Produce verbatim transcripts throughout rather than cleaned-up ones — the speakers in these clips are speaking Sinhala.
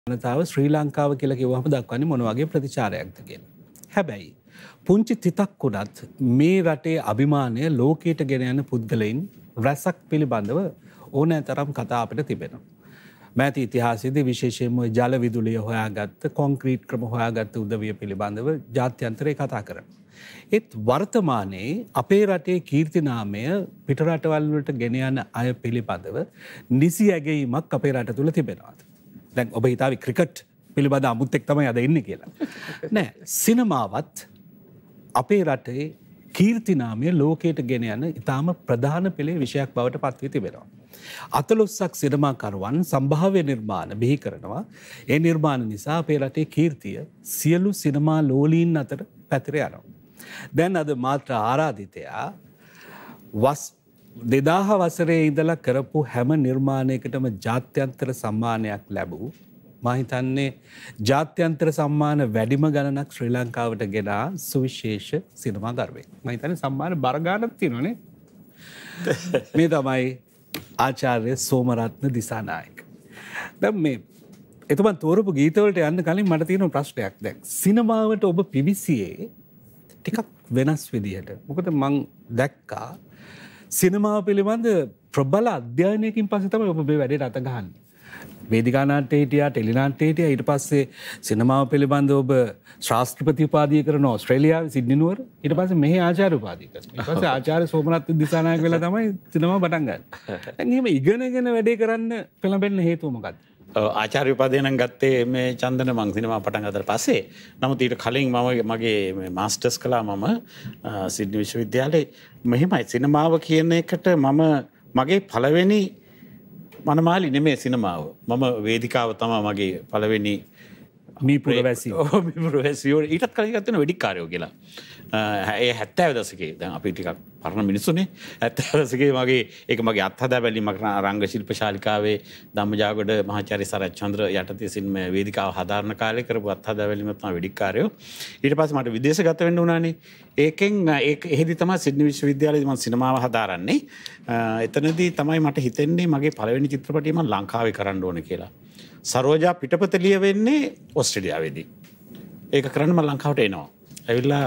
ජනතාව ශ්‍රී ලංකාව කියලා කිව්වම දක්වන්නේ මොන වගේ ප්‍රතිචාරයක්ද කියලා. හැබැයි පුංචි තිතක් උනත් මේ රටේ අභිමානය ලෝකයට ගෙන යන පුද්ගලයන් රැසක් පිළිබඳව ඕනෑ තරම් කතා අපිට තිබෙනවා. මෑත ඉතිහාසයේදී විශේෂයෙන්ම ජල විදුලිය හොයාගත්ත, කොන්ක්‍රීට් ක්‍රම හොයාගත්ත උදවිය පිළිබඳව ජාත්‍යන්තරේ කතා කරනවා. ඒත් වර්තමානයේ අපේ රටේ කීර්තිනාමය පිටරටවල් වලට ගෙන යන අය පිළිබඳව නිසි ඇගීමක් අපේ රට තුල තිබෙනවා. දැන් ඔබ හිතාවි ක්‍රිකට් පිළිබඳ අමුත්තෙක් තමයි අද ඉන්නේ කියලා. නෑ, සිනමාවත් අපේ රටේ කීර්තිනාමය ලෝකයට ගෙන යන ඉතාම ප්‍රධාන පෙළේ විෂයක් බවට පත් වී තිබෙනවා. අතලොස්සක් සිනමාකරුවන් සම්භාව්‍ය නිර්මාණ බිහි කරනවා. ඒ නිර්මාණ නිසා අපේ රටේ කීර්තිය සියලු සිනමා ලෝලීන් අතර පැතිර යනවා. දැන් අද මාත්‍ර ආරාධිතයා වස් දෙදාහ වසරේ ඉඳලා කරපු හැම නිර්මාණයකටම ජාත්‍යන්තර සම්මානයක් ලැබූ, මා හිතන්නේ ජාත්‍යන්තර සම්මාන වැඩිම ගණනක් ශ්‍රී ලංකාවට ගෙන සුවිශේෂ සිනමාකරුවෙක්. මා හිතන්නේ සම්මාන බර ගණනක් තියෙනවනේ. මේ තමයි ආචාර්ය සෝමරත්න දිසානායක. දැන් මේ එතුමන් තෝරපු ගීතවලට යන්න කලින් මට තියෙන ප්‍රශ්නයක්. දැන් සිනමාවට ඔබ පිවිසියේ ටිකක් වෙනස් විදිහට. මොකද මං දැක්කා සිනමාව පිළිබඳ ප්‍රබල අධ්‍යයනයකින් පස්සේ තමයි ඔබ මේ වැඩේට අත ගහන්නේ. වේදිකා නාට්‍ය හිටියා, ටෙලි නාට්‍ය හිටියා. ඊට පස්සේ සිනමාව පිළිබඳව ඔබ ශාස්ත්‍රපති උපාධිය කරන ඕස්ට්‍රේලියාවේ සිඩ්නි නුවර. ඊට පස්සේ මෙහි ආචාර්ය උපාධිය කරනවා. ඊට පස්සේ ආචාර්ය සෝමරත්න දිසානායක වෙලා තමයි සිනමාව පටන් ගන්නේ. දැන් එහෙම ඉගෙනගෙන වැඩේ කරන්න පෙළඹෙන්න හේතුව මොකක්ද? ආචාර්ය උපාධිය නම් ගත්තේ මේ චන්දන මං සිනමා පටන් ගත්තට පස්සේ. නමුත් ඊට කලින් මම මගේ මාස්ටර්ස් කළා මම සිඩ්නි විශ්වවිද්‍යාලේ. මෙහෙමයි සිනමාව කියන එකට මම මගේ පළවෙනි මනමාලි නෙමෙයි සිනමාව. මම වේදිකාව තමයි මගේ පළවෙනි මේ පුරවැසියෝ. ඔව් මේ පුරවැසියෝ. ඊටත් කලින් ගත්තේ වෙඩික්කාරයෝ කියලා. ඒ හැත්තෑ දශකයේ දැන් අපි ටිකක් පරණ මිනිස්සුනේ. හැත්තෑ දශකයේ මගේ ඒක මගේ අත්හදා බැලීමක් රංග ශිල්ප ශාලිකාවේ ධම්මජාගොඩ මහාචාර්ය සරච්චන්ද්‍ර යටතේ සින් මේ වේදිකාව හදාරන කාලේ කරපු අත්හදා බැලීම තමයි වෙඩික්කාරයෝ. ඊට පස්සේ මට විදේශගත වෙන්න උනානේ. ඒකෙන් ඒක එහෙදි තමයි සිඩ්නි විශ්වවිද්‍යාලයේදී මම සිනමාව හදාරන්නේ. එතනදී තමයි මට හිතෙන්නේ මගේ පළවෙනි චිත්‍රපටිය මම ලංකාවේ කරන්න ඕනේ කියලා. සරෝජා පිටපත ලියවෙන්නේ ඕස්ට්‍රේලියාවේදී. ඒක කරන්න මම ලංකාවට එනවා. ඇවිල්ලා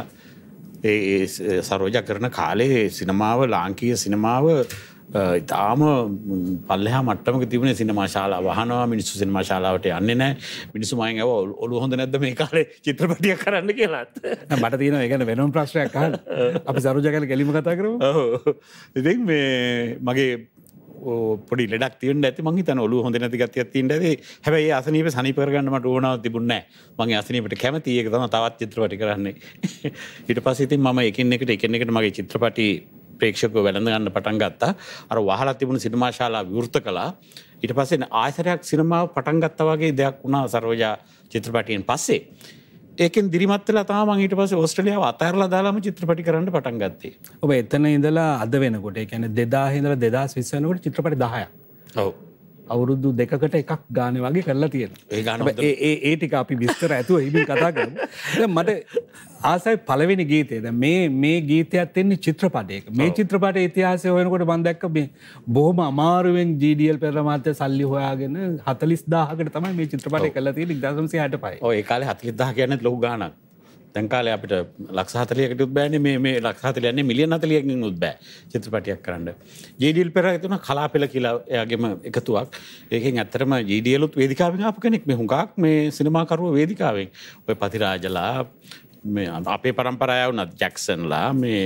ඒ සරෝජා කරන කාලේ සිනමාව ලාංකීය සිනමාව ඉතාම පල්ලෙහා මට්ටමක තිබුණේ. සිනමා ශාලා වහනවා, මිනිස්සු සිනමා ශාලාවට යන්නේ නැහැ. මිනිස්සු මගෙන් ඇහුවා ඔළුව හොඳ නැද්ද මේ කාලේ චිත්‍රපටියක් කරන්න කියලා. මට තියෙනවා ඒ ගැන වෙනම ප්‍රශ්නයක් අහන්න. අපි සරෝජා ගැන ගැලීම කතා කරමු. ඔව්. ඉතින් මේ මගේ පොඩි ලෙඩක් තියෙන්න ඇති. මං හිතන ඔළුව හොඳ නැති ගතියක් තියෙන්න ඇති. හැබැයි ඒ අසනීප සනීප කරගන්න මට ඕනාවක් තිබුණේ නැහැ. මං ඒ අසනීපට කැමතියි. ඒක තමයි තවත් චිත්‍රපටි කරන්නේ. ඊට පස්සේ ඉතින් මම එකින් එකට එකින් එකට මගේ චිත්‍රපටි ප්‍රේක්ෂකව වැළඳ ගන්න පටන් ගත්තා. අර වහලා තිබුණු සිනමා ශාලා විවෘත කළා. ඊට පස්සේ ආයතරයක් සිනමාව පටන් ගත්තා වගේ දෙයක් වුණා සරෝජා චිත්‍රපටියෙන් පස්සේ. ඒකෙන් දිරිමත් වෙලා තමයි මම ඊට පස්සේ ඕස්ට්‍රේලියාව අතහැරලා දාලාම චිත්‍රපටි කරන්න පටන් ගත්තේ. ඔබ එතන ඉඳලා අද වෙනකොට, ඒ කියන්නේ දෙදාහ ඉඳලා දෙදාස් විස්ස වෙනකොට චිත්‍රපටි දහයක්. ඔව්. අවුරුදු දෙකකට එකක් ගානේ වගේ කරලා තියෙනවා. ඒ ගාන ඒ ඒ ඒ ටික අපි විස්තර ඇතුව ඉමින් කතා කරමු. දැන් මට ආසයි පළවෙනි ගීතය. දැන් මේ මේ ගීතයත් එන්නේ චිත්‍රපටයක. මේ චිත්‍රපටයේ ඉතිහාසය හොයනකොට මම දැක්ක මේ බොහොම අමාරුවෙන් ජී ඩී එල් පෙරේරා මහත්තයා සල්ලි හොයාගෙන හතළිස් දාහකට තමයි මේ චිත්‍රපටය කරලා තියෙන්නේ එක්දාස් නවසිය හැට පහේ. ඔව් ඒ කාලේ හතළිස් දාහ කියන්නේ ලොකු ගාණක්. දැන් කාලේ අපිට ලක්ෂ හතළිහකට උත් බෑනේ මේ මේ ලක්ෂ හතළිහ යන්නේ මිලියන් හතළිහකින් උත් බෑ චිත්‍රපටයක් කරන්න. ජී ඩී එල් පෙරේරා තුන කලාපෙළ කියලා එයාගේම එකතුවක්. ඒකෙන් ඇත්තටම ජී ඩී එල් උත් වේදිකාවෙන් ආපු කෙනෙක්. මේ හුඟක් මේ සිනමාකරුවෝ වේදිකාවෙන්. ඔය පතිරාජලා මේ අපේ පරම්පරාව වුණත් ජැක්සන්ලා මේ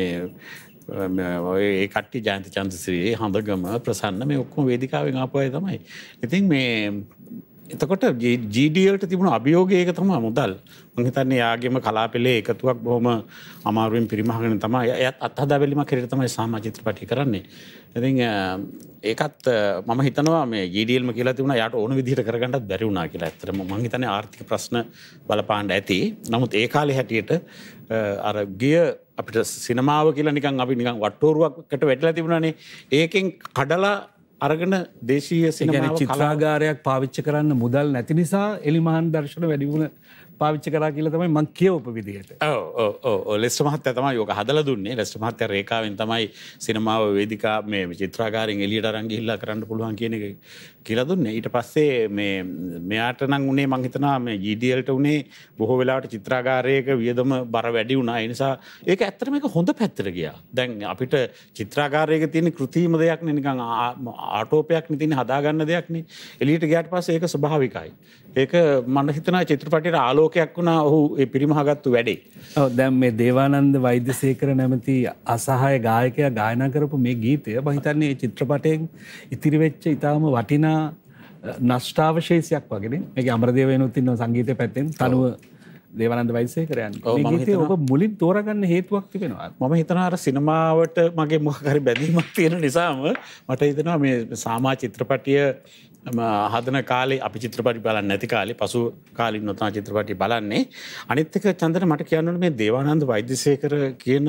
ඔය ඒ කට්ටිය ජයන්ත චන්ද්‍රසිරි, හඳගම, ප්‍රසන්න මේ ඔක්කොම වේදිකාවෙන් ආපු අය තමයි. ඉතින් මේ එතකොට ජී ඩී එල්ට තිබුණ අභියෝගය ඒක තමයි මුදල්. මම හිතන්නේ යාගේම කලාපෙළේ එකතුවක් බොහොම අමාරුවෙන් පරිමහගෙන තමයි එයත් අත්හදා බැලීමක් හැටියට තමයි සාමා චිත්‍රපටි කරන්නේ. ඉතින් ඒකත් මම හිතනවා මේ ජී ඩී එල්ම කියලා තිබුණා යාට ඕන විදිහට කරගන්නත් බැරි වුණා කියලා. ඇත්තටම මම හිතන්නේ ආර්ථික ප්‍රශ්න බලපාන්න ඇති. නමුත් ඒ කාලේ හැටියට අර ගිය අපිට සිනමාව කියලා නිකන් අපි නිකන් වට්ටෝරුවකට වැටලා තිබුණානේ. ඒකෙන් කඩලා අරගෙන දේශීය සිනමාව චිත්‍රාගාරයක් පාවිච්චි කරන්න මුදල් නැති නිසා එලිමහන් දර්ශන වැඩි වුණ පාවිච්චි කරා කියලා තමයි මං කියවපු විදිහට. ඔව් ඔව් ඔව් ලෙස්ටර් මහත්තයා තමයි යෝග හදලා දුන්නේ. ලෙස්ටර් මහත්තයා රේඛාවෙන් තමයි සිනමාව වේදිකා මේ චිත්‍රාගාරයෙන් එළියට අරන් ගිහිල්ලා කරන්න පුළුවන් කියන එක කියලා දුන්නේ. ඊට පස්සේ මේ මෙයාට නම් උනේ මං හිතනවා මේ ජී ඩී එල් ට උනේ බොහෝ වෙලාවට චිත්‍රාගාරයක වියදම බර වැඩි වුණා. ඒ නිසා ඒක ඇත්තටම ඒක හොඳ පැත්තට ගියා. දැන් අපිට චිත්‍රාගාරයක තියෙන කෘත්‍රිම දෙයක් නේ නිකන් ආටෝපයක් නේ තියෙන හදාගන්න දෙයක් නේ. එළියට ගියාට පස්සේ ඒක ස්වභාවිකයි. ඒක මම හිතනවා චිත්‍රපටයේ ආලෝකයක් වුණා ඔහු ඒ පිරිමහගත්තු වැඩේ. ඔව් දැන් මේ දේවානන්ද වෛද්‍යසේකර නැමැති අසහාය ගායකයා ගායනා කරපු මේ ගීතය මම හිතන්නේ මේ චිත්‍රපටයෙන් ඉතිරි වෙච්ච ඊටාම වටිනා නෂ්ටාවශේෂයක් වගේනේ. මේකේ අමරදේව වෙනුත් ඉන්න සංගීතය පැත්තෙන් තනුව දේවානන්ද වෛද්‍යසේකරයන්. මේ ගීතය ඔබ මුලින් තෝරගන්න හේතුවක් තිබෙනවා. මම හිතනවා අර සිනමාවට මගේ මොකක් හරි බැඳීමක් තියෙන නිසාම මට හිතෙනවා මේ සාමා චිත්‍රපටිය හදන කාලේ අපි චිත්‍රපටි බලන්නේ නැති කාලේ පසු කාලින් නොතන චිත්‍රපටි බලන්නේ. අනිත් එක චන්දන මට කියන්න ඕනේ මේ දේවානන්ද වෛද්‍යසේකර කියන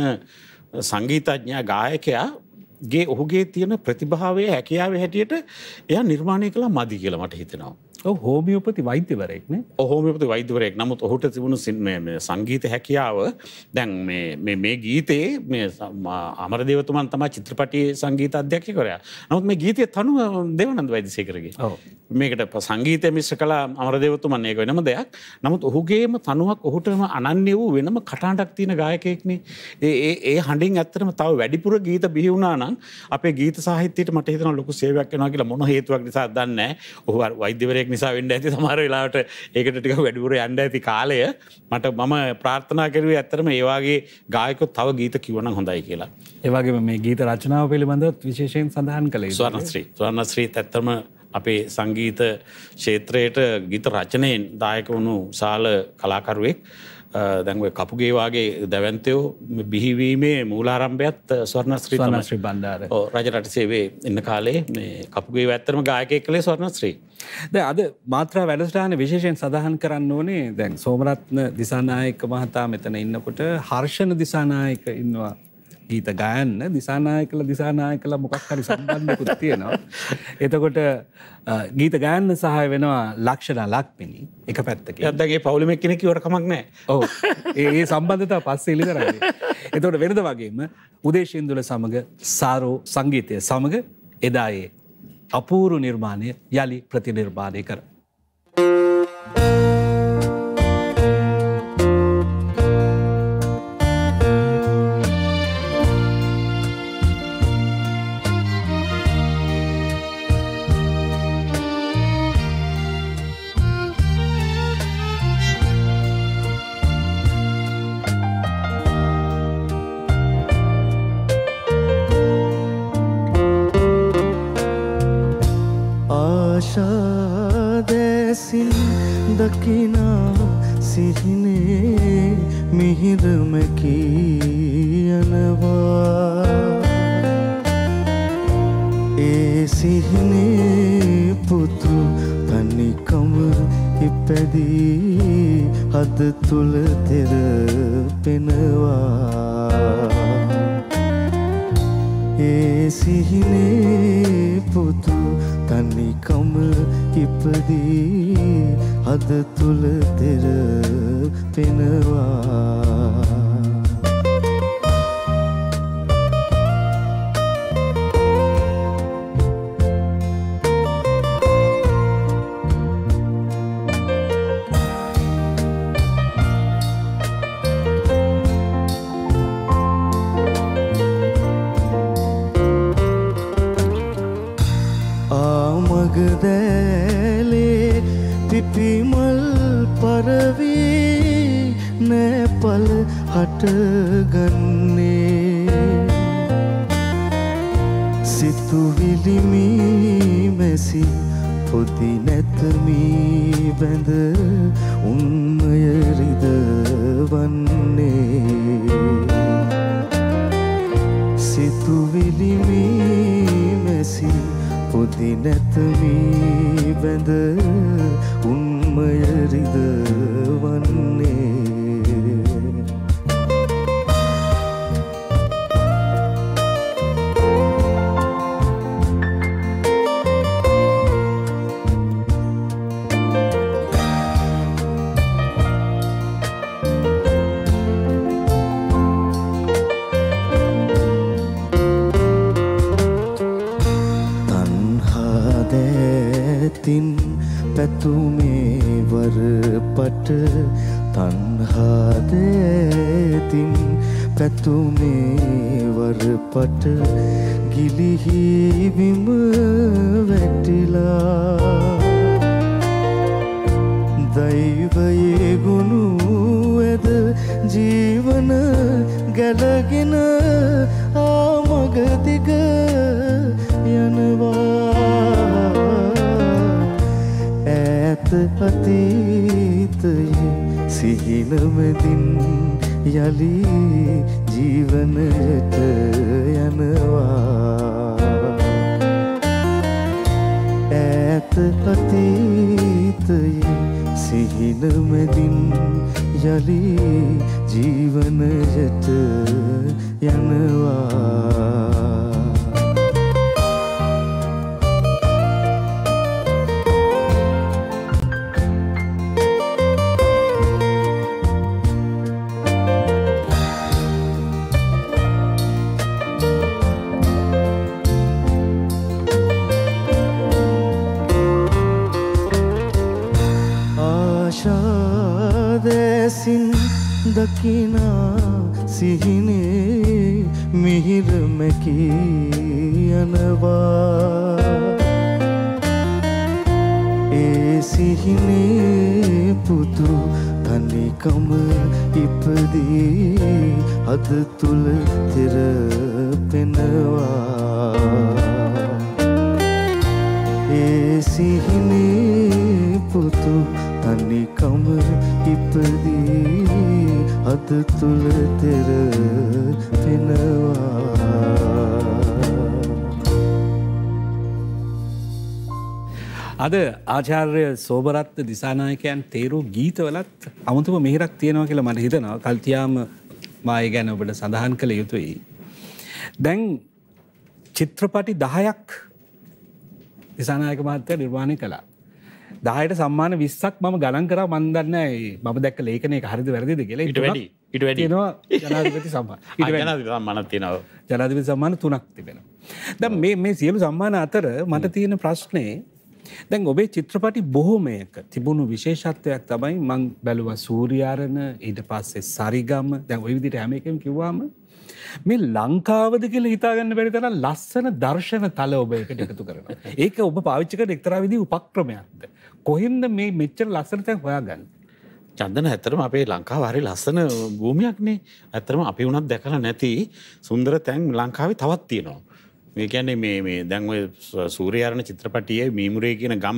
සංගීතඥයා ගායකයා ගේ ඔහුගේ තියෙන ප්‍රතිභාවයේ හැකියාවේ හැටියට එයා නිර්මාණය කළා මදි කියලා මට හිතෙනවා. ඔව් හෝමියෝපති වෛද්‍යවරයෙක් නේ. ඔව් හෝමියෝපති වෛද්‍යවරයෙක්. නමුත් ඔහුට තිබුණු මේ සංගීත හැකියාව දැන් මේ මේ මේ ගීතේ මේ අමරදේවතුමන් තමයි චිත්‍රපටයේ සංගීත අධ්‍යක්ෂකවරයා. නමුත් මේ ගීතයේ තනුව දේවානන්ද වෛද්‍යසේකරගේ. ඔව්. මේකට සංගීතය මිශ්‍ර කළ අමරදේවතුමන් ඒක වෙනම දෙයක්. නමුත් ඔහුගේම තනුවක් ඔහුටම අනන්‍ය වූ වෙනම කටහඬක් තියෙන ගායකයෙක්නේ. ඒ ඒ ඒ හඬින් ඇත්තටම තව වැඩිපුර ගීත බිහි වුණා නම් අපේ ගීත සාහිත්‍යයට මට හිතෙනවා ලොකු සේවයක් වෙනවා කියලා මොන හේතුවක් නිසා දන්නේ නැහැ. ඔහු වෛද්‍යවරයෙක් නිසා වෙන්න ඇති සමහර වෙලාවට ඒකට ටිකක් වැඩිපුර යන්න ඇති කාලය මට මම ප්‍රාර්ථනා කරුවේ ඇත්තටම ඒ වාගේ ගායකයෝ තව ගීත කිව්වනම් හොඳයි කියලා. ඒ වගේම මේ ගීත රචනාව පිළිබඳව විශේෂයෙන් සඳහන් කළේ ස්වර්ණශ්‍රී ස්වර්ණශ්‍රීත් ඇත්තම අපේ සංගීත ක්ෂේත්‍රයට ගීත රචනයෙන් දායක වුණු විශාල කලාකරුවෙක්. දැන් ඔය කපුගේ වාගේ දැවැන්තයෝ බිහිවීමේ මූලාරම්භයත් ස්වර්ණශ්‍රී තමයි. ස්වර්ණශ්‍රී බණ්ඩාර. ඔව් රජරට සේවයේ ඉන්න කාලේ මේ කපුගේ ඇත්තටම ගායකයෙක් කළේ ස්වර්ණශ්‍රී. දැන් අද මාත්‍රා වැඩසටහන විශේෂයෙන් සඳහන් කරන්න ඕනේ දැන් සෝමරත්න දිසානායක මහතා මෙතන ඉන්නකොට හර්ෂණ දිසානායක ඉන්නවා. ගීත ගායන්න දිසානායකලා දිසානායකලා මොකක් හරි සම්බන්ධකුත් තියෙනවා. එතකොට ගීත ගායන්න සහාය වෙනවා ලක්ෂණ ලක්මිනි එක පැත්තකින්. දැන් ඒ පවුලෙම කෙනෙක් කිව්වට කමක් නැහැ. ඔව්. ඒ ඒ සම්බන්ධතාව පස්සේ එලි කරන්නේ. එතකොට වෙනද වගේම උදේශින්දුල සමග සාරෝ සංගීතය සමග එදායේ අපූර්ව නිර්මාණය යලි ප්‍රතිනිර්මාණය කර. දකිනා සිහිනේ මිහිරම කියනවා ඒ සිහිනේ පුතු තනිකම ඉපැදී හද තුල තෙර පෙනවා ඒ සිහිනේ පුතු තනිකම ඉපදී හද තුල තෙර පෙනවා ආමගදෑලේ පිපිමල් පරවී නෑපල හටගන්නේ සිතුවිලිමී මැසි පොදි නැතමී බැඳ උන්මය රිදවන්නේ සිතුවිලිමී මැසි පොදි නැතමී බැඳ උන්මය රිදවන්නේ පැතුමේ වරපට තන්හාදේතින් පැතුමේ වරපට ගිලිහි බිම වැටිලා දෛවයේ ගුණු ඇද ජීවන ගැලගෙන ආමග දිග යනවා ඈත අතීතයේ සිහිනමදින් යලි ජීවනයට යනවා ඈත අතීතයේ සිහිනමදින් යලි ජීවනයට යනවා දකිනා සිහිනේ මිහිරමකී යනවා ඒ සිහිනේ පුතු තනිකම ඉපදී අද තුල තෙර පෙනවා ඒ සිහිනේ පුතු තනිකම ඉපදී අද තුල තෙර පෙනවා අද ආචාර්ය සෝබරත්න දිසානායකයන් තේරූ ගීතවලත් අමුතුම මෙහෙරක් තියෙනවා කියලා මට හිතෙනවා. කල්තියාම මාය ගැන ඔබට සඳහන් කළ යුතුයි. දැන් චිත්‍රපටි දහයක් දිසානායක මහත්තයා නිර්මාණය කළා. දහයට සම්මාන විස්සක් මම ගණන් කරා මන් දන්නේ මම දැක්ක ලේඛනයක හරිද වැරදිද කියලා. ඊට වැඩි ඊට වැඩි තියෙනවා ජනාධිපති සම්මාන. ඊට වැඩි ජනාධිපති සම්මානක් තියෙනවා. ජනාධිපති සම්මාන තුනක් තිබෙනවා. දැන් මේ මේ සියලු සම්මාන අතර මට තියෙන ප්‍රශ්නේ දැන් ඔබේ චිත්‍රපටි බොහෝමයක තිබුණු විශේෂත්වයක් තමයි මං බැලුවා සූර්යාරණ ඊට පස්සේ සරිගම දැන් ওই විදිහට හැම එකම කිව්වම මේ ලංකාවද කියලා හිතාගන්න බැරි තරම් ලස්සන දර්ශන තල ඔබ එකට එකතු කරනවා. ඒක ඔබ පාවිච්චි කරන එක්තරා විදිහේ උපක්‍රමයක්ද? කොහෙන්ද මේ මෙච්චර ලස්සන තැන් හොයාගන්නේ? චන්දන ඇත්තටම අපේ ලංකාව හරි ලස්සන භූමියක්නේ. ඇත්තටම අපි වුණත් දැකලා නැති සුන්දර තැන් ලංකාවේ තවත් තියෙනවා. මේ කියන්නේ මේ මේ දැන් ඔය සූර්යාරණ චිත්‍රපටියේ මීමුරේ කියන ගම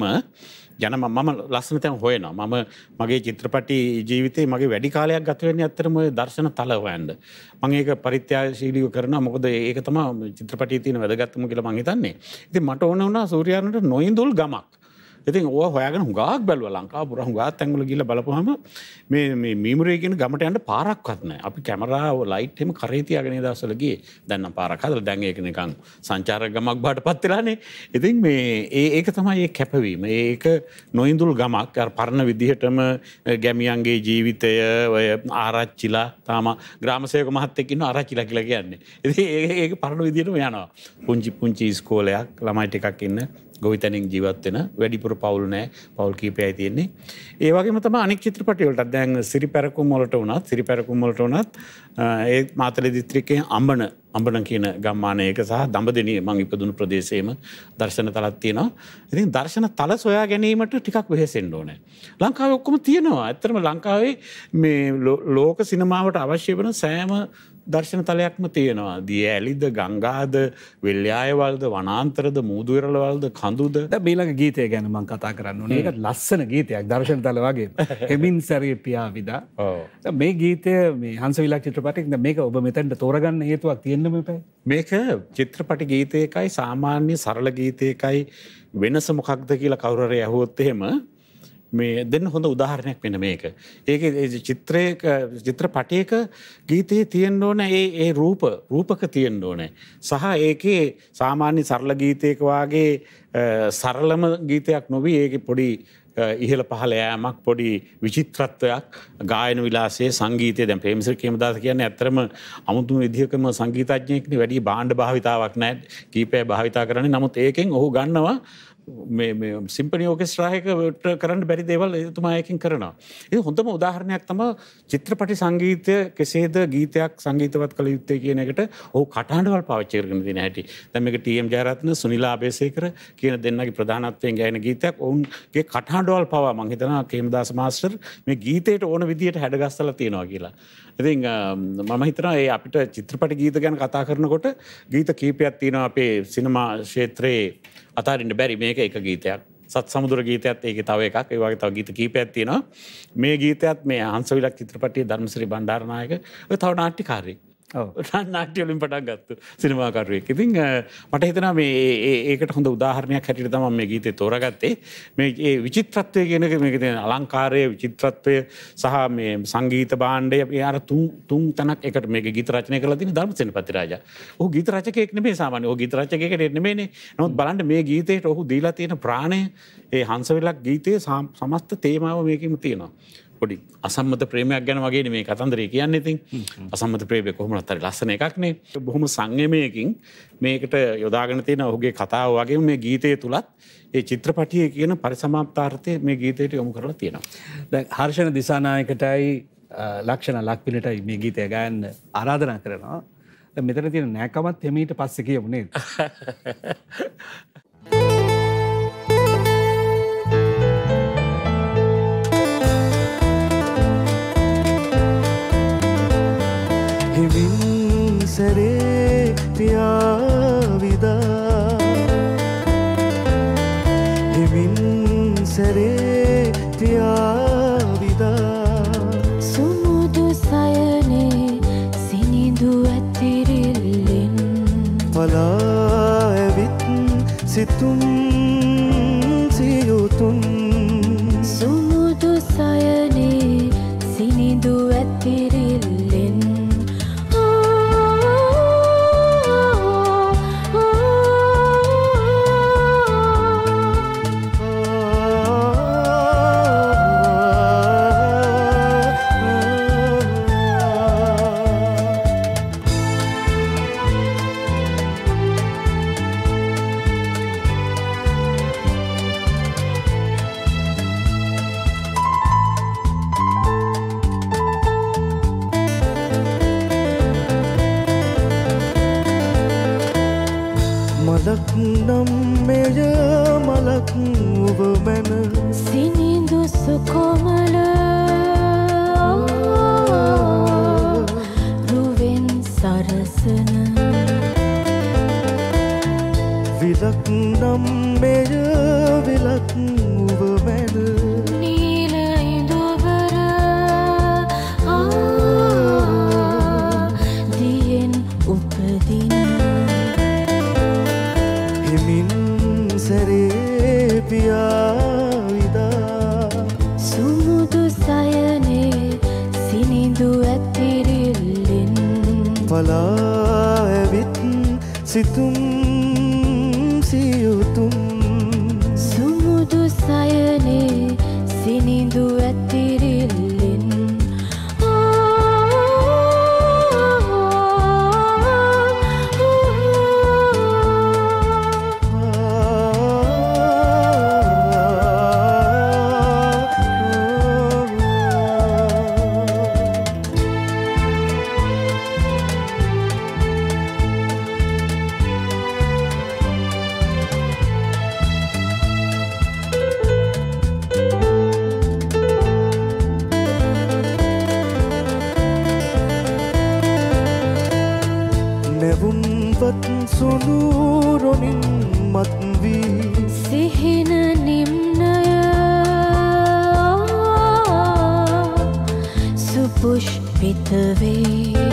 යන මම ලස්සන තැන් හොයනවා. මම මගේ චිත්‍රපටි ජීවිතේ මගේ වැඩි කාලයක් ගත වෙන්නේ ඇත්තටම ඔය දර්ශන තල හොයන්න. මම ඒක පරිත්‍යාගශීලීව කරනවා. මොකද ඒක තමයි චිත්‍රපටියේ තියෙන වැදගත්කම කියලා මම හිතන්නේ. ඉතින් මට ඕන වුණා සූර්යාරණට නොඉඳුල් ගමක්. ඉතින් ඕවා හොයාගෙන හුඟක් බැලුවා ලංකාව පුරා හුඟක් තැන්වල ගිහලා බලපුවාම මේ මේ මීමුරේ කියන ගමට යන්න පාරක්වත් නැහැ. අපි කැමරාව ලයිට් එහෙම කරේ තියාගෙන ඒ දවස්වල ගියේ. දැන් නම් පාරක් හදලා දැන් ඒක නිකන් සංචාරක ගමක් බාටපත් වෙලානේ. ඉතින් මේ ඒ ඒක තමයි ඒ කැපවීම. ඒක නොඉඳුල් ගමක් අර පරණ විදිහටම ගැමියන්ගේ ජීවිතය ඔය ආරච්චිලා තාම ග්‍රාමසේවක මහත්තයෙක් ඉන්නවා ආරච්චිලා කියලා කියන්නේ. ඉතින් ඒක පරණ විදිහටම යනවා. පුංචි පුංචි ඉස්කෝලයක් ළමයි ටිකක් ඉන්න ගොවිතැනින් ජීවත් වෙන වැඩිපුර පවුල් නැහැ. පවුල් කීපයයි තියෙන්නේ. ඒ වගේම තමයි අනෙක් චිත්‍රපටි වලට දැන් සිරිපැරකුම් වලට වුණත් සිරිපැරකුම් වලට වුණත් ඒ මාතලේ දිස්ත්‍රික්කයේ අඹන අඹන කියන ගම්මානයක සහ දඹදෙණිය මං ඉපදුණු ප්‍රදේශයේම දර්ශන තලක් තියෙනවා. ඉතින් දර්ශන තල සොයා ගැනීමට ටිකක් වෙහෙසෙන්න ඕනේ. ලංකාවේ ඔක්කොම තියෙනවා. ඇත්තටම ලංකාවේ මේ ලෝක සිනමාවට අවශ්‍ය වෙන සෑම දර්ශන තලයක්ම තියෙනවා. දිය ඇලිද, ගංගාද, වෙල්යායවල්ද, වනාන්තරද, මූදු විරලවල්ද, කඳුද. දැන් ඊළඟ ගීතය ගැන මම කතා කරන්න ඕනේ. ඒක ලස්සන ගීතයක් දර්ශන තල වගේ. හෙමින් සැරිය පියාවිදා. ඔව්. මේ ගීතය මේ හංසවිලා චිත්‍රපටයේ දැන් මේක ඔබ මෙතෙන්ට තෝරගන්න හේතුවක් තියෙන්න මේපෑ. මේක චිත්‍රපටි ගීතයකයි සාමාන්‍ය සරල ගීතයකයි වෙනස මොකක්ද කියලා කවුරු හරි අහුවොත් එහෙම මේ දෙන්න හොඳ උදාහරණයක් වෙන මේක. ඒකේ චිත්‍රයක චිත්‍රපටයක ගීතයේ තියෙන්න ඕන ඒ ඒ රූප රූපක තියෙන්න ඕනේ. සහ ඒකේ සාමාන්‍ය සරල ගීතයක වාගේ සරලම ගීතයක් නොවි ඒකේ පොඩි ඉහළ පහළ යෑමක් පොඩි විචිත්‍රත්වයක් ගායන විලාසයේ සංගීතය දැන් ප්‍රේමසිරි කේමදාස කියන්නේ ඇත්තරම අමුතුම විදිහකම සංගීතඥයෙක්නේ වැඩි භාණ්ඩ භාවිතාවක් නැහැ කීපය භාවිතා කරන්නේ. නමුත් ඒකෙන් ඔහු ගන්නවා මේ මේ සිම්පනි ඕකෙස්ට්‍රායකට කරන්න බැරි දේවල් එතුමා එකකින් කරනවා. ඒ හොඳම උදාහරණයක් තමයි චිත්‍රපටි සංගීතය කෙසේද ගීතයක් සංගීතවත් කළ යුත්තේ කියන එකට ඔහු කටහඬවල් පාවිච්චි කරගෙන තියෙන හැටි. දැන් මේක ටී එම් ජයරත්න සුනිලා අබේසේකර කියන දෙන්නගේ ප්‍රධානත්වයෙන් ගායන ගීතයක්. ඔවුන්ගේ කටහඬවල් පවා මම හිතනවා කේමදාස මාස්ටර් මේ ගීතයට ඕන විදියට හැඩගස්සලා තියෙනවා කියලා. ඉතින් මම හිතනවා ඒ අපිට චිත්‍රපටි ගීත ගැන කතා කරනකොට ගීත කීපයක් තියෙනවා අපේ සිනමා ක්ෂේත්‍රයේ අතාරින්න බැරි මේක එක ගීතයක්. සත් සමුදුර ගීතයත් ඒකේ තව එකක්. ඒ වගේ තව ගීත කීපයක් තියෙනවා. මේ ගීතයත් මේ හංසවිලක් චිත්‍රපටයේ ධර්මශ්‍රී බණ්ඩාරනායක ඔය තව නාට්‍යකාරයෙක්. ඔව්. නාට්‍ය වලින් පටන් ගත්ත සිනමාකරුවෙක්. ඉතින් මට හිතෙනවා මේ ඒකට හොඳ උදාහරණයක් හැටියට තමයි මේ ගීතේ තෝරාගත්තේ. මේ ඒ විචිත්‍රත්වය කියන එක මේකේ තියෙන අලංකාරය විචිත්‍රත්වය සහ මේ සංගීත භාණ්ඩය යාර තුන් තුන් තැනක් එකට මේක ගීත රචනය කරලා තියෙන ධර්මසේනපති රාජා. ඔහු ගීත රචකයෙක් නෙමෙයි සාමාන්‍ය. ඔහු ගීත රචකයෙක් නෙමෙයිනේ. නමුත් බලන්න මේ ගීතේට ඔහු දීලා තියෙන ප්‍රාණය ඒ හංසවිලක් ගීතයේ සමස්ත තේමාව මේකෙම තියෙනවා. පොඩි අසම්මත ප්‍රේමයක් ගැන වගේ මේ කතන්දරේ කියන්නේ. ඉතින් අසම්මත ප්‍රේමය කොහොමවත් හරි ලස්සන එකක් නේ. බොහොම සංයමයකින් මේකට යොදාගෙන තියෙන ඔහුගේ කතාව වගේම මේ ගීතයේ තුලත් ඒ චිත්‍රපටියේ කියන පරිසමාප්තාර්ථය මේ ගීතයට යොමු කරලා තියෙනවා. දැන් හර්ෂණ දිසානායකටයි ලක්ෂණ ලක්පිලටයි මේ ගීතය ගායන්න ආරාධනා කරනවා. දැන් මෙතන තියෙන නෑකමත් එමීට පස්සේ කියමු නේද? සරේ පියාවිදා හිමින් සරේ පියාවිදා සුමුදු සයනේ සිනිඳු ඇතිරිල්ලෙන් පලා ඇවිත් සිතුම් සියුතුම් සුමුදු සයනේ සිනිඳු ඇතිරිල්ලෙන් මලක් නම් මෙය මලක් ඔබ මැන සිනිඳු සුකොමල රුවෙන් සරසන විලක් නම් මෙය විලක් ඔබ මැන නීල ඉඳුවර දියෙන් උපදින හිමින් සරේ පියාවිදා සුමුදු සයනේ සිනිඳු ඇතිරිල්ලෙන් පලා ඇවිත් සිතුම් සියුතුම් සුමුදු සයනේ සිනිඳු ඇතිරිල්ලෙන් නැවුම්වත් සුනුරොනින් මත්වී සිහින නිම්නය සුපුෂ්පිත වේ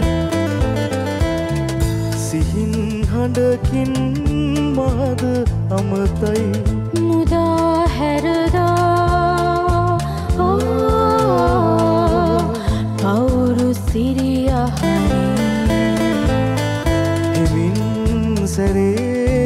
සිහින් හඬකින් මහද අමතයි මුදා හැරදා පවුරු සිරියහරි හිමින් සරේ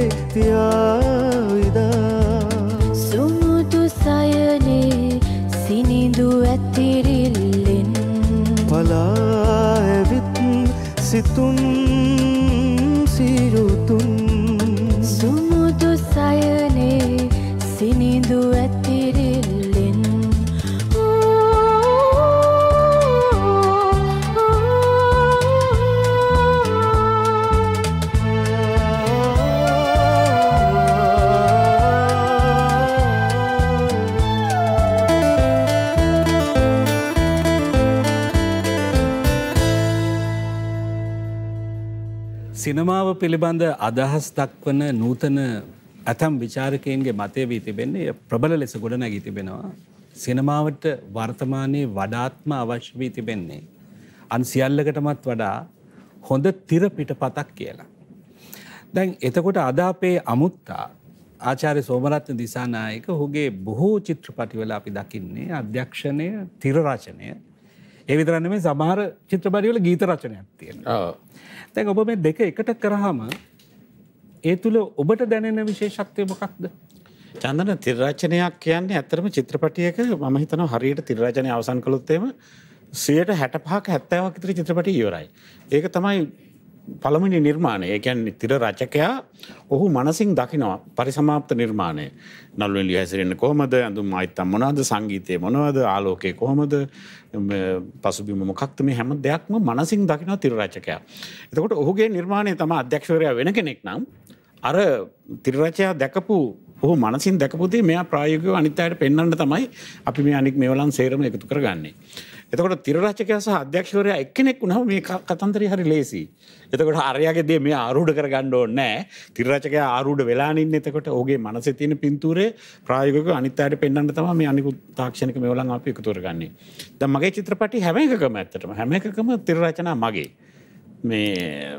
පියාවිදා සුමුදු සයනේ සිනිඳු ඇතිරිල්ලෙන් පලා ඇවිත් සිතුම් සියුතුම් සුමුදු සයනේ සිනමාව පිළිබඳ අදහස් දක්වන නූතන ඇතම් විචාරකයන්ගේ මතය වී තිබෙන්නේ ප්‍රබල ලෙස ගොඩනැගී තිබෙනවා. සිනමාවට වර්තමානයේ වඩාත්ම අවශ්‍ය වී තිබෙන්නේ අන් සියල්ලකටමත් වඩා හොඳ තිර පිටපතක් කියලා. දැන් එතකොට අද අපේ අමුත්තා ආචාර්ය සෝමරත්න දිසානායක ඔහුගේ බොහෝ චිත්‍රපටිවල අපි දකින්නේ අධ්‍යක්ෂණය තිර රචනය. ඒ විතරක් නෙමෙයි සමහර චිත්‍රපටිවල ගීත රචනයක් තියෙනවා. ඔව්. දැන් ඔබ මේ දෙක එකට කරාම ඒ තුල ඔබට දැනෙන විශේෂත්වය මොකක්ද? චන්දන තිර රචනයක් කියන්නේ ඇත්තටම චිත්‍රපටියක මම හිතනවා හරියට තිර රචනය අවසන් කළොත් එහෙම සියයට හැට පහක හැත්තෑවක් විතර චිත්‍රපටිය ඉවරයි. ඒක තමයි පළමුවෙනි නිර්මාණය. ඒ කියන්නේ තිර රචකයා ඔහු මනසින් දකිනවා පරිසමාප්ත නිර්මාණය. නළුවෙන් ලිය හැසිරෙන්නේ කොහමද? අඳුම් ආයිත්තම් මොනවද? සංගීතය මොනවද? ආලෝකය කොහමද? පසුබිම මොකක්ද? මේ හැම දෙයක්ම මනසින් දකිනවා තිර රචකයා. එතකොට ඔහුගේ නිර්මාණය තමයි අධ්‍යක්ෂකවරයා වෙන කෙනෙක් නම් අර තිර රචකයා දැකපු ඔහු මනසින් දැකපු දේ මෙයා ප්‍රායෝගිකව අනිත් අයට පෙන්වන්න තමයි අපි මේ අනික් මේවලන් සේරම එකතු කරගන්නේ. එතකොට තිර රචකයා සහ අධ්‍යක්ෂකවරයා එක්කෙනෙක් වුණාම මේ කතන්දරය හරි ලේසි. එතකොට අරයාගේ දේ මෙයා ආරූඪ කරගන්න ඕනේ නැහැ. තිර රචකයා ආරූඪ වෙලාන ඉන්නේ. එතකොට ඔහුගේ මනසේ තියෙන පින්තූරේ ප්‍රායෝගිකව අනිත් අයට පෙන්වන්න තමයි මේ අනිකුත් තාක්ෂණික මේවලන් අපි එකතු කරගන්නේ. දැන් මගේ චිත්‍රපටි හැම එකකම ඇත්තටම හැම එකකම තිර රචනා මගේ. මේ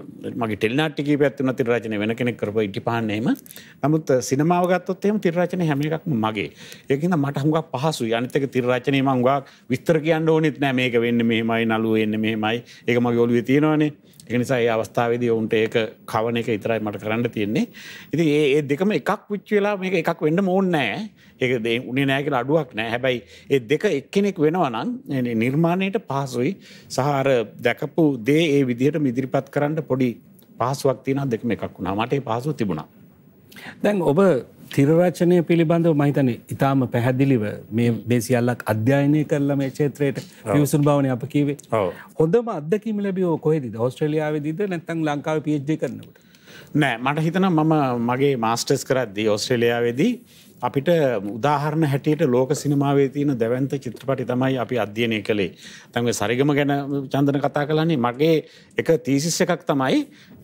මගේ ටෙලිනාට්‍ය කීපයක් තුන තිර රචනය වෙන කෙනෙක් කරපුවා ඉටිපාන්න එහෙම. නමුත් සිනමාව ගත්තොත් එහෙම තිර රචනය හැම එකක්ම මගේ. ඒකින්ද මට හුඟක් පහසුයි. අනිත් එක තිර රචනයේ මම හුඟක් විස්තර කියන්න ඕනෙත් නෑ. මේක වෙන්නේ මෙහෙමයි, නළුව වෙන්නේ මෙහෙමයි. ඒක මගේ ඔළුවේ තියෙනවනේ. ඒක නිසා ඒ අවස්ථාවේදී උන්ට ඒක කවන එක විතරයි මට කරන්න තියෙන්නේ. ඉතින් ඒ ඒ දෙකම එකක් විච් වෙලා මේක එකක් වෙන්න ඕනේ නෑ. ඒක උනේ නෑ කියලා අඩුවක් නෑ. හැබැයි ඒ දෙක එක්කෙනෙක් වෙනවා නම් නිර්මාණයට පහසුයි. සහ අර දැකපු දේ ඒ විදිහට ඉදිරිපත් කරන්න පොඩි පහසුවක් තියෙනවා. දෙකම එකක් වුණා. මට ඒ පහසුව තිබුණා. දැන් ඔබ තිර රචනය පිළිබඳව මම හිතන්නේ ඊටාම පැහැදිලිව මේ මේ සියල්ලක් අධ්‍යයනය කරලා මේ ක්ෂේත්‍රයට පිවිසුණු බවනේ අප කිව්වේ. ඔව්. හොඳම අත්දැකීම ලැබියෝ කොහෙදද? ඕස්ට්‍රේලියාවේදීද නැත්නම් ලංකාවේ පී එච් ඩී කරනකොට? නෑ මට හිතෙනවා මම මගේ මාස්ටර්ස් කරද්දී ඕස්ට්‍රේලියාවේදී අපිට උදාහරණ හැටියට ලෝක සිනමාවේ තියෙන දැවැන්ත චිත්‍රපටි තමයි අපි අධ්‍යයනය කළේ. දැන් මේ සරිගම ගැන චන්දන කතා කළානේ. මගේ එක තීසිස් එකක් තමයි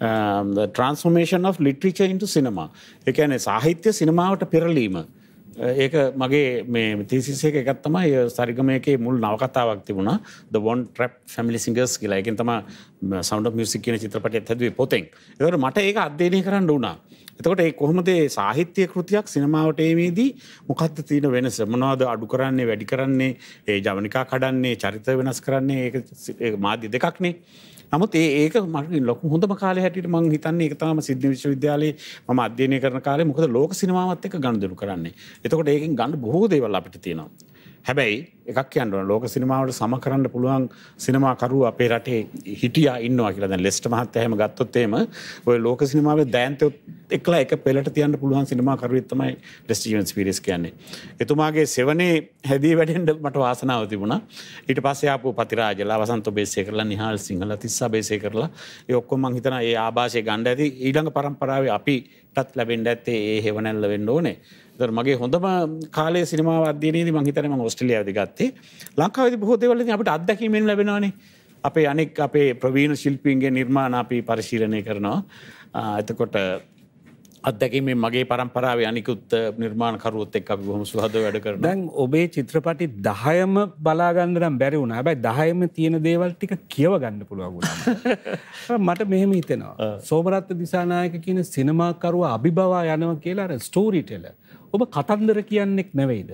the transformation of literature into cinema. ඒ කියන්නේ සාහිත්‍ය සිනමාවට පෙරලීම. ඒක මගේ මේ තීසිස් එක එකක් තමයි සරිගම එකේ මුල් නවකතාවක් තිබුණා. The One Trap Family Singers කියලා. ඒකෙන් තමයි Sound of Music කියන චිත්‍රපටයත් හැදුවේ පොතෙන්. ඒකට මට ඒක අධ්‍යයනය කරන්න වුණා. එතකොට ඒ කොහොමද සාහිත්‍ය කෘතියක් සිනමාවට එීමේදී මොකක්ද තියෙන වෙනස? මොනවද අඩු කරන්නේ, වැඩි කරන්නේ, ඒ ජවනිකා කඩන්නේ, චරිත වෙනස් කරන්නේ? ඒක මාධ්‍ය දෙකක්නේ. නමුත් ඒ ඒක මට ලොකු හොඳම කාලේ හැටියට මම හිතන්නේ ඒක තමයි සිඩ්නි විශ්වවිද්‍යාලයේ මම අධ්‍යයනය කරන කාලේ. මොකද ලෝක සිනමාවත් එක්ක ගනුදෙනු කරන්නේ. එතකොට ඒකෙන් ගන්න බොහෝ දේවල් අපිට තියෙනවා. හැබැයි එකක් කියන්න ඕන ලෝක සිනමාවට සම කරන්න පුළුවන් සිනමාකරුවෝ අපේ රටේ හිටියා ඉන්නවා කියලා. දැන් ලෙස්ටර් මහත්තයා එහෙම ගත්තොත් එහෙම ඔය ලෝක සිනමාවේ දයන්තයොත් එක්ලා එක පෙළට තියන්න පුළුවන් සිනමාකරුවෙක් තමයි ලෙස්ටර් ජීවන්ස් පීරිස් කියන්නේ. එතුමාගේ සෙවනේ හැදී වැඩෙන්න මට වාසනාව තිබුණා. ඊට පස්සේ ආපු පතිරාජලා, වසන්ත ඔබේසේකරලා, නිහාල් සිංහලා, තිස්සා ඔබේසේකරලා ඒ ඔක්කොම මං හිතනවා ඒ ආభాෂය ගන්න ඇති ඊළඟ පරම්පරාවේ අපිටත් ලැබෙන්න ඇත්තේ ඒ හේවණල්ල වෙන්න ඕනේ. ඒතර මගේ හොඳම කාලයේ සිනමාව අධ්‍යයනයේදී මං හිතන්නේ මං ඕස්ට්‍රේලියාවේදී ගත්තේ. ලංකාවේදී බොහෝ දේවල් ඉතින් අපිට අත්දැකීම් ලැබෙනවානේ. අපේ අනෙක් අපේ ප්‍රවීණ ශිල්පීන්ගේ නිර්මාණ අපි පරිශීලනය කරනවා. එතකොට අත්දැකීමෙන් මගේ පරම්පරාවේ අනිකුත් නිර්මාණකරුවොත් එක්ක අපි බොහොම සුහදව වැඩ කරනවා. දැන් ඔබේ චිත්‍රපටි දහයම බලා ගන්න නම් බැරි වුණා. හැබැයි දහයෙම තියෙන දේවල් ටික කියව ගන්න පුළුවන් වුණා. මට මෙහෙම හිතෙනවා. සෝමරත්න දිසානායක කියන සිනමාකරුවා අභිබවා යනවා කියලා අර ස්ටෝරි ටෙලර්. ඔබ කතන්දර කියන්නෙක් නෙවෙයිද?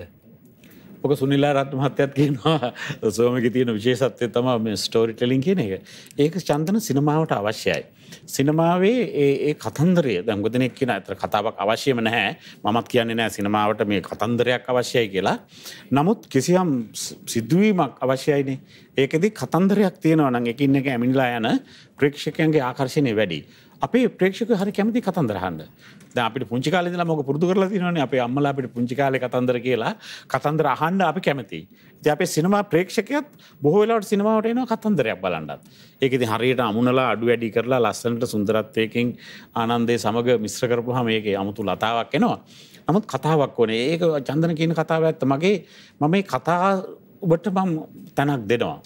ඔක සුනිලා රත්න මහත්තයත් කියනවා සෝමගේ තියෙන විශේෂත්වය තමයි මේ ස්ටෝරි ටෙලිං කියන එක. ඒක චන්දන සිනමාවට අවශ්‍යයි. සිනමාවේ ඒ ඒ කතන්දරය දැන් ගොඩනෙක් කියන අතර කතාවක් අවශ්‍යම නැහැ. මමත් කියන්නේ නැහැ සිනමාවට මේ කතන්දරයක් අවශ්‍යයි කියලා. නමුත් කිසියම් සිදුවීමක් අවශ්‍යයිනේ. ඒකෙදි කතන්දරයක් තියෙනවා නම් එකින් එක ඇමිනිලා යන ප්‍රේක්ෂකයන්ගේ ආකර්ෂණය වැඩි. අපේ ප්‍රේක්ෂකයෝ හරි කැමති කතන්දර අහන්න. දැන් අපිට පුංචි කාලේ ඉඳලා මොකද පුරුදු කරලා තියෙනවනේ අපේ අම්මලා අපිට පුංචි කාලේ කතන්දර කියලා කතන්දර අහන්න අපි කැමතියි. ඉතින් අපේ සිනමා ප්‍රේක්ෂකයත් බොහෝ වෙලාවට සිනමාවට එනවා කතන්දරයක් බලන්නත්. ඒක ඉතින් හරියට අමුණලා අඩු වැඩි කරලා ලස්සනට සුන්දරත්වයකින් ආනන්දේ සමග මිශ්‍ර කරපුවාම ඒකේ 아무තු ලතාවක් එනවා. නමුත් කතාවක් ඕනේ. ඒක චන්දන කියන කතාව ඇත්ත. මගේ මම මේ කතාව ඔබට මම තනක් දෙනවා.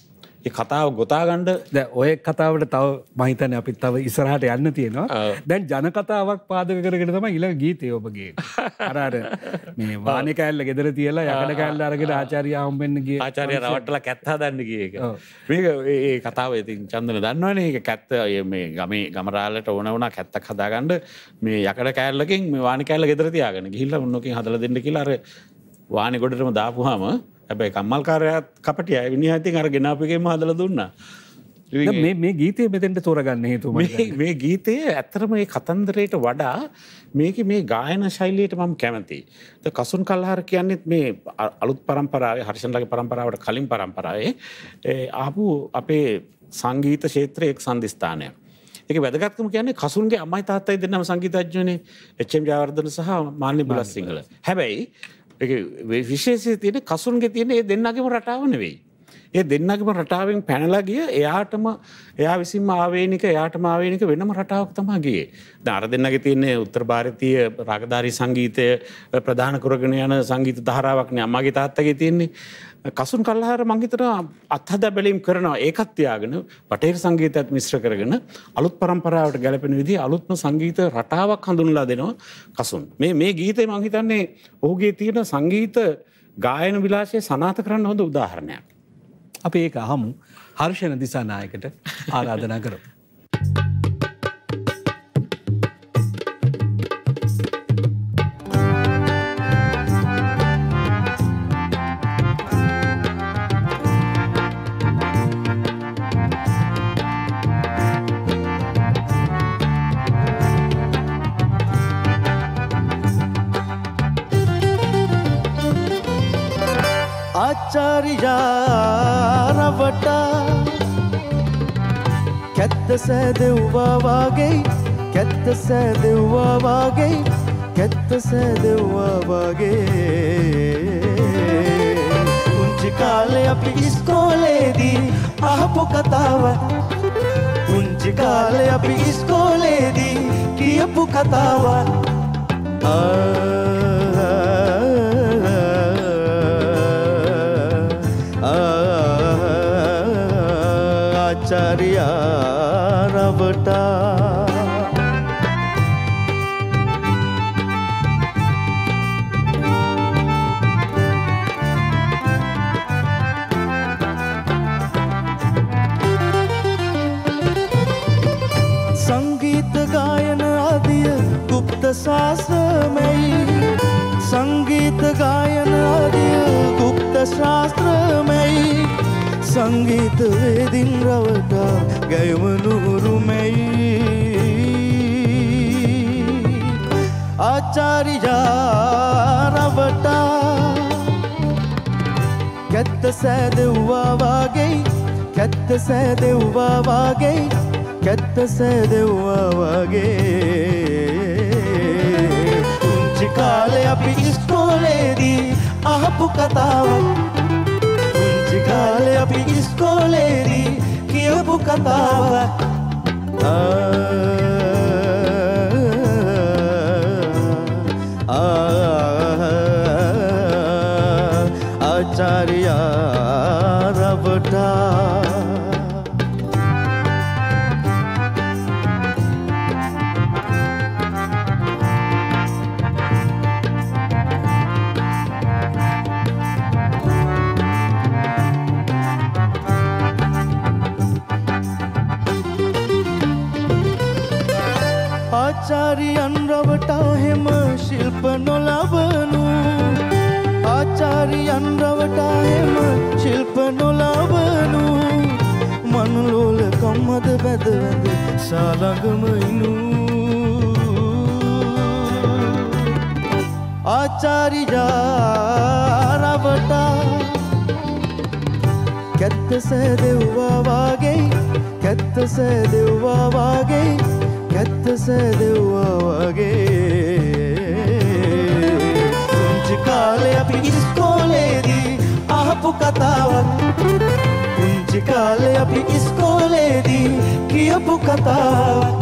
ඒ කතාව ගොතා ගන්න දැන් ඔය කතාවට තව මම හිතන්නේ අපි තව ඉස්සරහට යන්න තියෙනවා. දැන් ජන කතාවක් පාදක කරගෙන තමයි ඊළඟ ගීතය ඔබගේ. අර අර මේ වානේ කෑල්ල ගෙදර තියලා යකඩ කෑල්ල අරගෙන ආචාර්යා හම්බෙන්න ගියේ. ආචාර්යා රවට්ටලා කැත්ත හදන්න ගියේ එක. මේක ඒ කතාව ඉතින් චන්දන දන්නවනේ. ඒක කැත්ත මේ ගමේ ගමරාලට ඕන වුණා කැත්තක් හදාගන්න මේ යකඩ කෑල්ලකින් මේ වානේ කෑල්ල ගෙදර තියාගෙන ගිහිල්ලා මොනකින් හදලා දෙන්න කියලා අර වානේ ගොඩටම දාපුවාම හැබැයි කම්මල්කාරයාත් කපටිය විනිහා ඉතින් අර ගෙනාපු එකේම හදලා දුන්නා. මේ මේ ගීතය මෙතෙන්ට තෝරගන්න හේතුව මේ මේ ගීතය ඇත්තටම මේ කතන්දරයට වඩා මේකේ මේ ගායන ශෛලියට මම කැමතියි. ද කසුන් කල්හාර කියන්නේත් මේ අලුත් පරම්පරාවේ හර්ෂන්ලගේ පරම්පරාවට කලින් පරම්පරාවේ ආපු අපේ සංගීත ක්ෂේත්‍රයේ එක් සම්දිස්ථානයක්. ඒක වැදගත්කම කියන්නේ කසුන්ගේ අම්මයි තාත්තයි දෙන්නම සංගීතඥයෝනේ එච් එම් ජයවර්ධන සහ මාල්නි බුලත්සිංහල. හැබැයි ඒක විශේෂය තියෙන කසුන්ගේ තියෙන ඒ දෙන්නගේම රටාව නෙවෙයි. ඒ දෙන්නගේම රටාවෙන් පැනලා ගිය එයාටම එයා විසින්ම ආවේනික එයාටම ආවේනික වෙනම රටාවක් තමයි ගියේ. දැන් අර දෙන්නගේ තියෙන උත්තර භාරතීය රාගධාරී සංගීතය ප්‍රධාන කරගෙන යන සංගීත ධාරාවක් නේ අම්මාගේ තාත්තගේ තියෙන්නේ. කසුන් කල්හාර මං හිතනවා අත්හදා බැලීම් කරනවා ඒකත් තියාගෙන බටහිර සංගීතයත් මිශ්‍ර කරගෙන අලුත් පරම්පරාවට ගැලපෙන විදිහේ අලුත්ම සංගීත රටාවක් හඳුන්වලා දෙනවා කසුන්. මේ මේ ගීතේ මං හිතන්නේ ඔහුගේ තියෙන සංගීත ගායන විලාසය සනාථ කරන්න හොඳ උදාහරණයක්. අපි ඒක අහමු. හර්ෂණ දිසානායකට ආරාධනා කරමු. ආචාර්යා රවටා කැත්ත සෑදෙව්වා වාගේ කැත්ත සෑදෙව්වා වාගේ කැත්ත සෑදෙව්වා වාගේ පුංචි කාලේ අපි ඉස්කෝලේදී අහපු කතාව පුංචි කාලේ අපි ඉස්කෝලේදී කියපු කතාව ආචාර්යා රවටා සංගීත ගායන ආදිය গুপ্ত ශාස්ත්‍රමයි සංගීත ගායන ආදිය গুপ্ত ශාස්ත්‍රමයි සංගීත වේදින් රවටා ගයමනුරුමයි ආචාර්යා රවටා කැත්ත සෑදෙව්වා වාගේ කැත්ත සෑදෙව්වා වාගේ කැත්ත සෑදෙව්වා වාගේ පුංචි කාලේ අපි ඉස්කෝලේදී අහපු කතාවක් කාලේ අපි ඉස්කෝලේදී කියපු කතාව ආචාර්යා රවටා ආචාර්යයන් රවටා හැම ශිල්ප නොලබනු ආචාර්යයන් රවටා හැම ශිල්ප නොලබනු මනුලෝල කම්මද බැදවැඳ ශාලඟම ඉනු ආචාර්යා රවටා කැත්ත සෑදෙව්වා වාගේ කැත්ත සෑදෙව්වා වාගේ කැත්ත සෑදෙව්වා වාගේ පුංචි කාලේ අපි ඉස්කෝලේදී අහපු කතාවක් පුංචි කාලේ අපි ඉස්කෝලේදී කියපු කතාවක්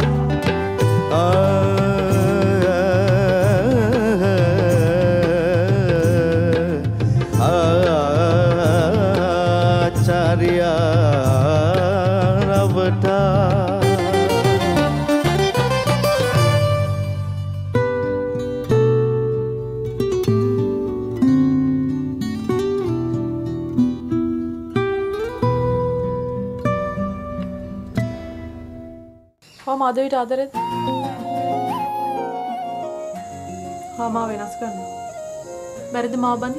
ආචාර්යා ආ මාධවිට ආදරෙද? ආ මා වෙනස් කරනවා. බැරිද මාව බඳි?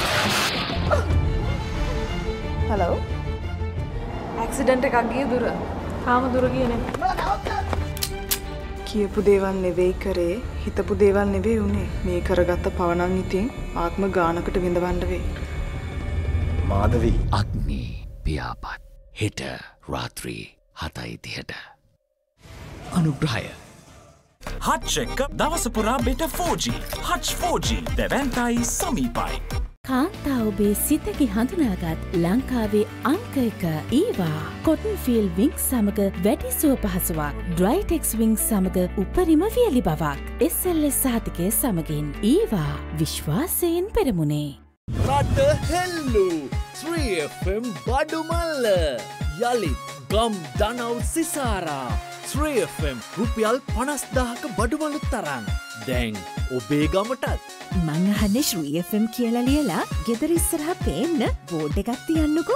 හලෝ. ඇක්සිඩන්ට් එකක් ගියේ දුර. තාම දුර ගියේ නැහැ. කියපු දේවල් නෙවෙයි කරේ, හිතපු දේවල් නෙවෙයි උනේ. මේ කරගත්ත පවණන් ඉතින් ආත්ම ගානකට විඳවන්න වෙයි. මාධවී අග්නි පියාපත් හෙට රාත්‍රී හතයි තිහට අනුග්‍රහය හච් එක දවස පුරා බෙට four G Hutch four G දැවැන්තයි සමීපයි. කාන්තා ඔබේ සිතකි හඳුනාගත් ලංකාවේ අංක එක ඊවා කොටන් ෆීල් විංක් සමග වැඩි සුව පහසුවක් ඩ්‍රයිටෙක්ස් විංක් සමග උපරිම වියලි බවක් එස් එල් එස් සහතිකය සමගින් ඊවා විශ්වාසයෙන් පෙරමුණේ. රට හෙල්ලු ත්‍රී එෆ් එම් බඩුමල්ල යළිත් ගම් දනව් සිසාරා ත්‍රී එෆ් එම් රුපියල් පනස්දාහක බඩුමලු තරන් දැන් ඔබේ ගමටත් මං අහන්නේ ශ්‍රී එෆ් එම් කියලා ලියලා ගෙදර ඉස්සරහා පේන්න බෝඩ් එකක් තියන්නකෝ.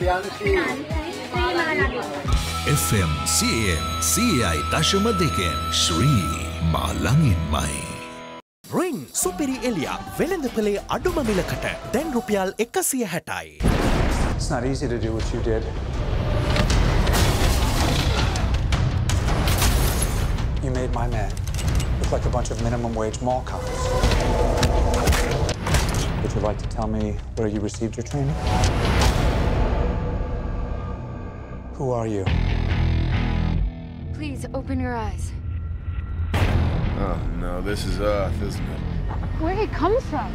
එෆ් එම් සී එම් සීයයි දශම දෙකෙන් ශ්‍රී මා ළඟින්මයි. රින් සුපිරි එලියා වෙළඳපොලේ අඩුම මිලකට දැන් රුපියල් එකසිය හැටයි. It's not easy to do what you did. You made my man look like a bunch of minimum wage mall cops. Would you like to tell me where you received your training? Who are you? Please open your eyes. Oh no, this is Earth, isn't it? Where he comes from?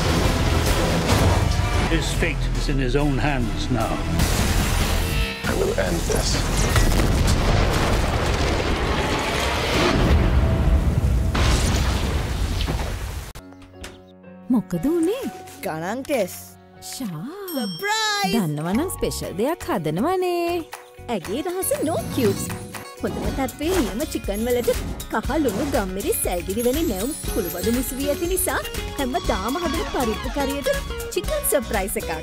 His fate is in his own hands now. I will end this. මොකද උනේ? ගණන් ටෙස්. ෂා. සර්ප්‍රයිස්. දන්නවනම් ස්පෙෂල් දෙයක් හදනවනේ. ඇගේ රහස no cubes. හොඳම තත්ත්වයේ නියම චිකන් වලට කහ ලුණු ගම්මිරිස් සැල්ගිරි වැනි නැවුම් කුළුබඩු මුසු වී ඇති නිසා හැමදාම හදන පරිප්පු කරියට චිකන් සර්ප්‍රයිස් එකක්.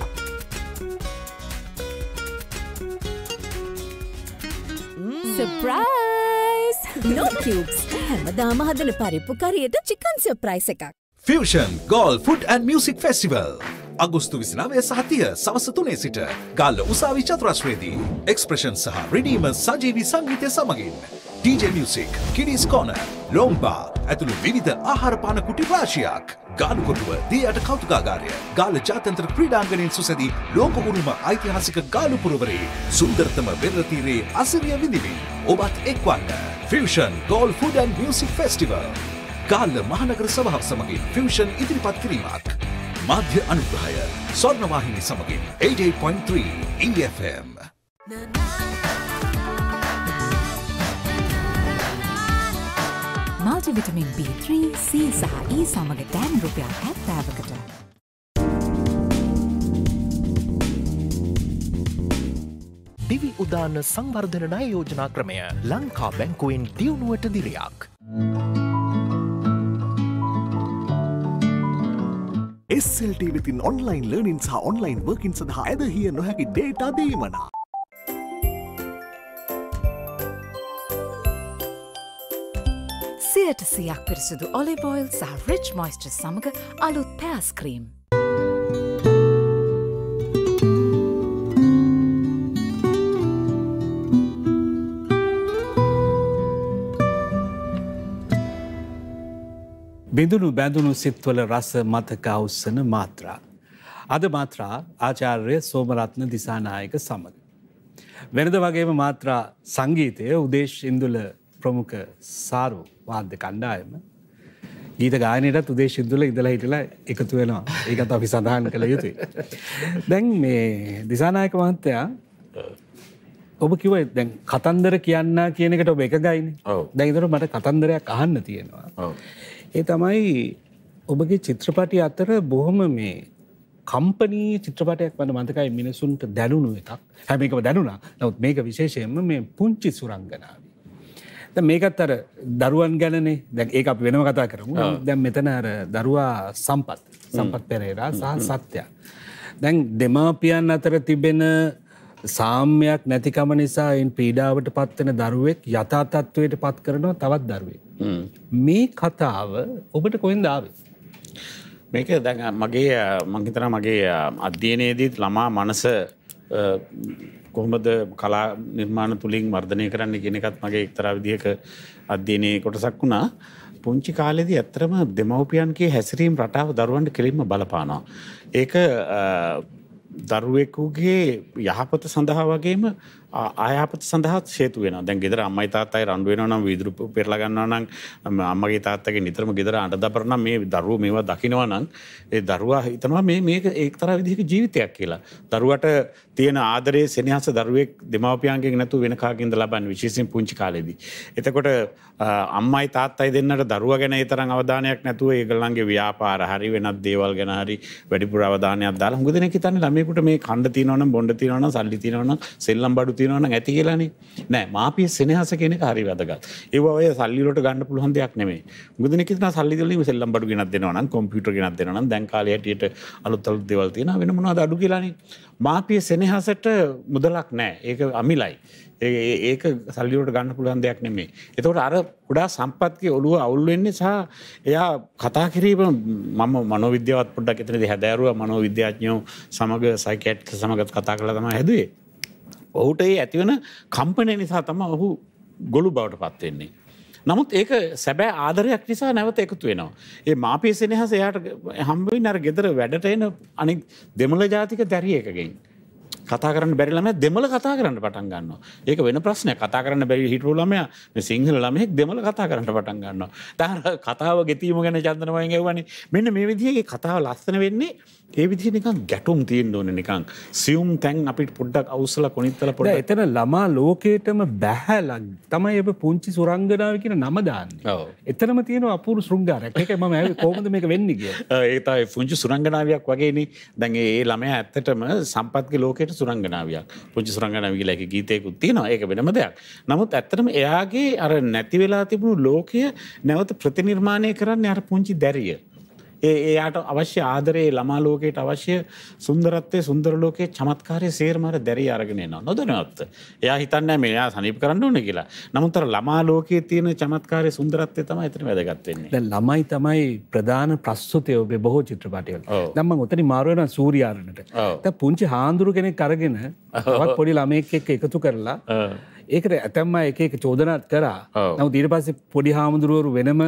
සර්ප්‍රයිස්! no cubes. හැමදාම හදන පරිප්පු කරියට චිකන් සර්ප්‍රයිස් එකක්. Fusion Galle food and music festival අගෝස්තු විසිනවය සහ තිහ සවස තුනේ සිට ගාල්ල උසාවි චතුරස්‍රයේදී එක්ස්ප්‍රෙෂන් සහ රිඩීම සජීවී සංගීතය සමගින් ඩීජේ මියුසික් කිඩිස් කෝනර් ලෝංබා ඇතුළු විවිධ ආහාර පාන කුටි රාශියක් ගාලු කොටුව දී යට කෞතුකාගාරය ගාල්ල ජාත්‍යන්තර ක්‍රීඩාංගණයෙන් සුසැදි ලෝක උරුම ඓතිහාසික ගාලු පුරවරේ සුන්දරතම වෙරළ තීරයේ අසිරිය විඳිමින් ඔබත් එක්වන්න fusion Galle food and music festival Galle මහනගර සභාව සමගින් ෆියුෂන් ඉදිරිපත් කිරීමක් මාධ්‍ය අනුග්‍රහය ස්වර්ණවාහිනී සමගින් eighty eight point three E F M. Multivitamin B three C සහ E සමග දැන් රුපියල් හැත්තෑවකට. දිවි උදාන සංවර්ධන ණය යෝජනා ක්‍රමය ලංකා බැංකුවෙන් දියුණුවට දිරියක්. S L T වෙතින් ඔන්ලයින් ලර්නින් සහ ඔන්ලයින් වර්කින් සඳහා ඇදහිය නොහැකි ඩේටා දීමනා. සියයට සියක් පිරිසිදු ඔලිව් ඔයිල් සහ රිච් මොයිස්චර් සමග අලුත් පෑස් ක්‍රීම්. බිඳුණු බැඳුණු සිත්වල රස මතක අවුස්සන මාත්‍රා. අද මාත්‍රා ආචාර්ය සෝමරත්න දිසානායක සමඟ. වෙනද වගේම මාත්‍රා සංගීතය උදේශ් ඉන්දුල ප්‍රමුඛ සාරු වාද්‍ය කණ්ඩායම. ගීත ගායනයටත් උදේශ් ඉන්දුල ඉඳලා හිටලා එකතු වෙනවා. ඒකත් අපි සඳහන් කළ යුතුයි. දැන් මේ දිසානායක මහත්තයා ඔබ කිව්ව දැන් කතන්දර කියන්න කියන එකට ඔබ එකගයිනේ. දැන් ඒතර මට කතන්දරයක් අහන්න තියෙනවා. ඒ තමයි ඔබගේ චිත්‍රපටි අතර බොහොම මේ කම්පනී චිත්‍රපටයක් වන්න මතකයි මිනිසුන්ට දැනුණු එකක්. හැම එකම දැනුණා. නමුත් මේක විශේෂයෙන්ම මේ පුංචි සුරංගනාව. දැන් මේකත් අර දරුවන් ගැනනේ. දැන් ඒක අපි වෙනම කතා කරමු. දැන් මෙතන අර දරුවා සම්පත් සම්පත් පෙරේරා සහ සත්‍ය. දැන් දෙමාපියන් අතර තිබෙන සාම්‍යයක් නැතිකම නිසා එයින් පීඩාවට පත්වෙන දරුවෙක් යථා තත්ත්වයට පත් කරනවා තවත් දරුවෙක්. මේ කතාව ඔබට කොහෙන්ද ආවේ? මේක දැන් මගේ මං හිතනවා මගේ අධ්‍යයනයේදී ළමා මනස කොහොමද කලා නිර්මාණ තුලින් වර්ධනය කරන්න කියන එකත් මගේ එක්තරා විදිහක අධ්‍යයනයේ කොටසක් වුණා. පුංචි කාලේදී ඇත්තටම දෙමව්පියන්ගේ හැසිරීම් රටාව දරුවන්ට කෙලින්ම බලපානවා. ඒක දරුවෙකුගේ යහපත සඳහා වගේම ආයාපත සඳහා හේතු වෙනවා. දැන් ගෙදර අම්මයි තාත්තයි රණ්ඩු වෙනවා නම් වීදුරු පෙරලා ගන්නවා නම් අම්මගේ තාත්තගේ නිතරම ගෙදර අඬ දබර නම් මේ දරුවෝ මේවා දකිනවා නම් ඒ දරුවා හිතනවා මේ මේක එක්තරා විදිහක ජීවිතයක් කියලා. දරුවට තියෙන ආදරයේ සෙනෙහස දරුවෙක් දෙමව්පියන්ගෙන් නැතුව වෙන කාගෙන්ද ලබන්නේ විශේෂයෙන් පුංචි කාලේදී. එතකොට අම්මයි තාත්තයි දෙන්නට දරුවා ගැන ඒ තරම් අවධානයක් නැතුව ඒගොල්ලන්ගේ ව්‍යාපාර හරි වෙනත් දේවල් ගැන හරි වැඩිපුර අවධානයක් දාලා හුඟ දෙනෙක් හිතන්නේ ළමයෙකුට මේ කණ්ඩ තියනවා නම් බොණ්ඩ තියනවා නම් සල්ලි තියනවා නම් සෙල්ලම් බඩු තියනවා නම් ඇති කියලානේ. නෑ මාපිය සෙනෙහස කියන එක හරි වැදගත්. ඒව ඔය සල්ලි වලට ගන්න පුළුවන් දෙයක් නෙමෙයි. හුඟ දෙනෙක් හිතනවා සල්ලි වලින් සෙල්ලම් බඩු ගෙනත් දෙනවා නම් කම්පියුටර් ගෙනත් දෙනවා නම් දැන් කාලේ හැටියට අලුත් අලුත් දේවල් තියෙනවා වෙන මොනවද අඩු කියලානේ. මාපිය සෙනෙහසට මුදලක් නෑ. ඒක අමිලයි. ඒක සල්ලි වලට ගන්න පුළුවන් දෙයක් නෙමෙයි. ඒතකොට අර කුඩා සම්පත්ගේ ඔළුව අවුල් වෙන්නේ සහ එයා කතා කිරීම මම මනෝවිද්‍යාවත් පොඩ්ඩක් එතනදී හැදෑරුවා මනෝවිද්‍යාඥයෝ සමග සයිකියාට්‍රිස්ට් සමග කතා කරලා තමයි හැදුවේ. ඔහුට ඒ ඇතිවන කම්පනය නිසා තමයි ඔහු ගොළු බවට පත් වෙන්නේ. නමුත් ඒක සැබෑ ආදරයක් නිසා නැවත එකතු වෙනවා. ඒ මාපිය සෙනෙහස එයාට හම්බ වෙන්නේ අර ගෙදර වැඩට එන අනිත් දෙමළ ජාතික දැරියෙකගෙන්. කතා කරන්න බැරි ළමයා දෙමළ කතා කරන්න පටන් ගන්නවා. ඒක වෙන ප්‍රශ්නයක්. කතා කරන්න බැරි හිටපු ළමයා මේ සිංහල ළමයෙක් දෙමළ කතා කරන්න පටන් ගන්නවා. දැන් කතාව ගෙතීම ගැන චන්දනමයෙන් කියවනේ. මෙන්න මේ විදිහේ කතාව ලස්සන වෙන්නේ ඒ විදිහේ නිකන් ගැටුම් තියෙන්න ඕනේ නිකන්. සියුම් තැන් අපිට පොඩ්ඩක් අවුස්සලා කොනිත්තලා පොඩ්ඩක්. එතන ළමා ලෝකේටම බැහැලා තමයි ඔබ පුංචි සුරංගනාව කියන නම දාන්නේ. ඔව්. එතනම තියෙන අපූර්ව ශෘංගාරයක්. ඒකයි මම ඇහුවේ කොහොමද මේක වෙන්නේ කියලා. ඒ තමයි පුංචි සුරංගනාවියක් වගේනේ. දැන් ඒ ළමයා ඇත්තටම සම්පත්ගේ ලෝකේට සුරංගනාවියක්. පුංචි සුරංගනාවිය කියලා එක ගීතයකුත් තියෙනවා. ඒක වෙනම දෙයක්. නමුත් ඇත්තටම එයාගේ අර නැති වෙලා තිබුණු ලෝකය නැවත ප්‍රතිනිර්මාණය කරන්නේ අර පුංචි දැරිය. ඒ එයාට අවශ්‍ය ආදරේ ළමා ලෝකයට අවශ්‍ය සුන්දරත්වයේ සුන්දර ලෝකයේ චමත්කාරයේ සේරම අර දැරිය අරගෙන එනවා. නොදැනවත්. එයා හිතන්නේ මේ එයා සනීප කරන්න ඕනේ කියලා. නමුත් අර ළමා ලෝකයේ තියෙන චමත්කාරයේ සුන්දරත්වය තමයි එතන වැදගත් වෙන්නේ. දැන් ළමයි තමයි ප්‍රධාන ප්‍රස්තුතය ඔබේ බොහෝ චිත්‍රපටවල. දැන් මම උතනින් මාරු වෙනවා සූර්යාරණට. දැන් පුංචි හාඳුරු කෙනෙක් අරගෙන තවත් පොඩි ළමයෙක් එක්ක එකතු කරලා ඒකට ඇතැම්ම එක එක චෝදනාත් කරා. නමුත් ඊට පස්සේ පොඩි හාමුදුරුවරු වෙනම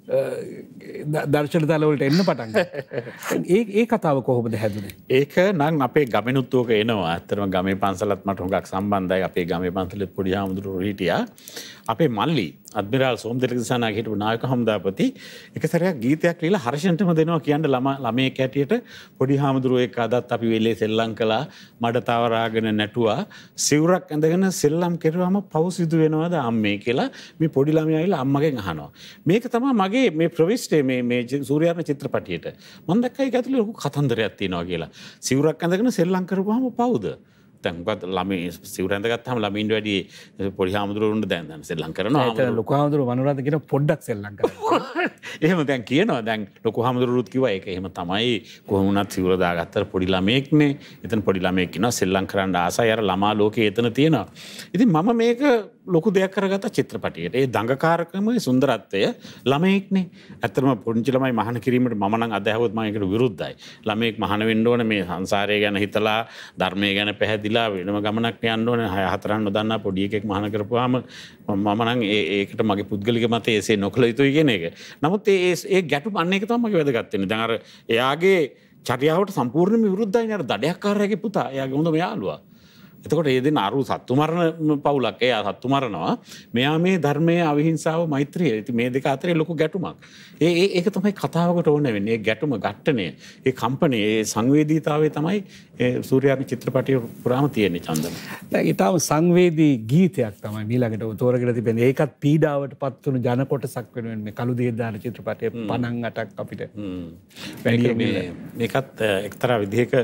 දර්ශන තලවලට එන්න පටන් ඒ ඒ කතාව කොහොමද හැදුනේ? ඒක නම් අපේ ගමෙනුත් ඕක එනවා. ඇත්තටම ගමේ පන්සලත් මට හුඟක් සම්බන්ධයි. අපේ ගමේ පන්සලෙත් පොඩි හාමුදුරුවෝ හිටියා. අපේ මල්ලි අද්මිරාල් සෝමදෙලක දිසානායක හිටපු නායක හමුදාපති එක සැරයක් ගීතයක් ලියලා හර්ෂන්ටම දෙනවා කියන්න ළමා ළමයෙක් ඇටියට පොඩි හාමුදුරුවෝ එක්ක අදත් අපි වෙලේ සෙල්ලම් කළා මඩ තවරාගෙන නැටුවා සිවුරක් ඇඳගෙන සෙල්ලම් කෙරුවාම පව් සිදු වෙනවද අම්මේ කියලා මේ පොඩි ළමයා ඇවිල්ලා අම්මගෙන් අහනවා. මේක තමයි මගේ මේ ප්‍රවිෂ්ඨේ මේ මේ සූර්යාරණ චිත්‍රපටියට මම දැක්කා ඒක ඇතුලේ ලොකු කතන්දරයක් තියෙනවා කියලා. සිවුරක් ඇඳගෙන සෙල්ලම් කරපුවාම පව්ද? දැන් මොකද ළමයි සිවුර ඇඳගත්තාම ළමින්ට වැඩි පොඩි හාමුදුරුවෝ දැන් දැන් සෙල්ලම් කරනවා. ඒක ලොකු හාමුදුරුවෝ මනෝරාද කියන පොඩ්ඩක් සෙල්ලම් කරනවා. එහෙම දැන් කියනවා දැන් ලොකු හාමුදුරුවෝත් කිව්වා ඒක එහෙම තමයි කොහොම වුණත් සිවුර දාගත්තට පොඩි ළමයෙක්නේ. එතන පොඩි ළමයෙක් ඉන්නවා සෙල්ලම් කරන්න ආසයි අර ළමා ලෝකේ එතන තියෙනවා. ඉතින් මම මේක ලොකු දෙයක් කරගත්ත චිත්‍රපටියට. ඒ දඟකාරකමේ සුන්දරත්වය ළමයෙක්නේ. ඇත්තටම පුංචි ළමයි මහාන කිරීමට මම නම් අදහවොත් මම ඒකට විරුද්ධයි. ළමයෙක් මහාන වෙන්න ඕනේ මේ සංසාරය ගැන හිතලා ධර්මය ගැන පැහැදිලා වෙනම ගමනක් යන්න ඕනේ. හය හතරක් නොදන්නා පොඩි එකෙක් මහාන කරපුවාම මම නම් ඒකට මගේ පුද්ගලික මතය එසේ නොකළ යුතුයි කියන එක. නමුත් ඒ ඒ ගැටුම් අන්න එක තමයි මගේ වැදගත් වෙන්නේ. දැන් අර එයාගේ චර්යාවට සම්පූර්ණයෙන්ම විරුද්ධයි නේ අර දඩයක්කාරයාගේ පුතා. එයාගේ හොඳම යාළුවා. එතකොට ඒ දෙන්න අරු සත්තු මරණ පවුලක්. එයා සත්තු මරනවා. මෙයා මේ ධර්මයේ අවිහිංසාව මෛත්‍රිය. ඉතින් මේ දෙක අතරේ ලොකු ගැටුමක්. ඒ ඒ ඒක තමයි කතාවකට ඕන වෙන්නේ. ඒ ගැටුම ගැට්ටනේ. ඒ කම්පණය, ඒ සංවේදීතාවය තමයි ඒ සූර්යාරණ චිත්‍රපටිය පුරාම තියෙන චන්දන. දැන් ඊටම සංවේදී ගීතයක් තමයි ඊළඟට තෝරගෙන තිබෙන්නේ. ඒකත් පීඩාවට පත් වුණු ජන කොටසක් වෙනුවෙන් මේ කළු දේදාන චිත්‍රපටයේ පනස් අටක් අපිට වැඩි මේ මේකත් එක්තරා විදිහක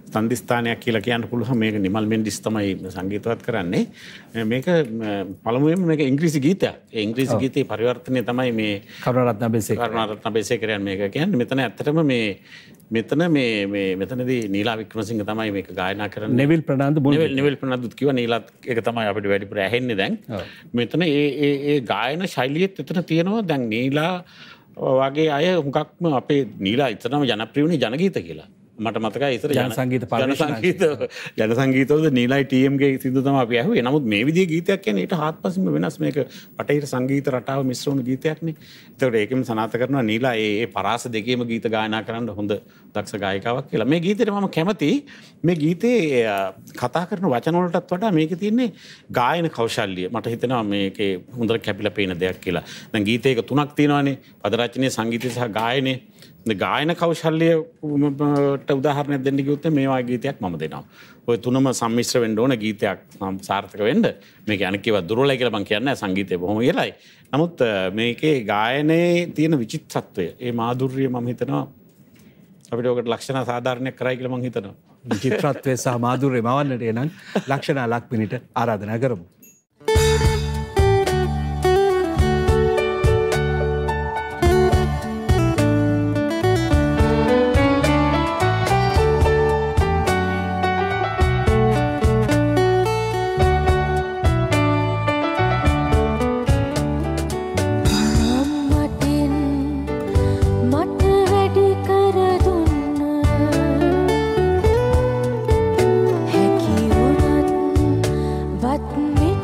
තන්දිස්ථානයක් කියලා කියන්න පුළුවන්. මේක නිමල් මෙන්ඩිස් තමයි සංගීතවත් කරන්නේ. මේක පළමුවෙන්ම මේක ඉංග්‍රීසි ගීතයක්. ඒ ඉංග්‍රීසි ගීතයේ පරිවර්තනය තමයි මේ කරුණාරත්න බෙසේකරයන්. කරුණාරත්න බෙසේකරයන් මේක කියන්නේ. මෙතන ඇත්තටම මේ මෙතන මේ මේ මෙතනදී නීලා වික්‍රමසිංහ තමයි මේක ගායනා කරන්නේ. නෙවිල් ප්‍රනාන්දු නෙවිල් නෙවිල් ප්‍රනාන්දුත් කිව්වා නීලාත් ඒක තමයි අපිට වැඩිපුර ඇහෙන්නේ දැන්. මෙතන ඒ ඒ ඒ ගායන ශෛලියෙත් එතන තියෙනවා. දැන් නීලා වගේ අය හුඟක්ම අපේ නීලා ඉතරම ජනප්‍රිය වුණේ ජනගීත කියලා. මට මතකයි ඉතර ජන සංගීත ජන සංගීත ජන සංගීතවලද නීලයි ටී එම් ගේ සින්දු තමයි අපි ඇහුවේ. නමුත් මේ විදිහේ ගීතයක් කියන්නේ ඊට හාත්පසින්ම වෙනස්. මේක බටහිර සංගීත රටාව මිශ්‍ර වුණු ගීතයක්නේ. ඒතකොට ඒකෙම සනාථ කරනවා නීලා ඒ ඒ පරාස දෙකේම ගීත ගායනා කරන්න හොඳ දක්ෂ ගායිකාවක් කියලා. මේ ගීතේට මම කැමති මේ ගීතේ කතා කරන වචන වලටත් වඩා මේකේ තියෙන්නේ ගායන කෞශල්‍ය. මට හිතෙනවා මේකේ හොඳට කැපිලා පේන දෙයක් කියලා. දැන් ගීතයක තුනක් තියෙනවානේ. පද රචනය, සංගීතය සහ ගායනය. ගායන කෞශල්‍යයට උදාහරණයක් දෙන්න කිව්වොත් මේ වගේ ගීතයක් මම දෙනවා. ඔය තුනම සම්මිශ්‍ර වෙන්න ඕන ගීතයක් සාර්ථක වෙන්න. මේක අනික ඒවා දුර්වලයි කියලා මම කියන්නේ නැහැ. සංගීතය බොහොම ඉහළයි. නමුත් මේකේ ගායනයේ තියෙන විචිත්‍රත්වය, ඒ මාධුර්යය මම හිතනවා අපිට ඔකට ලක්ෂණ සාධාරණයක් කරයි කියලා මම හිතනවා. විචිත්‍රත්වය සහ මාධුර්යය මවන්නට එනම් ලක්ෂණ ලක්මිනිට ආරාධනා කරමු. But me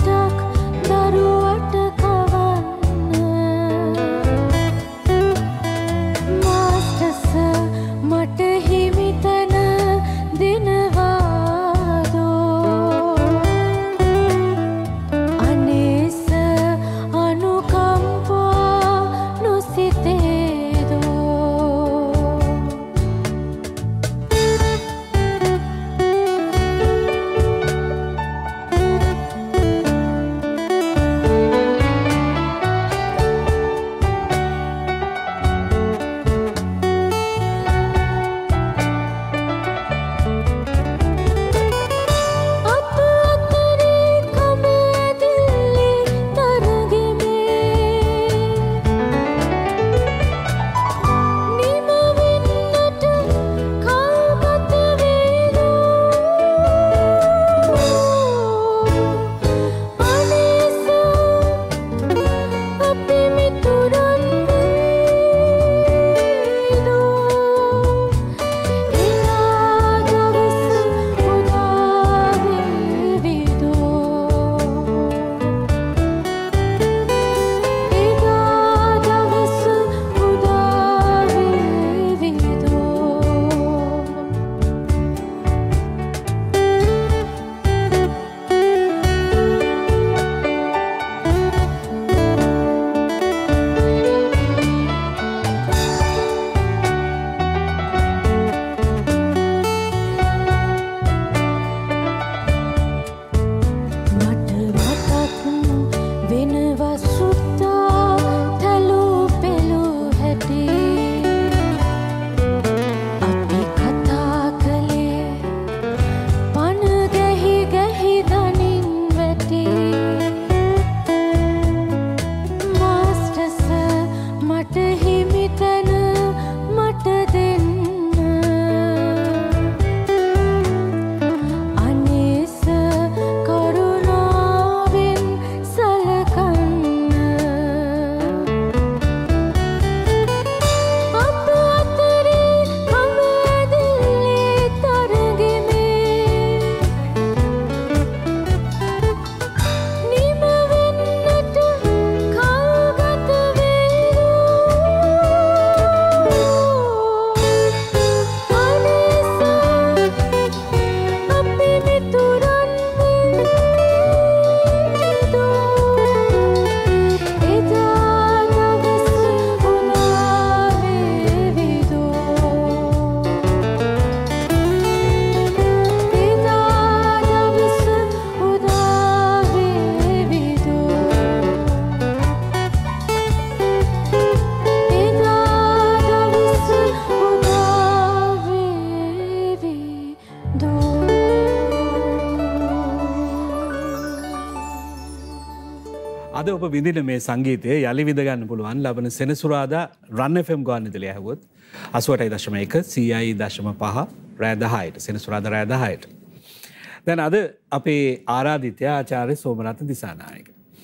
අද ඔබ විඳින මේ සංගීතය යළි විඳ ගන්න පුළුවන් ලබන සෙනසුරාදා රන් එෆ් එම් ගුවන්විදුලිය ඇහුවොත් අසූ අටයි දශම එක සීඅයි දශම පහ රෑ දහයට සෙනසුරාදා රෑ දහයට. දැන් අද අපේ ආරාධිතය ආචාර්ය සෝමරත්න දිසානායක.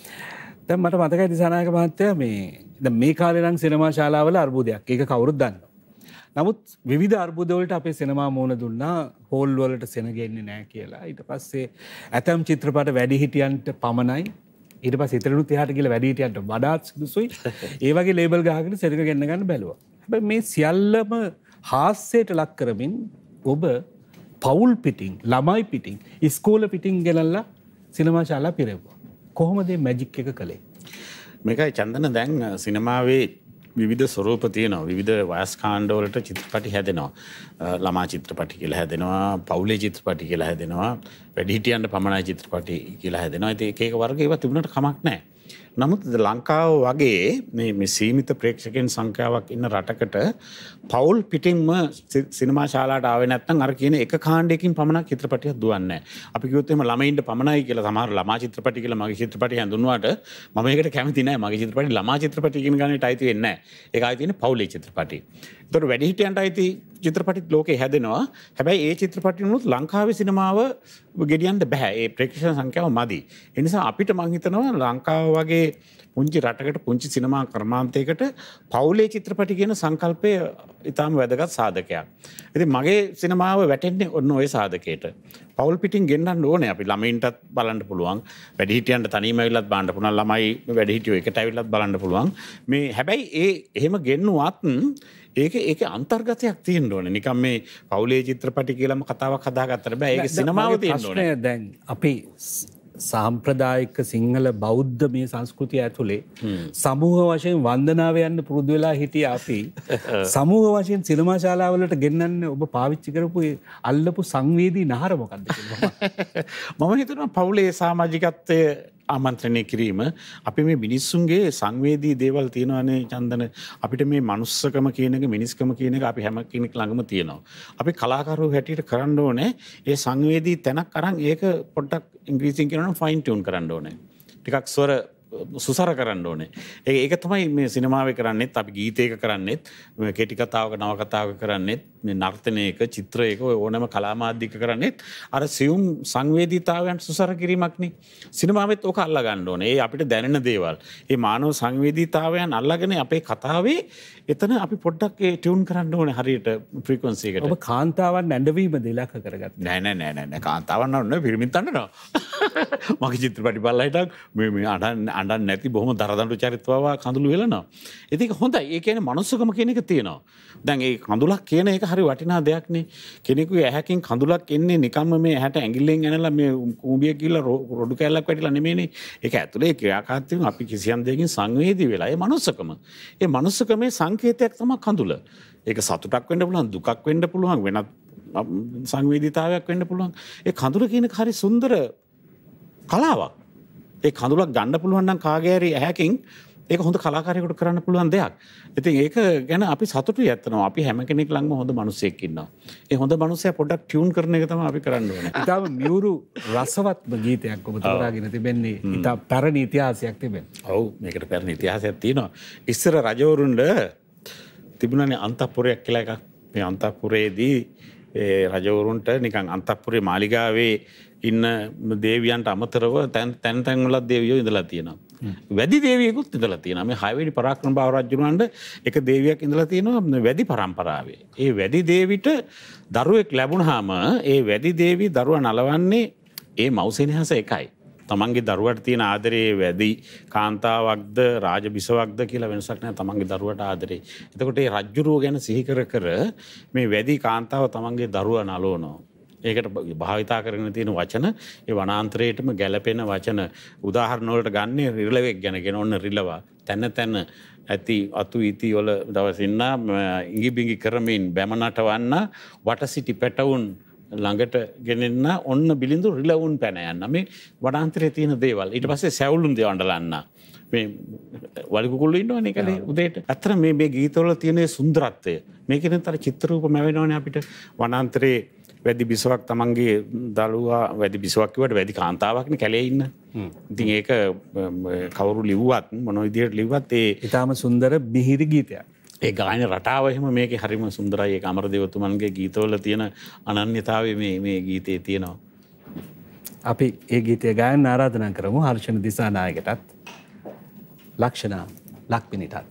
දැන් මට මතකයි දිසානායක මහත්තයා මේ දැන් මේ කාලේ නම් සිනමා ශාලාවල අර්බුදයක්. ඒක කවුරුත් දන්නවා. නමුත් විවිධ අර්බුද වලට අපේ සිනමා මෝන දුන්නා හෝල් වලට සෙන ගෙන්නේ නැහැ කියලා. ඊට පස්සේ ඇතම් චිත්‍රපට වැඩිහිටියන්ට පමණයි. ඊට පස්සේ ඉතිරිනුත් එහාට ගිහලා වැඩිහිටියන්ට වඩාත් සුදුසුයි. ඒ වගේ ලේබල් ගහගෙන සෙනග ගෙන්න ගන්න බැලුවා. හැබැයි මේ සියල්ලම හාස්‍යයට ලක් කරමින් ඔබ පවුල් පිටින්, ළමයි පිටින්, ඉස්කෝල පිටින් ගෙනල්ලා සිනමා ශාලා පිරෙව්වා. කොහොමද මේ මැජික් එක කළේ? මේකයි චන්දන දැන් සිනමාවේ විවිධ ස්වරූප තියෙනවා. විවිධ වයස් කාණ්ඩ වලට චිත්‍රපටි හැදෙනවා. ළමා චිත්‍රපටි කියලා හැදෙනවා, පවුලේ චිත්‍රපටි කියලා හැදෙනවා, වැඩිහිටියන්ට පමණයි චිත්‍රපටි කියලා හැදෙනවා. ඉතින් එක එක වර්ග ඒවා තිබුණාට කමක් නැහැ. නමුත් ලංකාව වගේ මේ මේ සීමිත ප්‍රේක්ෂකයන් සංඛ්‍යාවක් ඉන්න රටකට පවුල් පිටින්ම සිනමා ශාලාවට ආවේ නැත්නම් අර කියන එක කාණ්ඩයකින් පමණක් චිත්‍රපටියක් දුවන්නේ නැහැ. අපි කිව්වොත් එහෙම ළමයින්ට පමණයි කියලා සමහර ළමා චිත්‍රපටි කියලා මගේ චිත්‍රපටි හඳුන්වුවාට මම ඒකට කැමති නැහැ. මගේ චිත්‍රපටි ළමා චිත්‍රපටි කියන ගණනට අයිති වෙන්නේ නැහැ. ඒක අයිති වෙන්නේ පවුලේ චිත්‍රපටි. ඒතකොට වැඩිහිටියන්ට අයිති චිත්‍රපටිත් ලෝකේ හැදෙනවා. හැබැයි ඒ චිත්‍රපටිනුත් ලංකාවේ සිනමාව ගෙඩියන්න බෑ. ඒ ප්‍රේක්ෂක සංඛ්‍යාව මදි. ඒ නිසා අපිට මං හිතනවා ලංකාව වගේ පුංචි රටකට පුංචි සිනමා කර්මාන්තයකට පවුලේ චිත්‍රපටි කියන සංකල්පය ඉතාම වැදගත් සාධකයක්. ඉතින් මගේ සිනමාව වැටෙන්නේ ඔන්න ඔය සාධකයට. පවුල් පිටින් ගෙන්නන්න ඕනේ. අපි ළමයින්ටත් බලන්න පුළුවන්. වැඩිහිටියන්ට තනියම ඇවිල්ලත් බලන්න පුළුවන්. ළමයි වැඩිහිටියෝ එකට ඇවිල්ලත් බලන්න පුළුවන්. මේ හැබැයි ඒ එහෙම ගෙන්නුවත් ඒක ඒක අන්තර්ගතයක් තියෙන්න ඕනේ. නිකම් මේ පවුලේ චිත්‍රපටි කියලාම කතාවක් හදාගත්තට බෑ. ඒක සිනමාව තියෙන්න ඕනේ. දැන් අපි සාම්ප්‍රදායික සිංහල බෞද්ධ මේ සංස්කෘතිය ඇතුලේ සමූහ වශයෙන් වන්දනාව යන්න පුරුදු වෙලා හිටිය අපි සමූහ වශයෙන් සිනමා ශාලාවලට ගෙන්නන්නේ ඔබ පාවිච්චි කරපු අල්ලපු සංවේදී නහර මොකක්ද කියලා. මම හිතනවා පවුලේ සමාජිකත්වය ආමන්ත්‍රණය කිරීම අපි මේ මිනිස්සුන්ගේ සංවේදී දේවල් තියෙනවානේ චන්දන. අපිට මේ මනුස්සකම කියන එක මිනිස්කම කියන එක අපි හැම කෙනෙක් ළඟම තියෙනවා. අපි කලාකරුවෝ හැටියට කරන්න ඕනේ ඒ සංවේදී තැනක් අරන් ඒක පොඩ්ඩක් ඉංග්‍රීසියෙන් කියනවා නම් ෆයින් ටියුන් කරන්න ඕනේ. ටිකක් ස්වර සුසර කරන්න ඕනේ. ඒක ඒක තමයි මේ සිනමාවේ කරන්නේත් අපි ගීතයක කරන්නේත් කෙටි කතාවක නව කතාවක කරන්නේත් මේ නර්තනයක චිත්‍රයක ඕනෑම කලාමාධ්‍යක කරන්නේත් අර සියුම් සංවේදීතාවයන් සුසර කිරීමක්නේ. සිනමාවෙත් ඕක අල්ලා ගන්න ඕනේ. ඒ අපිට දැනෙන දේවල්. ඒ මානව සංවේදීතාවයන් අල්ලාගෙන අපේ කතාවේ එතන අපි පොඩ්ඩක් ඒ ටියුන් කරන්න ඕනේ හරියට ෆ්‍රීකවන්සි එකට. ඔබ කාන්තාවන් නැඬවීම දෙලක කරගත්තා. නෑ නෑ නෑ නෑ කාන්තාවන් නෑ පිරිමින් තන්නනවා. මගේ චිත්‍රපටි බලලා හිටන් මේ මේ අඬන්න අඬන්න නැති බොහොම දරදඬු චරිතවව කඳුළු වෙලනවා. ඉතින් හොඳයි. ඒ කියන්නේ මනුස්සකම කියන එක තියෙනවා. දැන් ඒ කඳුලක් කියන එක හරි වටිනා දෙයක්නේ. කෙනෙකුගේ ඇහැකින් කඳුලක් එන්නේ නිකම්ම මේ ඇහැට ඇඟිල්ලෙන් ඇනලා මේ කුඹිය කියලා රොඩු කැල්ලක් වැටිලා නෙමෙයිනේ. ඒක ඇතුලේ ක්‍රියාකාරීත්වයෙන් අපි කිසියම් දෙයකින් සංවේදී වෙලා ඒ මනුස්සකම. ඒ මනුස්සකමේ සංකේතයක් තමයි කඳුල. ඒක සතුටක් වෙන්න පුළුවන්, දුකක් වෙන්න පුළුවන්, වෙනත් සංවේදීතාවයක් වෙන්න පුළුවන්. ඒ කඳුල කියන එක හරි සුන්දර කලාවක්. ඒ කඳුලක් ගන්න පුළුවන් නම් කාගේ හරි ඇහැකින් ඒක හොඳ කලාකාරයෙකුට කරන්න පුළුවන් දෙයක්. ඉතින් ඒක ගැන අපි සතුටුයි ඇත්තනවා. අපි හැම කෙනෙක් ළඟම හොඳ මිනිසෙක් ඉන්නවා. ඒ හොඳ මිනිසයා පොඩ්ඩක් ටියුන් කරන එක තමයි අපි කරන්න ඕනේ. ඉතාලම මියුරු රසවත්ම ගීතයක් ඔබ තෝරාගෙන තිබෙන්නේ. ඉතා පැරණි ඉතිහාසයක් තිබෙනවා. ඔව් මේකට පැරණි ඉතිහාසයක් තියෙනවා. ඉස්සර රජවරුන්ට තිබුණානේ අන්තපුරයක් කියලා එකක්. මේ අන්තපුරයේදී ඒ රජවරුන්ට නිකන් අන්තපුරේ මාලිගාවේ ඉන්න දේවියන්ට අමතරව තැන් තැන් තැන් වල දේවියෝ ඉඳලා තියෙනවා. වැඩි දේවියෙකුත් ඉඳලා තියෙනවා. මේ හයවෙනි පරාක්‍රම බාහු රජුණන්ට එක දේවියක් ඉඳලා තියෙනවා වැඩි පරම්පරාවේ. ඒ වැඩි දේවිට දරුවෙක් ලැබුණාම ඒ වැඩි දේවි දරුවා නලවන්නේ ඒ මව්සෙනෙහස එකයි. තමන්ගේ දරුවට තියෙන ආදරේ වැඩි කාන්තාවක්ද රාජබිසවක්ද කියලා වෙනසක් නැහැ. තමන්ගේ දරුවට ආදරේ. එතකොට ඒ රජුරුව ගැන සිහි කර කර මේ වැඩි කාන්තාව තමන්ගේ දරුවා නලවනවා. ඒකට භාවිතා කරගෙන තියෙන වචන ඒ වනාන්තරයේටම ගැලපෙන වචන උදාහරණ වලට ගන්නේ රිලෙවෙක් ගැන කියන ඔන්න රිලවා තැන තැන ඇති අතු ඉති වල දවසින්න ඉඟි බිඟි කරමින් බැම නටවන්න වට සිටි පැටවුන් ළඟට ගෙනෙන්න ඔන්න බිලිඳු රිලවුන් පැන යන්න මේ වනාන්තරයේ තියෙන දේවල් ඊට පස්සේ සැවුලුන් දේවන්ඩලන්න මේ වලිකුකුළු ඉන්නවනේ කලේ උදේට අතර මේ මේ ගීතවල තියෙන සුන්දරත්වය මේකෙන් තර චිත්‍ර රූප මැවෙනවනේ අපිට වනාන්තරයේ වැඩි බිසවක් තමන්ගේ දළුවා වැඩි බිසවක් කිව්වට වැඩි කාන්තාවක්නේ කැලේ ඉන්න. ඉතින් ඒක කවුරු ලිව්වත් මොන විදියට ලිව්වත් ඒ ඊටාම සුන්දර බිහිරි ගීතයක්. ඒ ගායන රටාව එහෙම මේකේ හරිම සුන්දරයි. ඒක අමරදේවතුමන්ගේ ගීතවල තියෙන අනන්‍යතාවය මේ මේ ගීතේ තියෙනවා. අපි ඒ ගීතය ගායන ආරාධනා කරමු හර්ෂණ දිසානායකටත් ලක්ෂණා ලක්මිනිටත්.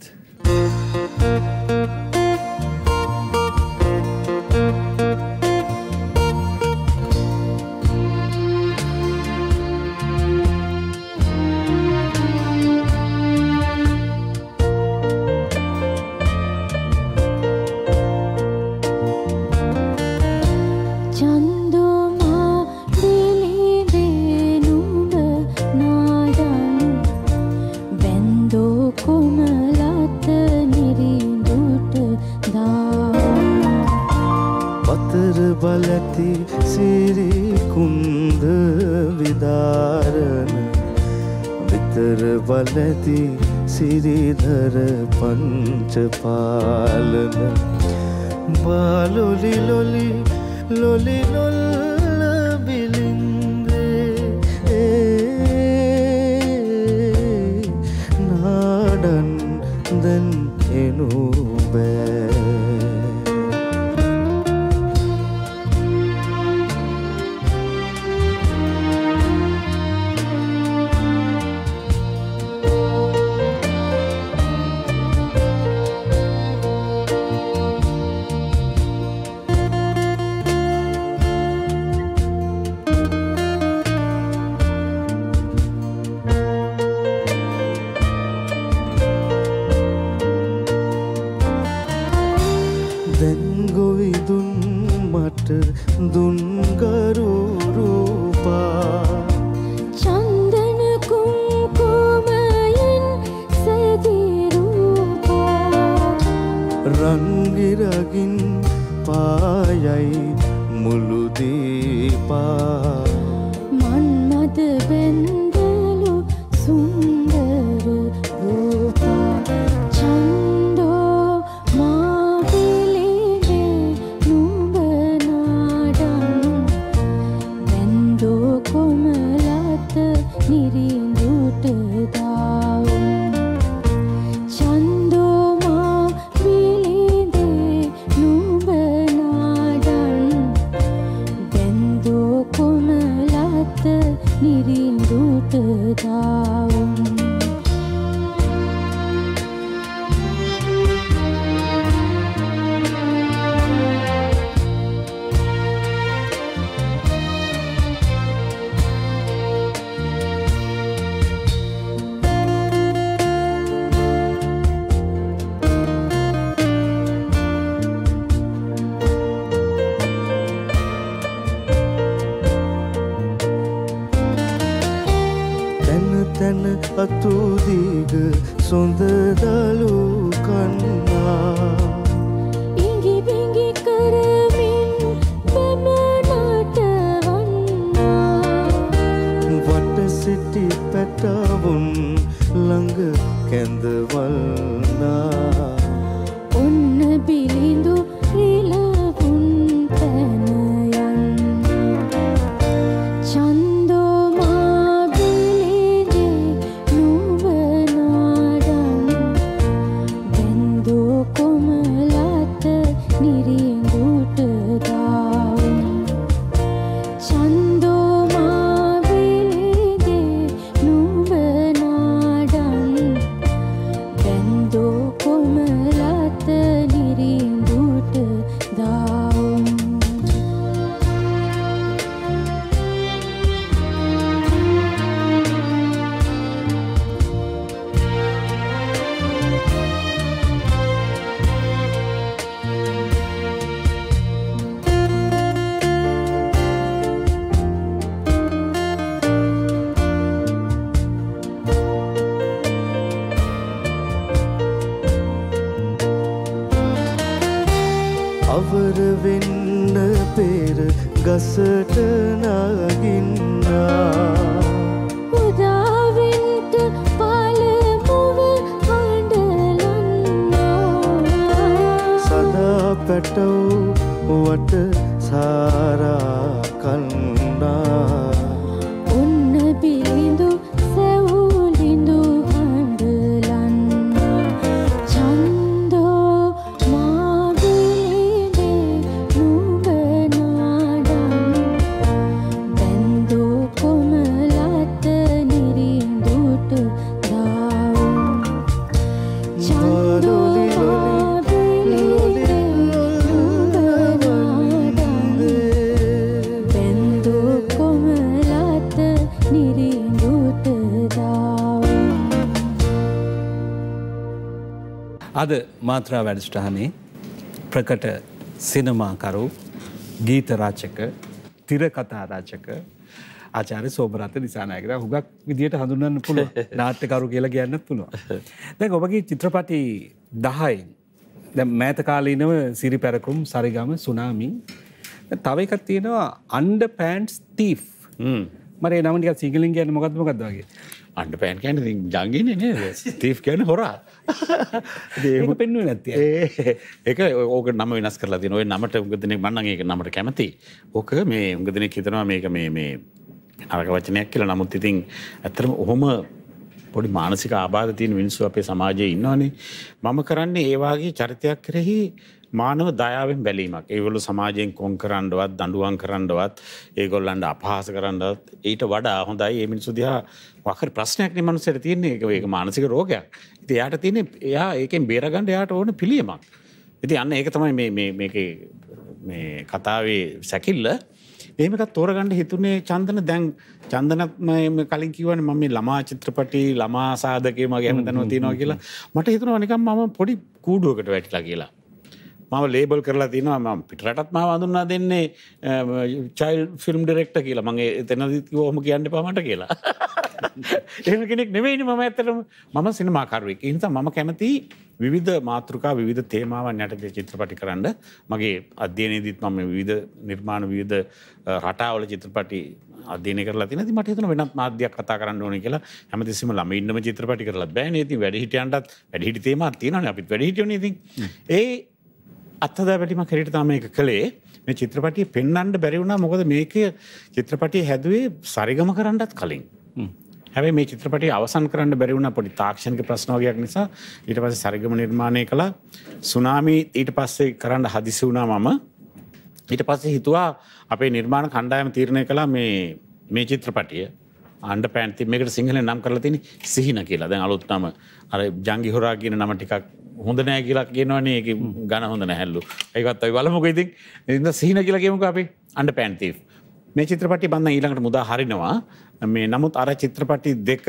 බලති සිරි කුන්ද විදාරණ විතර බලති සිරිධර පංචපාලන බාලොලි ලොලි ලොලි ලොල්ල බිලින්දේ නාඩන් දැන් එනු බෑ දුන්ගරු රූපා චන්දන කුංකුමයෙන් සැදී රූපා රංගිරගින් පායයි මුළු දීපා මන්මද බෙන්දලු සුන්දර රූපා අතුදිග සොඳදලු කන්නා ඉඟි බිඟි කරමින් බැම නටවන්නා වට සිටි පැටවුන් ළඟ කැඳවල්නා ඔන්න බිලිඳු රිලවුන් පැන අවර වෙන්න පෙර ගසට නගින්නා උදාවෙන්ට පළමුව හඬලන්නා සදා පැටව් වට සාරා අද මාත්‍රා වැඩසටහනේ ප්‍රකට සිනමාකරු ගීත රචක තිරකථා රචක ආචාර්ය සෝමරත්න දිසානායක හුඟක් විදියට හඳුන්වන්න පුළුවන්. නාට්‍යකරු කියලා කියන්නත් පුළුවන්. දැන් ඔබගේ චිත්‍රපටි දහයෙන් දැන් මෑත කාලීනව සිරිපැරකුම් සරිගම සුනාමි තව එකක් තියෙනවා අන්ඩර් පැන්ට්ස් තීෆ්. හ්ම්. මම ඒ නම ටිකක් සිංහලෙන් කියන්නේ මොකද්ද මොකද්ද වගේ? අන්ඩර් පැන්ට් කියන්නේ ඉතින් ජංගින්නේ නේද? තීෆ් කියන්නේ හොරා. ඒක පෙන්වන්නේ නැත්තේ. ඒක ඕක නම වෙනස් කරලා තියෙනවා. ඔය නමට උඟ දෙනෙක් මම නම් ඒක නමට කැමතියි. ඕක මේ උඟ දෙනෙක් හිතනවා මේක මේ මේ අරක වචනයක් කියලා. නමුත් ඉතින් ඇත්තටම ඔහොම පොඩි මානසික ආබාධ තියෙන මිනිස්සු අපේ සමාජයේ ඉන්නවනේ. මම කරන්නේ ඒ වාගේ චරිතයක් කෙරෙහි මානව දයාවෙන් බැලීමක්. ඒගොල්ලෝ සමාජයෙන් කොන් කරන්නවත්, දඬුවම් කරන්නවත්, ඒගොල්ලන්ට අපහාස කරන්නවත් ඊට වඩා හොඳයි මේ මිනිස්සු දිහා වකර ප්‍රශ්නයක් නේ මනුස්සයට තියෙන්නේ. ඒක ඒක මානසික රෝගයක්. ඉතින් එයාට තියෙන්නේ එයා ඒකෙන් බේරගන්න එයාට ඕන පිළියමක්. ඉතින් අන්න ඒක තමයි මේ මේ මේකේ මේ කතාවේ සැකිල්ල. එහෙම එකක් තෝරගන්න හිතුනේ චන්දන. දැන් චන්දනත් මම කලින් කිව්වනේ මම මේ ළමා චිත්‍රපටි ළමා සාධකේ මගේ හැමතැනම තියෙනවා කියලා. මට හිතුණා නිකන් මම පොඩි කූඩුවකට වැටිලා කියලා. මම ලේබල් කරලා තියෙනවා මම පිටරටත් මාව හඳුන්වා දෙන්නේ චයිල්ඩ් ෆිල්ම් ඩිරෙක්ටර් කියලා. මම එතනදි කිව්වා ඔහොම කියන්න එපා මට කියලා. එහෙම කෙනෙක් නෙවෙයිනේ මම ඇත්තටම. මම සිනමාකරුවෙක්. ඒ නිසා මම කැමති විවිධ මාතෘකා විවිධ තේමාවන් යටතේ චිත්‍රපටි කරන්න. මගේ අධ්‍යයනයේදීත් මම විවිධ නිර්මාණ විවිධ රටාවල චිත්‍රපටි අධ්‍යයනය කරලා තියෙනවා. ඉතින් මට හිතුණා වෙනත් මාධ්‍යයක් කතා කරන්න ඕනේ කියලා. හැමතිස්සෙම ළමයින්ම චිත්‍රපටි කරලත් බෑනේ. ඉතින් වැඩිහිටියන්ටත් වැඩිහිටි තේමාවක් තියෙනවානේ. අපිත් වැඩිහිටියෝනේ ඉතින්. ඒ අත්හදා බැලීමක් හැටියට තමයි මේක කළේ. මේ චිත්‍රපටිය පෙන්වන්න බැරි වුණා. මොකද මේකේ චිත්‍රපටිය හැදුවේ සරිගම කරන්නත් කලින්. හැබැයි මේ චිත්‍රපටිය අවසන් කරන්න බැරි වුණා පොඩි තාක්ෂණික ප්‍රශ්න වගේක් නිසා. ඊට පස්සේ සරිගම නිර්මාණය කළා. සුනාමි ඊට පස්සේ කරන්න හදිසි වුණා මම. ඊට පස්සේ හිතුවා අපේ නිර්මාණ කණ්ඩායම තීරණය කළා මේ මේ චිත්‍රපටිය අන්ඩර් පැන්ට් මේකට සිංහලෙන් නම් කරලා තියෙන්නේ සිහින කියලා. දැන් අලුත් නම අර ජංගි හොරා කියන නම ටිකක් හොඳ නෑ කියලා කියනවනේ. ඒක ගණ හොඳ නැහැලු. ඒකත් අපි බලමුකෝ ඉතින්. ඉතින් සිහින කියලා කියමුකෝ අපි අන්ඩර් පැන්ට් තීෆ්. මේ චිත්‍රපටිය බන්න ඊළඟට මුදා හරිනවා. මේ නමුත් අර චිත්‍රපටි දෙක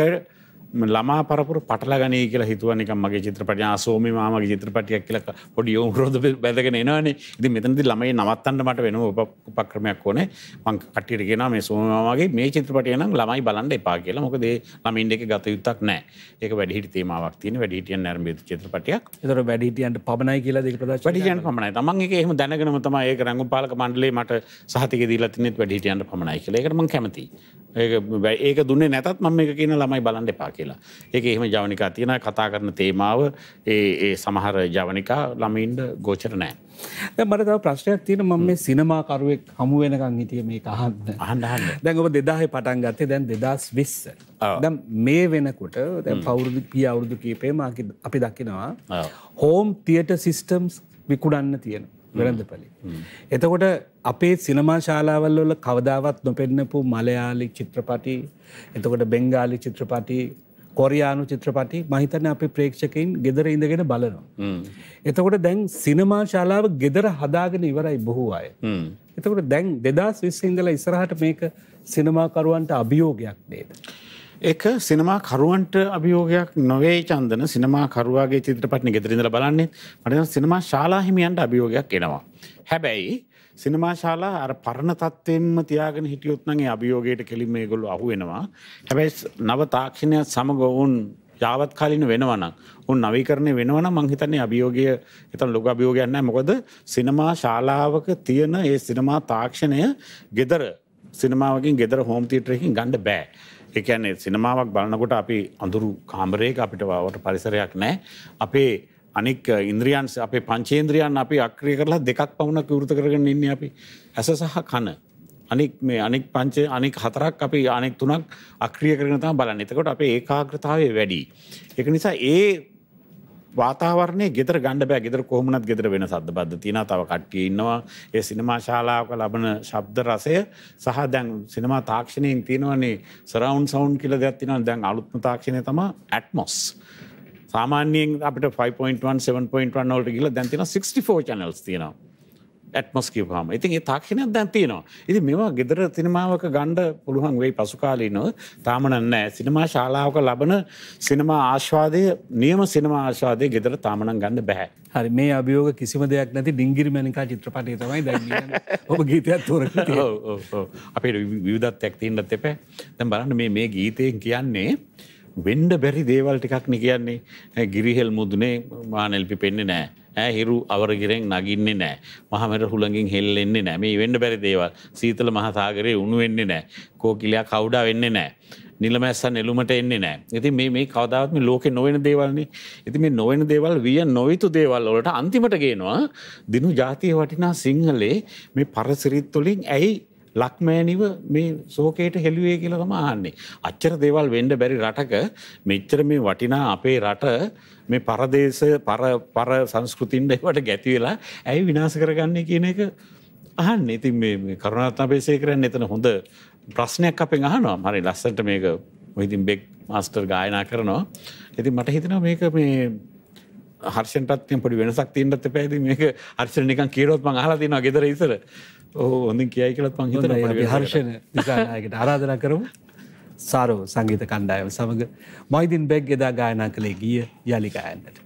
ළමා පරපුර පටලා ගනී කියලා හිතුවා නිකන් මගේ චිත්‍රපටිය ආසෝමි මාමගේ චිත්‍රපටියක් කියලා පොඩි යෝමරෝද බැඳගෙන එනවනේ. ඉතින් මෙතනදී ළමයි නවත්තන්න මට වෙනම උපක්‍රමයක් ඕනේ. මං කට්ටියට කියනවා මේ සෝමි මාමගේ මේ චිත්‍රපටිය නම් ළමයි බලන්න එපා කියලා. මොකද ඒ ළමින් දෙකේ ගත යුත්තක් නැහැ. ඒක වැඩිහිටි තේමාවක් තියෙන වැඩිහිටියන් නැරඹිය චිත්‍රපටියක්. ඒතර වැඩිහිටියන්ට පමණයි කියලා දෙක ප්‍රදර්ශනය වැඩිහිටියන්ට පමණයි. තමන් ඒක එහෙම දැනගෙනම තමයි ඒක රංගන පාලක මණ්ඩලයේ මට සහතික දීලා තින්නේ වැඩිහිටියන්ට පමණයි කියලා. ඒකට මං කැමතියි. ඒක ඒක දුන්නේ නැතත් මම මේක කියන ළමයි බලන්න එපා කියලා. ඒක එහෙම ජවනිකා තියෙනවා. කතා කරන තේමාව ඒ ඒ සමහර ජවනිකා ළමයින්ට ගෝචර නැහැ. දැන් මට තව ප්‍රශ්නයක් තියෙනවා. මම මේ සිනමාකරුවෙක් හමු වෙනකන් හිටියේ මේක අහන්න. අහන්න අහන්න. දැන් ඔබ දෙදාහේ පටන් ගත්තේ දැන් දෙදාස් විස්ස. දැන් මේ වෙනකොට දැන් පවුරුදු පිය අවුරුදු කීපෙම අපි දකිනවා හෝම් තියටර් සිස්ටම්ස් විකුණන්න තියෙනවා. වෙළඳපළේ. එතකොට අපේ සිනමා ශාලාවල් වල කවදාවත් නොපෙන්නපු මලයාලි චිත්‍රපටි, එතකොට බෙන්ගාලි චිත්‍රපටි, කොරියානු චිත්‍රපටි මම හිතන්නේ අපේ ප්‍රේක්ෂකයින් ගෙදර ඉඳගෙන බලනවා. එතකොට දැන් සිනමා ශාලාව ගෙදර හදාගෙන ඉවරයි බොහෝ අය. එතකොට දැන් දෙදාස් විස්ස ඉඳලා ඉස්සරහට මේක සිනමාකරුවන්ට අභියෝගයක් නේද? ඒක සිනමා කරුවන්ට අභියෝගයක් නොවේ චන්දන. සිනමා කරුවාගේ චිත්‍රපටිනේ ගෙදර ඉඳලා බලන්නේ. මට නම් සිනමා ශාලා හිමියන්ට අභියෝගයක් එනවා. හැබැයි සිනමා ශාලා අර පරණ තත්ත්වෙන්ම තියාගෙන හිටියොත් නම් ඒ අභියෝගයට කෙලින්ම ඒගොල්ලෝ අහු වෙනවා. හැබැයි නව තාක්ෂණය සමග වුන් යාවත් කාලින වෙනවා නම් උන් නවීකරණය වෙනවා නම් මං හිතන්නේ අභියෝගය එතන ලොකු අභියෝගයක් නැහැ. මොකද සිනමා ශාලාවක තියෙන ඒ සිනමා තාක්ෂණය ගෙදර සිනමාවකින් ගෙදර හෝම් තියටර් එකකින් ගන්න බෑ. ඒ කියන්නේ සිනමාවක් බලනකොට අපි අඳුරු කාමරයක අපිට වට පරිසරයක් නැහැ. අපේ අනික් ඉන්ද්‍රියන් අපේ පංචේන්ද්‍රියන් අපි අක්‍රිය කරලා දෙකක් පමණක් විවෘත කරගෙන ඉන්නේ අපි. ඇස සහ කන. අනික් මේ අනික් පංච අනික් හතරක් අපි අනික් තුනක් අක්‍රිය කරගෙන තමයි බලන්නේ. එතකොට අපේ ඒකාග්‍රතාවය වැඩි. ඒක නිසා ඒ වාතාවරණය ගෙදර ගන්න බෑ. ගෙදර කොහොමනත් ගෙදර වෙන සද්ද බද්ද තියෙනවා. තව කට්ටිය ඉන්නවා. ඒ සිනමා ශාලාවක ලබන ශබ්ද රසය සහ දැන් සිනමා තාක්ෂණයෙන් තියෙනවනේ සරවුන්ඩ් සවුන්ඩ් කියලා දෙයක් තියෙනවා. දැන් අලුත්ම තාක්ෂණය තමයි ඇට්මොස්. සාමාන්‍යයෙන් අපිට five point one seven point one වලට ගිහලා දැන් තියෙනවා සික්ස්ටි ෆෝර් channels තියෙනවා. ඇට්මොස් කියපුවාම. ඉතින් ඒ තාක්ෂණයක් දැන් තියෙනවා. ඉතින් මේවා ගෙදර සිනමාවක ගන්න පුළුවන් වෙයි පසු කාලීනව. තාම නැහැ. සිනමා ශාලාවක ලබන සිනමා ආස්වාදය, නියම සිනමා ආස්වාදය ගෙදර තාම නම් ගන්න බෑ. හරි, මේ අභියෝග කිසිම දෙයක් නැති ඩිංගිරි මැනිකා චිත්‍රපටය තමයි දැන් කියන්නේ. ඔබ ගීතයක් තෝරගෙන තියෙනවා. ඔව් ඔව් ඔව්. අපේ විවිධත්වයක් තියෙන්නත් එපා. දැන් බලන්න මේ මේ ගීතයෙන් කියන්නේ වෙන්න බැරි දේවල් ටිකක් නේ කියන්නේ. ගිරිහෙල් මුදුනේ මානෙල් පිපෙන්නේ නැහැ. ඈ හිරු අවරගිරෙන් නගින්නේ නැහැ. මහමෙර හුළඟින් හෙල්ලෙන්නේ නැහැ. මේ වෙන්න බැරි දේවල්. සීතල මහ සාගරේ උණු වෙන්නේ නැහැ. කෝකිලියා කවුඩා වෙන්නේ නැහැ. නිලමැස්ස නෙළුමට එන්නේ නැහැ. ඉතින් මේ මේ කවදාවත් මේ ලෝකේ නොවන දේවල්නේ. ඉතින් මේ නොවන දේවල් විය නොවිතු දේවල් වලට අන්තිමට ගේනවා දිනු ජාතිය වටිනා සිංහලේ මේ පරසිරිත් වලින් ඇයි ලක්මෑනිව මේ ශෝකයට හෙළුවේ කියලා තමයි අහන්නේ. අච්චර දේවල් වෙන්න බැරි රටක මෙච්චර මේ වටිනා අපේ රට මේ පරදේශ පර පර සංස්කෘතියින් ඒවට ගැති වෙලා ඇයි විනාශ කරගන්නේ කියන එක අහන්නේ. ඉතින් මේ කරුණාරත්න අපේසේකරන් එතන හොඳ ප්‍රශ්නයක් අපෙන් අහනවා. හරි ලස්සනට මේක මොහිදින් බෙක් මාස්ටර් ගායනා කරනවා. ඉතින් මට හිතෙනවා මේක මේ හර්ෂන්ටත් පොඩි වෙනසක් තියෙන්නත් එපා. ඉතින් මේක හර්ෂන් නිකන් කියනොත් මම අහලා තියෙනවා ගෙදර ඉස්සර. ඔව් හොඳින් කියයි කියලාත් මම හිතනවා පොඩි වෙනසක්. හර්ෂන් දිසානායකට ආරාධනා කරමු. සාරෝ සංගීත කණ්ඩායම සමග මොහිදින් බෙක් එදා ගායනා කළේ ගීය යලි ගායන්නට.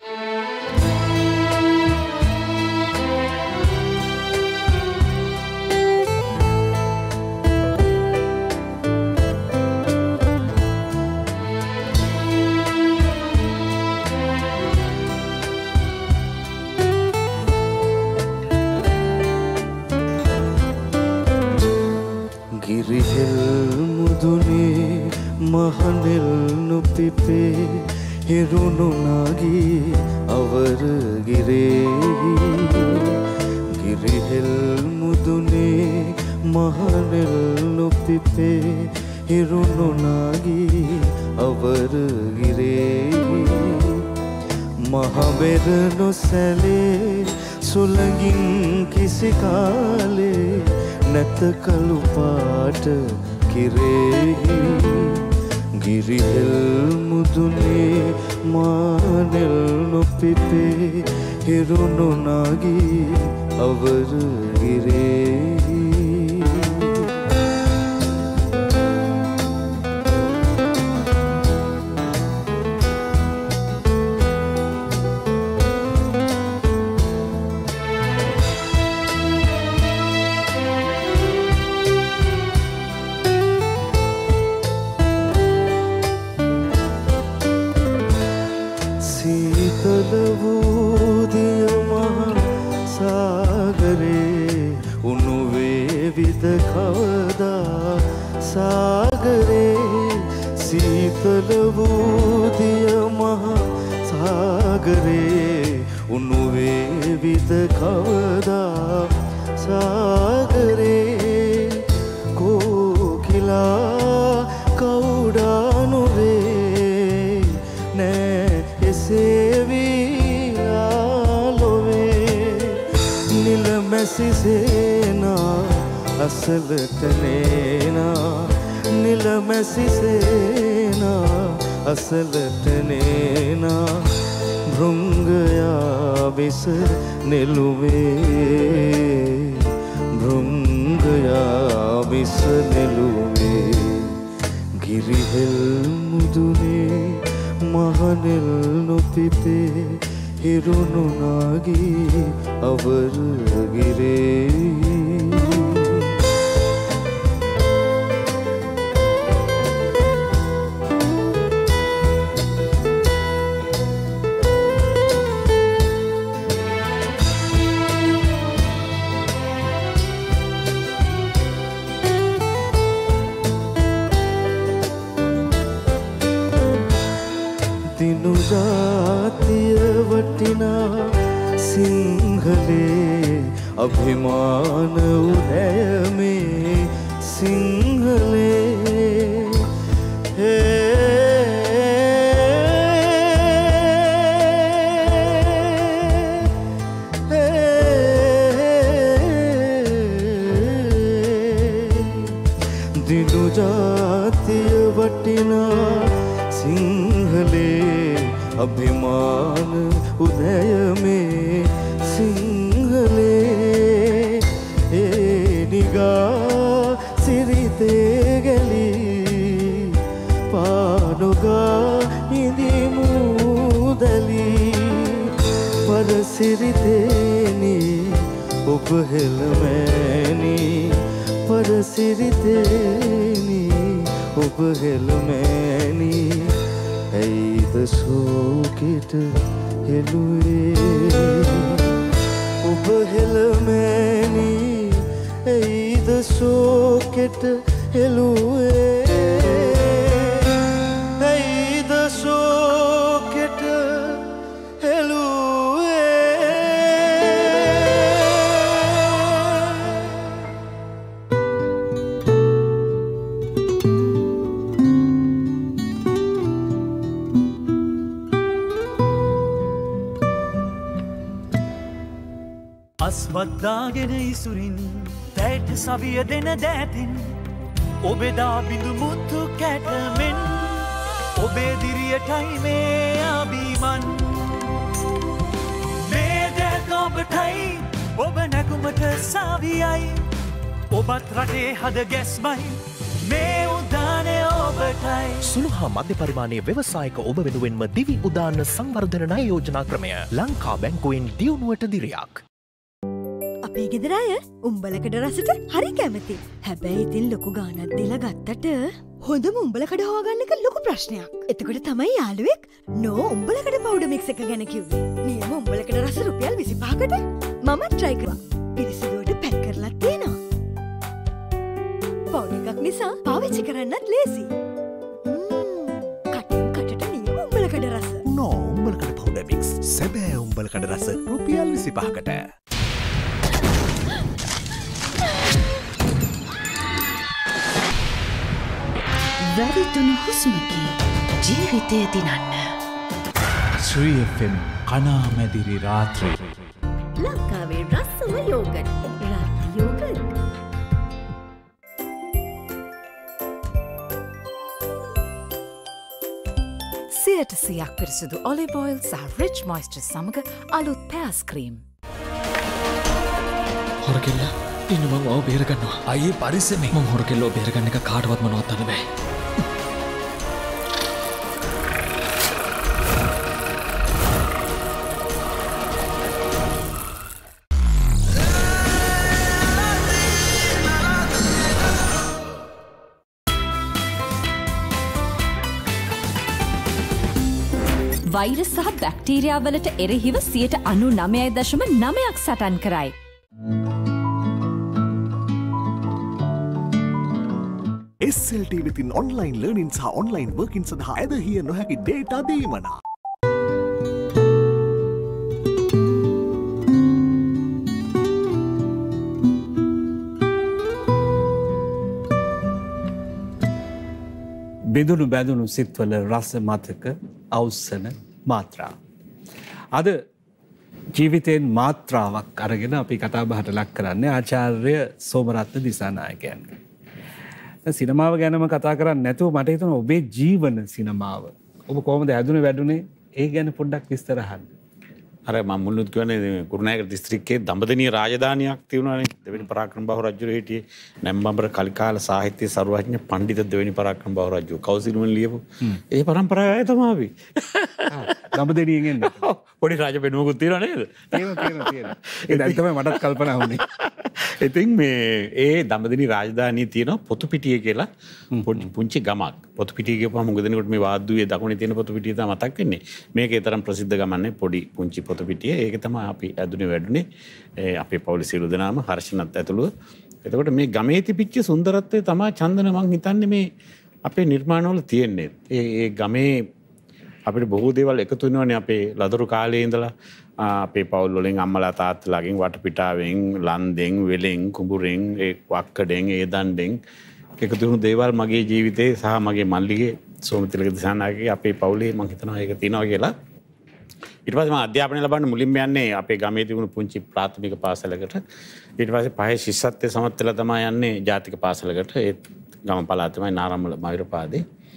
ගිරිහෙල් මුදුනේ මහනෙල් නොපිපේ හිරුණු නාගී අවරගිරේ. ගිරිහෙල් මුදුනේ මහනෙල් නොපිපේ හිරුණු නාගී අවරගිරේ. මහබෙර නොසැලේ සුළඟින් කිසි කාලේ නැත කළු පාට කිරෙහි. ගිරිහෙල් මුදුනේ මානෙල් නොපිපේ හිරුණු නාගී අවරගිරෙහි. කවදා සාගරේ සීතල වූදිය මහා සාගරේ උණු වේවිද කවදා සාගරේ කෝකිලා කවුඩා නොවේ නෑ එසේ වී ලොවේ නිලමැසි සේනා අසලට නේනා නිලමැසි සේනා අසලට නේනා භෘංගයා විස නෙළුවේ භෘංගයා විස නෙළුවේ. ගිරිහෙල් මුදුනේ මහනෙල් නොපිපේ හිරුණු නාගී අවරගිරේ. ජාතිය වටිනා සිංහලේ අභිමාන උදෑමේ සිංහලේ දිනු ජාතිය වටිනා සිංහලේ අභිමාන උදය මේ සිංහලේ ನುಡಿಗಾ ಸಿರಿತೇಗಲಿ ಪಾನುಗಾ ಇಂದಿ ಮೂದಲಿ ಪರಸಿರಿತೇನಿ ಒಬ್ಬ ಹೆಲಮೇನಿ ಪರಸಿರಿತೇನಿ ಒಬ್ಬ ಹೆಲಮೇನಿ ಐದ ಸೋಕಿಟ ಹೆಲುವೆ ಒಬ್ಬ ಹೆಲಮೇನಿ ಐದ ಸೋಕಿಟ ಹೆಲುವೆ ಐದ ಸೋಕಿಟ ಹೆಲುವೆ අස්වද්දාගෙන ඉසුරින් තැට සවිය දෙන දෑතින් ඔබෙදා බිඳු මුත්තු කැටමෙන් ඔබේ දිරියටයි මේ අබීමන් මේ දැත් ඔබටයි ඔබ නැකුමට සාවියයි ඔබත් රටේ හද ගැස්මයි මේ උදානය ඔබටයි සුළු හා මධ්‍ය පරිමාණයේ ව්‍යවසායක ඔබ වෙනුවෙන්ම දිවි උදාන සංවර්ධන ණය යෝජනා ක්‍රමය ලංකා බැංකුවෙන් දියුණුවට දිරියක්. අපේ ගෙදර අය උම්බලකඩ රසට හරි කැමති. හැබැයි ඉතින් ලොකු ගාණක් දීලා ගත්තට හොඳම උම්බලකඩ හොයාගන්න එක ලොකු ප්‍රශ්නයක්. එතකොට තමයි යාළුවෙක් නෝ උම්බලකඩ පවුඩර් මික්ස් එක ගැන කිව්වේ. නියම උම්බලකඩ රස රුපියල් විසිපහකට මම try කරා. පිරිසිදුවට පැක් කරලා තියෙනවා. පවුඩර් එකක් නිසා පාවිච්චි කරන්නත් ලේසි. කටින් කටට නියම උම්බලකඩ රස. නෝ උම්බලකඩ පවුඩර් මික්ස් සැබෑ උම්බලකඩ රස රුපියල් විසිපහකට. වැරිදුණු හුස්මකින් ජීවිතය දිනන්න. ශ්‍රී එෆ් එම් කනාමැදිරි රාත්‍රී. ලංකාවේ රස්සම යෝගට්. රාත්‍රී යෝගට්. සියයට සියයක් පිරිසිදු ඔලිව් ඔයිල් සහ රිච් මොයිස්චර් සමග අලුත් පෑස් ක්‍රීම්. හොරකෙල්ල ඉන්න මං ඔව බේරගන්නවා. අයේ පරිස්සමෙන්. මං හොරකෙල්ලෝ බේරගන්න එක කාටවත්ම නවත්තන්න බෑ. වෛරස් සහ බැක්ටීරියාවලට එරෙහිව සියයට අනු නමයයි දශම නමයක් සටන් කරයි. S L T වෙතින් ඔන්ලයින් ලර්නින් සහ ඔන්ලයින් වර්කින් සඳහා ඇදහිය නොහැකි ඩේටා දීමනා. බෙදුණු බැදුණු සිත්වල රස මතක අවස්සන මාත්‍රා. අද ජීවිතයෙන් මාත්‍රාවක් අරගෙන අපි කතාබහට ලක් කරන්නේ ආචාර්ය සෝමරත්න දිසානායකයන්. සිනමාව ගැනම කතා කරන්නේ නැතුව මට හිතුණා ඔබේ ජීවන සිනමාව. ඔබ කොහොමද ඇදුනේ වැඩුනේ? ඒ ගැන පොඩ්ඩක් විස්තර අහන්න. අර මම මුලින්ම කියන්නේ කුරුණෑගල දිස්ත්‍රික්කයේ දඹදෙණිය රාජධානියක් තියුණානේ. දෙවෙනි පරාක්‍රම බහු රජු හිටියේ. නැම්බඹර කලිකාල සාහිත්‍ය සර්වඥ පඬිත දෙවෙනි පරාක්‍රම බහු රජු කෞසිලුන් ලියපු. ඒ පරම්පරාව ආයේ තමයි අපි. දඹදෙණියෙන් එන්නේ. පොඩි රාජ පෙනුමකුත් තියෙනවා නේද? තියෙනවා තියෙනවා තියෙනවා. ඒ දැන් තමයි මටත් කල්පනා වුනේ. ඉතින් මේ ඒ දඹදෙණි රාජධානියේ තියෙන පොතුපිටිය කියලා පොඩි පුංචි ගමක්. පොතුපිටිය කියපුවම මොකද දෙනකොට මේ වාද්දුවේ දකුණේ තියෙන පොතුපිටිය තමයි මතක් වෙන්නේ. මේකේ තරම් ප්‍රසිද්ධ ගමන්නේ පොඩි පුංචි පොතුපිටිය. ඒක තමයි අපි ඇදුනේ වැඩුනේ. අපේ පවුලේ සියලු දෙනාම හර්ෂණත් ඇතුළුව. එතකොට මේ ගමේ තිබිච්ච සුන්දරත්වය තමයි චන්දන මං හිතන්නේ මේ අපේ නිර්මාණවල තියෙන්නේ. ඒ ඒ ගමේ අපිට බොහෝ දේවල් එකතු වෙනවනේ අපේ ලදරු කාලේ ඉඳලා අපේ පවුල් වලින් අම්මලා තාත්තලාගෙන් වටපිටාවෙන් ලන්දෙන් වෙලෙන් කුඹුරෙන් ඒ වක්කඩෙන් ඒ දණ්ඩෙන් එකතු වුණු දේවල් මගේ ජීවිතේ සහ මගේ මල්ලිගේ සෝමතිලක දිසානායකගේ අපේ පවුලේ මං හිතනවා ඒක තියෙනවා කියලා. ඊට පස්සේ මම අධ්‍යාපනය ලබන්න මුලින්ම යන්නේ අපේ ගමේ තිබුණු පුංචි ප්‍රාථමික පාසලකට. ඊට පස්සේ පහේ ශිෂ්‍යත්වයේ සමත් වෙලා තමයි යන්නේ ජාතික පාසලකට. ඒ ගම පළාත තමයි නාරම්මල මයුරපාදේ.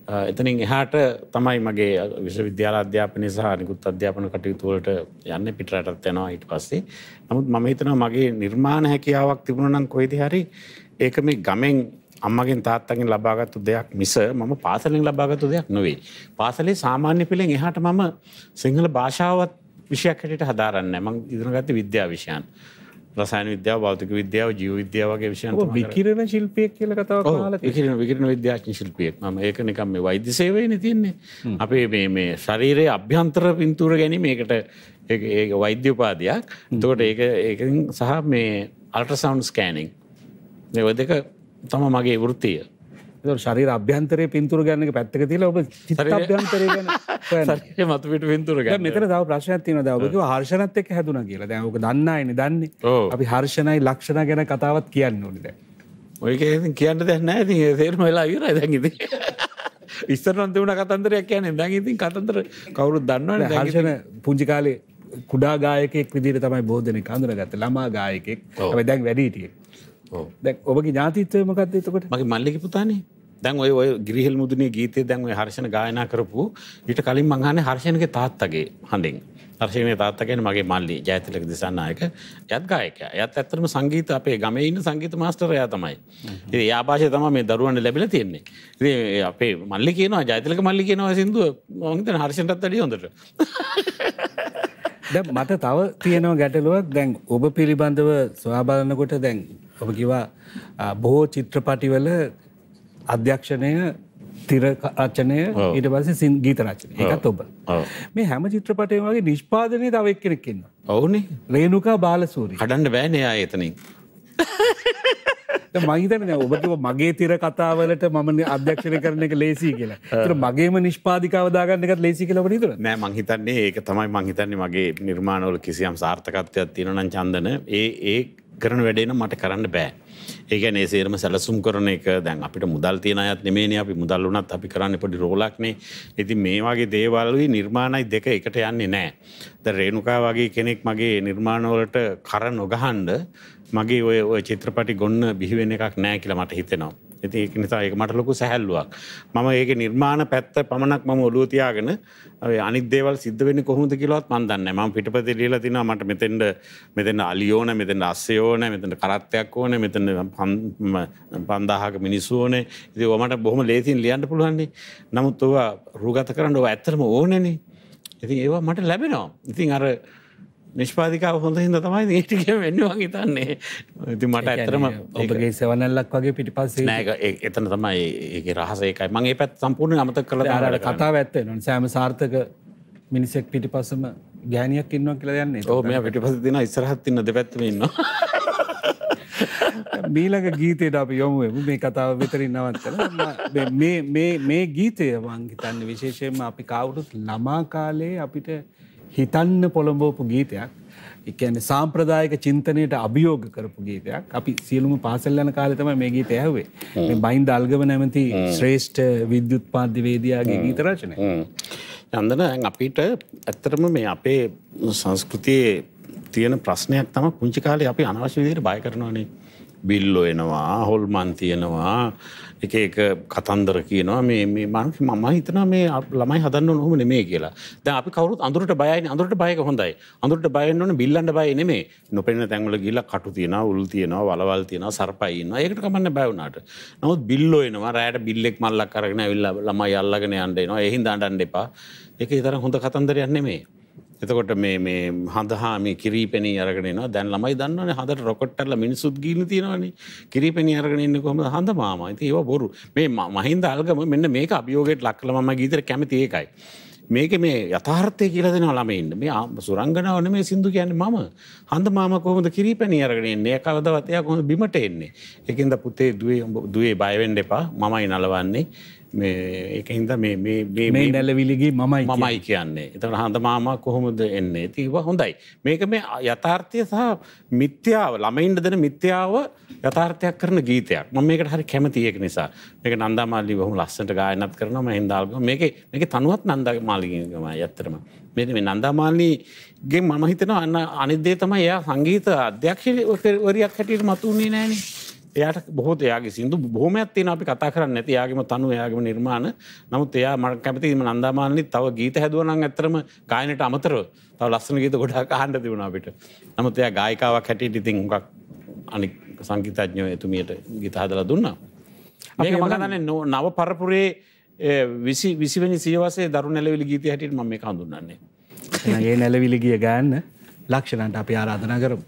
එතනින් එහාට තමයි මගේ විශ්වවිද්‍යාල අධ්‍යාපනය සහ නිකුත් අධ්‍යාපන කටයුතු වලට යන්නේ පිටරටත් යනවා ඊට පස්සේ. නමුත් මම හිතනවා මගේ නිර්මාණ හැකියාවක් තිබුණා නම් කොයිද හරි ඒක මේ ගමෙන් අම්මගෙන් තාත්තගෙන් ලබාගත්තු දෙයක් මිස මම පාසලෙන් ලබාගත්තු දෙයක් නෙවෙයි. පාසලේ සාමාන්‍ය පෙළෙන් එහාට මම සිංහල භාෂාවත් විෂයක් හැටියට හදාරන්නේ නැහැ. මම ඉගෙන ගත්තේ විද්‍යා විෂයන්. රසායන විද්‍යාව, භෞතික විද්‍යාව, ජීව විද්‍යාව වගේ විෂයන් තමයි. ඔව් විකිරණ ශිල්පියෙක් කියලා කතාවක් අහලා තියෙනවා. විකිරණ විකිරණ විද්‍යාඥ ශිල්පියෙක්. මම ඒක නිකන් මේ වෛද්‍ය සේවයේනේ තියෙන්නේ. අපේ මේ මේ ශරීරයේ අභ්‍යන්තර පින්තූර ගැනීම ඒකට ඒක ඒක වෛද්‍ය උපාධියක්. එතකොට ඒක ඒකෙන් සහ මේ අල්ට්‍රාසවුන්ඩ් ස්කෑනින්. මේ දෙක තමයි මගේ වෘත්තිය. ඒක ශරීර අභ්‍යන්තරයේ පින්තූර ගන්න එක පැත්තක තියලා ඔබ චිත්ත අභ්‍යන්තරය ගැන ශරීරයේ මතු පිට පින්තූර ගන්න. දැන් මෙතන තව ප්‍රශ්නයක් තියෙනවා. දැන් ඔබ කිව්වා හර්ෂණත් එක්ක හැදුනා කියලා. දැන් ඔක දන්නායිනේ දන්නේ. අපි හර්ෂණයි ලක්ෂණ ගැන කතාවක් කියන්න ඕනේ දැන්. ඔය කියන්නේ කියන්න දෙයක් නැහැ. ඉතින් ඒ තේරුම වෙලා ඉවරයි දැන් ඉතින්. ඉස්සර නම් තිබුණ කතන්දරයක් කියන්නේ. දැන් ඉතින් කතන්දර කවුරුත් දන්නවනේ. දැන් හර්ෂණ පුංචි කාලේ කුඩා ගායකයෙක් විදිහට තමයි බොහෝ දෙනෙක් හඳුනාගත්තේ. ළමා ගායකයෙක්. හැබැයි දැන් වැඩි හිටියෙක්. දැන් ඔබගේ ඥාතිත්වය මොකක්ද එතකොට? මගේ මල්ලිගේ පුතානේ. දැන් ඔය ඔය ගිරිහෙල් මුදුනේ ගීතේ දැන් ඔය හර්ෂණ ගායනා කරපු ඊට කලින් මං අහන්නේ හර්ෂණගේ තාත්තගේ හඬෙන්. හර්ෂණගේ තාත්තා කියන්නේ මගේ මල්ලි ජයතිලක දිසානායක. එයාත් ගායකයා. එයාත් ඇත්තටම සංගීත අපේ ගමේ ඉන්න සංගීත මාස්ටර් එයා තමයි. ඉතින් එයා භාෂාව තමයි මේ දරුවන්ට ලැබිලා තියෙන්නේ. ඉතින් අපේ මල්ලි කියනවා ජයතිලක මල්ලි කියනවා සින්දුව මං හිතන්නේ හර්ෂණටත් වැඩිය හොඳට. දැන් මට තව තියෙනවා ගැටලුවක්. දැන් ඔබ පිළිබඳව සොයා බලනකොට දැන් ඔබ කිව්වා බොහෝ චිත්‍රපටිවල අධ්‍යක්ෂණය, තිර රචනය, ඊට පස්සේ ගීත රචනය. ඒකත් ඔබ. මේ හැම චිත්‍රපටයකම වගේ නිෂ්පාදනයේ තව එක්කෙනෙක් ඉන්නවා. ඔව්නේ. රේණුකා බාලසූරිය. කඩන්න බෑනේ ආ එතනින්. දැන් මම හිතන්නේ ඔබ කිව්ව මගේ තිර කතාවලට මම අධ්‍යක්ෂණය කරන එක ලේසි කියලා. ඒතර මගේම නිෂ්පාදිකාව දාගන්න එකත් ලේසි කියලා ඔබ හිතනවා? නෑ මං හිතන්නේ ඒක තමයි මං හිතන්නේ මගේ නිර්මාණවල කිසියම් සාර්ථකත්වයක් තියෙනවා නම් චන්දන ඒ ඒ කරන වැඩේ නම් මට කරන්න බෑ. ඒ කියන්නේ ඒ සේරම සැලසුම් කරන එක දැන් අපිට මුදල් තියන අයත් නෙමෙයිනේ අපි මුදල් වුණත් අපි කරන්නේ පොඩි රෝලක්නේ. ඉතින් මේ වගේ දේවල්ුයි නිර්මාණයි දෙක එකට යන්නේ නැහැ. දැන් රේණුකා වගේ කෙනෙක් මගේ නිර්මාණ වලට කර නොගහන්න මගේ ඔය ඔය චිත්‍රපටි ගොන්න බිහි වෙන එකක් නැහැ කියලා මට හිතෙනවා. ඉතින් ඒක නිසා ඒක මට ලොකු සැහැල්ලුවක්. මම ඒකේ නිර්මාණ පැත්ත පමණක් මම ඔළුව තියාගෙන අනිත් දේවල් සිද්ධ වෙන්නේ කොහොමද කියලාවත් මම දන්නේ නැහැ. මම පිටපතේ ලියලා තිනවා මට මෙතෙන්ද මෙතෙන් අලිය ඕන, මෙතෙන් අස්සය ඕන, මෙතෙන් කරත්තයක් ඕන, මෙතෙන් පන්දාහක මිනිස්සු ඕනේ. ඉතින් ඔය මට බොහොම ලේසියෙන් ලියන්න පුළුවන් නේ. නමුත් ඔවා රූගත කරන්න ඔය ඇත්තටම ඕනේනේ. ඉතින් ඒවා මට ලැබෙනවා. ඉතින් අර නිෂ්පාදිකාව හොඳ හින්දා තමයි මේ ටික වෙන්නේ මං හිතන්නේ. ඉතින් මට ඇත්තටම ඔබගේ සෙවණැල්ලක් වගේ පිටිපස්සේ නෑ ඒක එතන තමයි ඒකේ රහස ඒකයි. මම මේ පැත්ත සම්පූර්ණයෙන් අමතක කරලා තමයි අර කතාව ඇත්ත වෙනවා. සෑම සාර්ථක මිනිසෙක් පිටිපස්සම ගෑණියක් ඉන්නවා කියලා යන්නේ. ඔව් මෙයා පිටිපස්සේ තියෙනවා ඉස්සරහත් ඉන්න දෙපැත්තම ඉන්නවා. මීළඟ ගීතයට අපි යමු වෙමු. මේ කතාව විතරින් නවත්තලා මේ මේ මේ ගීතය මං හිතන්නේ විශේෂයෙන්ම අපි කවුරුත් ළමා කාලේ අපිට හිතන්න පොළඹවපු ගීතයක්. ඒ කියන්නේ සාම්ප්‍රදායික චින්තනයට අභියෝග කරපු ගීතයක්. අපි සියලුම පාසල් යන කාලේ තමයි මේ ගීතය ඇහුවේ. මේ බයින්ද අල්ගම නැමැති ශ්‍රේෂ්ඨ විද්‍යුත් මාධ්‍යවේදියාගේ ගීත රචනය. චන්දන අපිට ඇත්තටම මේ අපේ සංස්කෘතියේ තියෙන ප්‍රශ්නයක් තමයි පුංචි කාලේ අපි අනවශ්‍ය විදිහට බය කරනවානේ. බිල්ලෝ එනවා, හොල්මන් තියනවා, එක එක කතන්දර කියනවා. මේ මේ මම හිතනවා මේ ළමයි හදන්න ඕන ඔහොම නෙමෙයි කියලා. දැන් අපි කවුරුත් අඳුරට බයයිනේ. අඳුරට බය එක හොඳයි. අඳුරට බය වෙන්න ඕනේ බිල්ලන්ට බය නෙමෙයි. නොපෙනෙන තැන්වල ගිහිල්ලා කටු තියනවා, උල් තියනවා, වලවල් තියනවා, සර්පයි ඉන්නවා. ඒකට කමන්නේ බය වුණාට. නමුත් බිල්ලෝ එනවා. රැයට බිල්ලෙක් මල්ලක් අරගෙන ඇවිල්ලා ළමයි අල්ලගෙන යන්න එනවා. ඒ හින්දා අඬන්න එපා. ඒක ඊතරම් හොඳ කතන්දරයක් නෙමෙයි. එතකොට මේ මේ හඳහාමි කිරිපෙණී අරගෙන එනවා. දැන් ළමයි දන්නවනේ හඳට රොකට් කරලා මිනිස්සුත් ගිහින් තියෙනවනේ. කිරිපෙණී අරගෙන ඉන්නේ කොහමද? හඳ මාමා. ඉතින් ඒව බොරු. මේ මහින්ද අල්ගම මෙන්න මේක අභියෝගයට ලක් කළා මම ගීතේ කැමති ඒකයි. මේක මේ යථාර්ථය කියලා දෙනවා ළමයින්ට. මේ සුරංගනාව නෙමෙයි සින්දු කියන්නේ මම. හඳ මාමා කොහොමද කිරිපෙණී අරගෙන එන්නේ? ඒ කවදාවත් එයා කොහොමද බිමට එන්නේ? ඒකින්ද පුතේ දුවේ දුවේ බය වෙන්න එපා. මමයි නලවන්නේ. මේ ඒකින්ද මේ මේ මේ නැලවිලිගේ මමයි මමයි කියන්නේ. එතකොට හඳ මාමා කොහොමද එන්නේ? ඉතින් ඒක හොඳයි. මේක මේ යථාර්ථය සහ මිත්‍යාව ළමයින්ට දෙන මිත්‍යාව යථාර්ථයක් කරන ගීතයක්. මම මේකට හරි කැමතියි ඒක නිසා. මේක නන්දා මාලි බොහොම ලස්සනට ගායනාත් කරනවා. මම හින්දා මේකේ මේකේ තනුවත් නන්දා මාලිගේමයි ඇත්තටම. මේ මේ නන්දා මාලිගේ මම හිතනවා අනිත් දේ තමයි එයා සංගීත අධ්‍යක්ෂවරියක් හැටියට මතුුනේ නෑනේ. එයාට බොහෝත් එයාගේ සින්දු බොහොමයක් තියෙනවා අපි කතා කරන්නේ නැති එයාගේම තනු එයාගේම නිර්මාණ. නමුත් එයා මට කැමති නන්දාමාලනි තව ගීත හැදුවා නම් ඇත්තටම ගායනයට අමතරව තව ලස්සන ගීත ගොඩාක් අහන්න තිබුණා අපිට. නමුත් එයා ගායිකාවක් හැටියට ඉතින් හුඟක් අනික් සංගීතඥයෝ එතුමියට ගීත හදලා දුන්නා. මේක මම හිතන්නේ නව පරපුරේ විසි විසි වෙනි සියවසේ දරු නැලවිලි ගීතය හැටියට මම මේක හඳුන්වන්නේ. එහෙනම් ඒ නැලවිලි ගිය ගාන්න ලක්ෂණන්ට අපි ආරාධනා කරමු.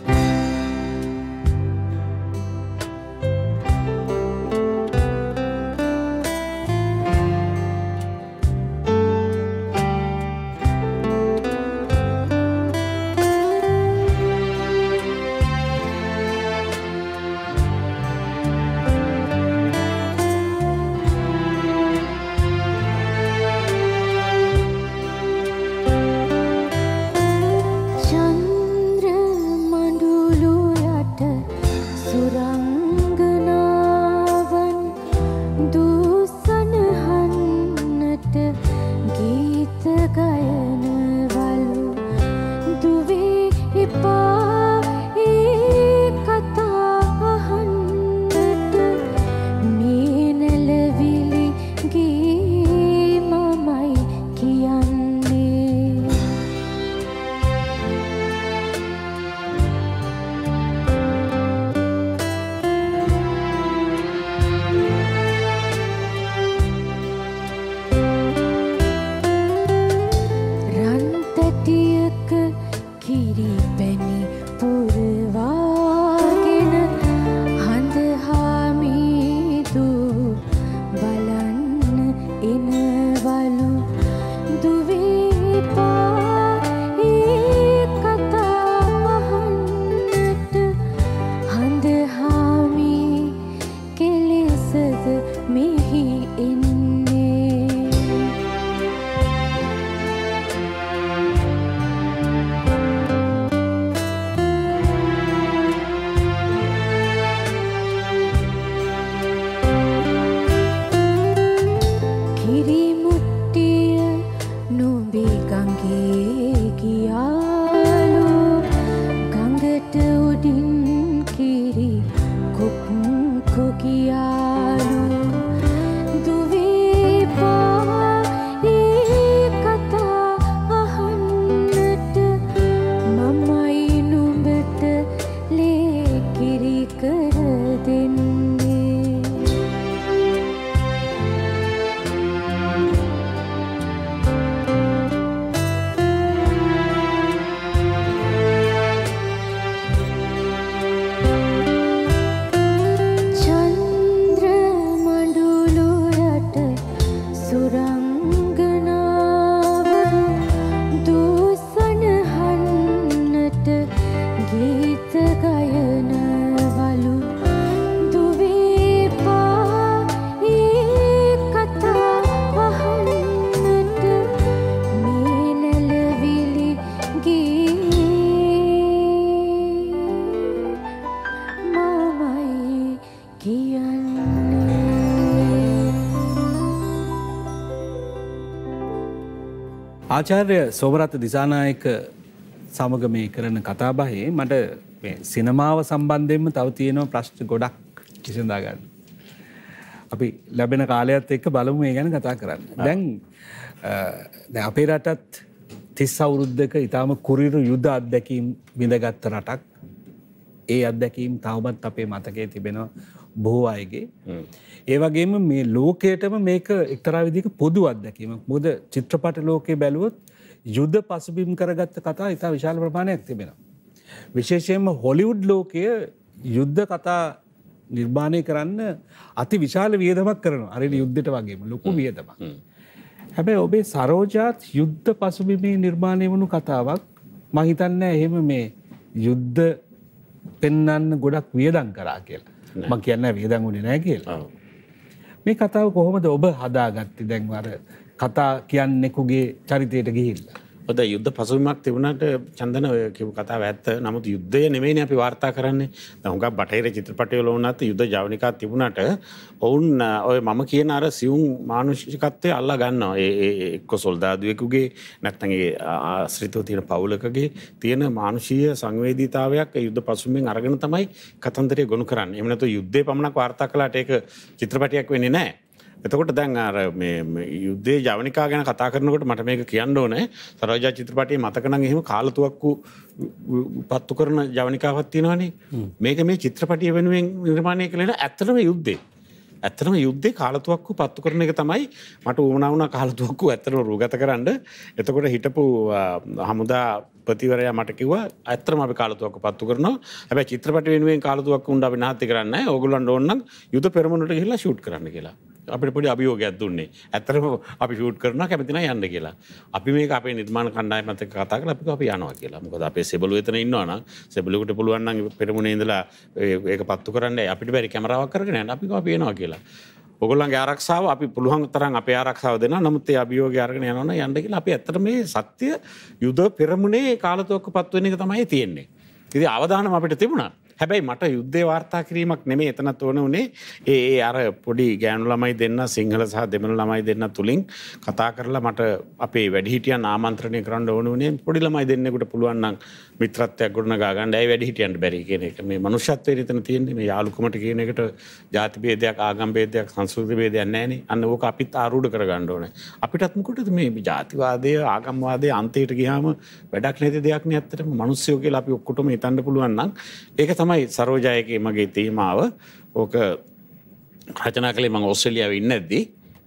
ආචාර්ය සෝමරත් දිසානායක සමග මේ කරන කතාබහේ මට මේ සිනමාව සම්බන්ධයෙන්ම තව තියෙනවා ප්‍රශ්න ගොඩක් විසඳා ගන්න. අපි ලැබෙන කාලයත් එක්ක බලමු මේ ගැන කතා කරන්න. දැන් දැන් අපේ රටත් තිස් අවුරුද්දක ඊටාම කුරිරු යුද අත්දැකීම් විඳගත් රටක්. ඒ අත්දැකීම් තවමත් අපේ මතකයේ තිබෙනවා බොහෝ අයගේ. ඒ වගේම මේ ලෝකයටම මේක එක්තරා විදිහක පොදු අත්දැකීමක්. මොකද චිත්‍රපට ලෝකේ බැලුවොත් යුද පසුබිම් කරගත්ත කතා ඉතා විශාල ප්‍රමාණයක් තිබෙනවා. විශේෂයෙන්ම හොලිවුඩ් ලෝකයේ යුද්ධ කතා නිර්මාණය කරන්න අති විශාල වියදමක් කරනවා. අර යුද්ධයට වගේම ලොකු වියදමක්. හැබැයි ඔබේ සරෝජාත් යුද්ධ පසුබිමේ නිර්මාණය වුණු කතාවක් මම හිතන්නේ එහෙම මේ යුද්ධ පෙන්වන්න ගොඩක් වියදම් කරා කියලා. මම කියන්නේ වියදම් උනේ නැහැ කියලා. මේ කතාව කොහොමද ඔබ හදාගත්තේ? දැන් අර කතා කියන්නෙකුගේ චරිතයට ගිහිල්ලා. ඔද යුද්ධ පසුබිමක් තිබුණාට චන්දන ඔය කියපු කතාව ඇත්ත. නමුත් යුද්ධය නෙමෙයිනේ අපි වාර්තා කරන්නේ. දැන් හුඟක් බටහිර චිත්‍රපටවල වුණත් යුද්ධ ජවනිකා තිබුණාට ඔවුන් ඔය මම කියන අර සියුම් මානුෂිකත්වය අල්ලා ගන්නවා. ඒ එක්ක සොල්දාදුවෙකුගේ නැත්නම් ඒ ආශ්‍රිතව තියෙන පවුලකගේ තියෙන මානුෂීය සංවේදීතාවයක් යුද්ධ පසුබිමෙන් අරගෙන තමයි කතන්දරය ගොනු කරන්නේ. එහෙම නැත්නම් යුද්ධේ පමණක් වාර්තා කළාට ඒක චිත්‍රපටයක් වෙන්නේ නැහැ. එතකොට දැන් අර මේ යුද්ධයේ ජවනිකා ගැන කතා කරනකොට මට මේක කියන්න ඕනේ. සරෝජා චිත්‍රපටයේ මතක නම් එහෙම කාලතුවක්කු පත්තු කරන ජවනිකාවක් තියෙනවනේ. මේක මේ චිත්‍රපටිය වෙනුවෙන් නිර්මාණය කළේ නෑ. ඇත්තටම යුද්ධේ. ඇත්තටම යුද්ධේ කාලතුවක්කු පත්තු කරන එක තමයි මට උවමනා වුණා කාලතුවක්කු ඇත්තටම රූගත කරන්න. එතකොට හිටපු හමුදා ප්‍රතිවරයා මට කිව්වා ඇත්තටම අපි කාලතුවක්කු පත්තු කරනවා. හැබැයි චිත්‍රපට වෙනුවෙන් කාලතුවක්කු උණ්ඩ අපි නාස්ති කරන්නේ නැහැ. ඕගොල්ලන්ට ඕන නම් යුද පෙරමුණට ගිහිල්ලා ෂූට් කරන්න කියලා. අපිට පොඩි අභියෝගයක් දුන්නේ. ඇත්තටම අපි ෂූට් කරනවා කැමති නැහැ යන්න කියලා. අපි මේක අපේ නිර්මාණ කණ්ඩායමත් එක්ක කතා කරලා අපි අපි යනවා කියලා. මොකද අපේ සෙබළු එතන ඉන්නවා නම් සෙබළුකට පුළුවන් නම් පෙරමුණේ ඉඳලා ඒක පත්තු කරන්න අපිට බැරි කැමරාවක් කරගෙන යන්න අපි අපි එනවා කියලා. ඔයගොල්ලන්ගේ ආරක්ෂාව අපි පුළුවන් තරම් අපේ ආරක්ෂාව දෙනවා. නමුත් ඒ අභියෝගය අරගෙන යනවා නම් යන්න කියලා අපි ඇත්තට මේ සත්‍ය යුද පෙරමුණේ කාලතුවක්කු පත්තු වෙන එක තමයි තියෙන්නේ. ඉතින් අවධානම අපිට තිබුණා. හැබැයි මට යුද්ධේ වාර්තා කිරීමක් නෙමෙයි එතනත් ඕන උනේ ඒ ඒ අර පොඩි ගෑනු ළමයි දෙන්න සිංහල සහ දෙමළ ළමයි දෙන්න තුලින් කතා කරලා මට අපේ වැඩිහිටියන් ආමන්ත්‍රණය කරන්න ඕන උනේ පොඩි ළමයි දෙන්නෙකුට පුළුවන් නම් මිත්‍රත්වයක් ගොඩනගා ගන්න. ඇයි වැඩිහිටියන්ට බැරි කියන එක. මේ මනුෂ්‍යත්වයේ එතන තියෙන්නේ මේ යාළුකමට කියන එකට ಜಾති ભેදයක් ආගම් ભેදයක් සංස්කෘති ભેදයක් නැහැනේ. අන්න ඕක අපිත් ආරූඪ කරගන්න ඕනේ. අපිටත් මොකටද මේ ජාතිවාදය ආගම්වාදය අන්තයට ගියාම වැඩක් නැති දෙයක් නේ ඇත්තටම. මිනිස්සුયો කියලා අපි ඔක්කොටම හිතන්න පුළුවන් නම් ඒක තමයි සරෝජායගේ මගේ තේමාව. ඕක රචනා කළේ මම ඕස්ට්‍රේලියාවේ ඉන්නේ නැද්දි.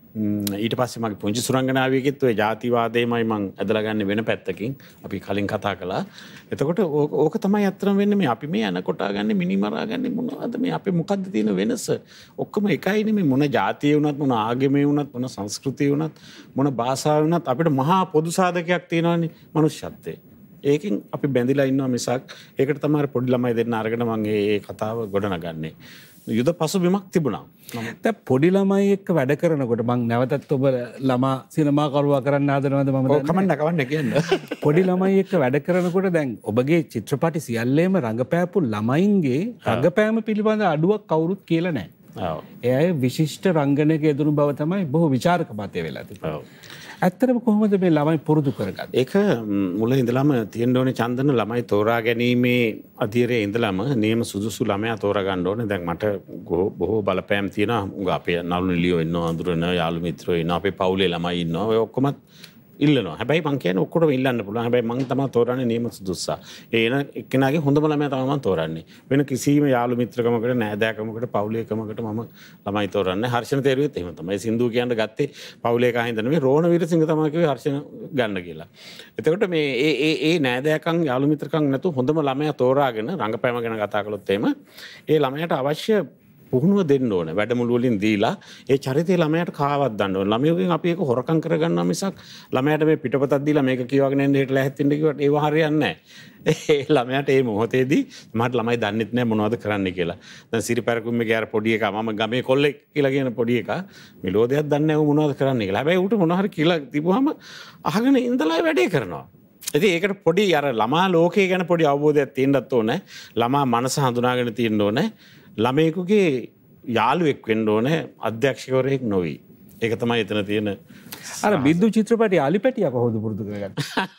ඊට පස්සේ මගේ පුංචි සුරංගනාවියකෙත් ඔය ජාතිවාදයමයි මම ඇදලා ගන්න වෙන පැත්තකින් අපි කලින් කතා කළා. එතකොට ඕක තමයි අත්‍තරම වෙන්නේ මේ අපි මේ අනකොටා ගන්න මිනිමරා ගන්න මොනවද මේ අපි මොකද්ද තියෙන වෙනස? ඔක්කොම එකයිනේ මේ මොන ජාතිය වුණත් මොන ආගමේ වුණත් මොන සංස්කෘතිය වුණත් මොන භාෂාව වුණත් අපිට මහා පොදු සාධකයක් තියෙනවානේ මනුෂ්‍යත්වයේ. ඒකෙන් අපි බැඳිලා ඉන්නවා මිසක් ඒකට තමයි පොඩි ළමයි දෙන්න අරගෙන මම මේ කතාව ගොඩනගන්නේ. යුද පසුබිමක් තිබුණා. දැන් පොඩි ළමයි එක්ක වැඩ කරනකොට මම නැවතත් ඔබ ළමා සිනමාකරුවා කරන්න හදනවද මම ඔව් කමන්න කවන්න කියන්න. පොඩි ළමයි එක්ක වැඩ කරනකොට දැන් ඔබගේ චිත්‍රපටි සියල්ලේම රංගපෑපු ළමයින්ගේ රංගපෑම පිළිබඳ අඩුවක් කවුරුත් කියලා නැහැ. ඔව්. ඒ අය විශිෂ්ට රංගනයක යෙදුණු බව තමයි බොහෝ විචාරක මතය වෙලා තිබෙනවා. ඔව්. ඇත්තටම කොහොමද මේ ළමයි පුරුදු කරගන්නේ? ඒක මුල ඉඳලම තියෙන්න ඕනේ චන්දන ළමයි තෝරා ගැනීමේ අධීරයේ ඉඳලම නියම සුදුසු ළමයා තෝරා ගන්න ඕනේ. දැන් මට බොහෝ බලපෑම් තියෙනවා. උඟ අපේ නළු නිලියෝ ඉන්නවා, අඳුරන යාළු මිත්‍රයෝ ඉන්නවා, අපේ පවුලේ ළමයි ඉන්නවා. ඔය ඔක්කොමත් ඉල්ලනවා. හැබැයි මං කියන්නේ ඔක්කොටම ඉල්ලන්න පුළුවන්. හැබැයි මං තමයි තෝරන්නේ නියම සුදුස්සා. ඒ එන එක්කෙනාගේ හොඳම ළමයා තමයි මං තෝරන්නේ. වෙන කිසිම යාළු මිත්‍රකමකට, නෑදෑකමකට, පවුලේකමකට මම ළමයි තෝරන්නේ. හර්ෂණ තේරුවෙත් එහෙම තමයි. සින්දු කියන්න ගත්තේ පවුලේ කහින්ද නෙවෙයි රෝණ වීරසිංහ තමයි කිව්වේ හර්ෂණ ගන්න කියලා. එතකොට මේ ඒ ඒ ඒ නෑදෑකම් යාළු මිත්‍රකම් නැතු හොඳම ළමයා තෝරාගෙන රංගපෑම ගැන කතා කළොත් එහෙම ඒ ළමයාට අවශ්‍ය පුහුණුව දෙන්න ඕනේ. වැඩමුළු වලින් දීලා ඒ චරිතය ළමයාට කාවත් දාන්න ඕනේ. ළමයෙකුගෙන් අපි ඒක හොරකම් කරගන්නවා මිසක් ළමයාට මේ පිටපතක් දීලා මේක කියවගෙන එන්න හෙට ලැහැත්තින්න කිව්වට ඒව හරියන්නේ නැහැ. ඒ ළමයාට මේ මොහොතේදී මට ළමයි දන්නෙත් නැහැ මොනවද කරන්න කියලා. දැන් සිරිපැරකුම්මේ අර පොඩි එකා මම ගමේ කොල්ලෙක් කියලා කියන පොඩි එකා මෙලෝදයක් දන්නේ නැහැ මොනවද කරන්න කියලා. හැබැයි ඌට මොනවා හරි කියලා තිබුවාම අහගෙන ඉඳලා වැඩේ කරනවා. ඉතින් ඒකට පොඩි අර ළමා ලෝකයේ ගැන පොඩි අවබෝධයක් තියෙන්නත් ඕනේ. ළමා මනස හඳුනාගෙන තියෙන්න ඕනේ. ළමයෙකුගේ යාළුවෙක් වෙන්න ඕනේ අධ්‍යක්ෂකවරයෙක් නොවි. ඒක තමයි එතන තියෙන අර බින්දු චිත්‍රපටයේ අලිපැටිය කොහොමද පුරුදු කරගන්නේ?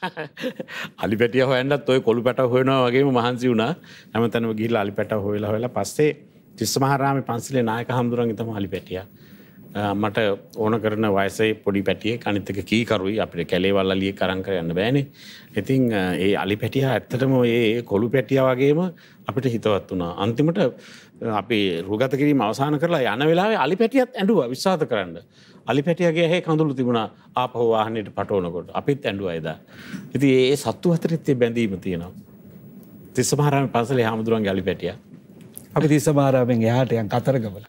අලිපැටිය හොයන්නත් ඔය කොළු පැට හොයනවා වගේම මහන්සි වුණා. හැමතැනම ගිහිල්ලා අලිපැට හොයලා හොයලා පස්සේ තිස්සමහාරාමේ පන්සලේ නායක හඳුරන් තමයි අලිපැටියා. මට ඕන කරන වයසේ පොඩි පැටියෙක් අනිත් එක කීකරුයි අපිට කැලේ වල්ලියෙක් අරන් කරන්න බෑනේ. ඉතින් ඒ අලි පැටියා ඇත්තටම ඒ කොළු පැටියා වගේම අපිට හිතවත් වුණා. අන්තිමට අපි රුගත කිරීම අවසන් කරලා යන වෙලාවේ අලි පැටියත් ඇඬුවා විශ්වාස කරන්න. අලි පැටියාගේ ඇහි කඳුළු තිබුණා ආපහු වාහනේට පටවනකොට. අපිත් ඇඬුවා එදා. ඉතින් ඒ සත්තු හතරෙත් බැඳීම තියෙනවා. තිස්සමහාරාමේ පන්සලේ හාමුදුරන්ගේ අලි පැටියා. අපි තිස්සමහාරාමෙන් එහාට යන් කතරගමල.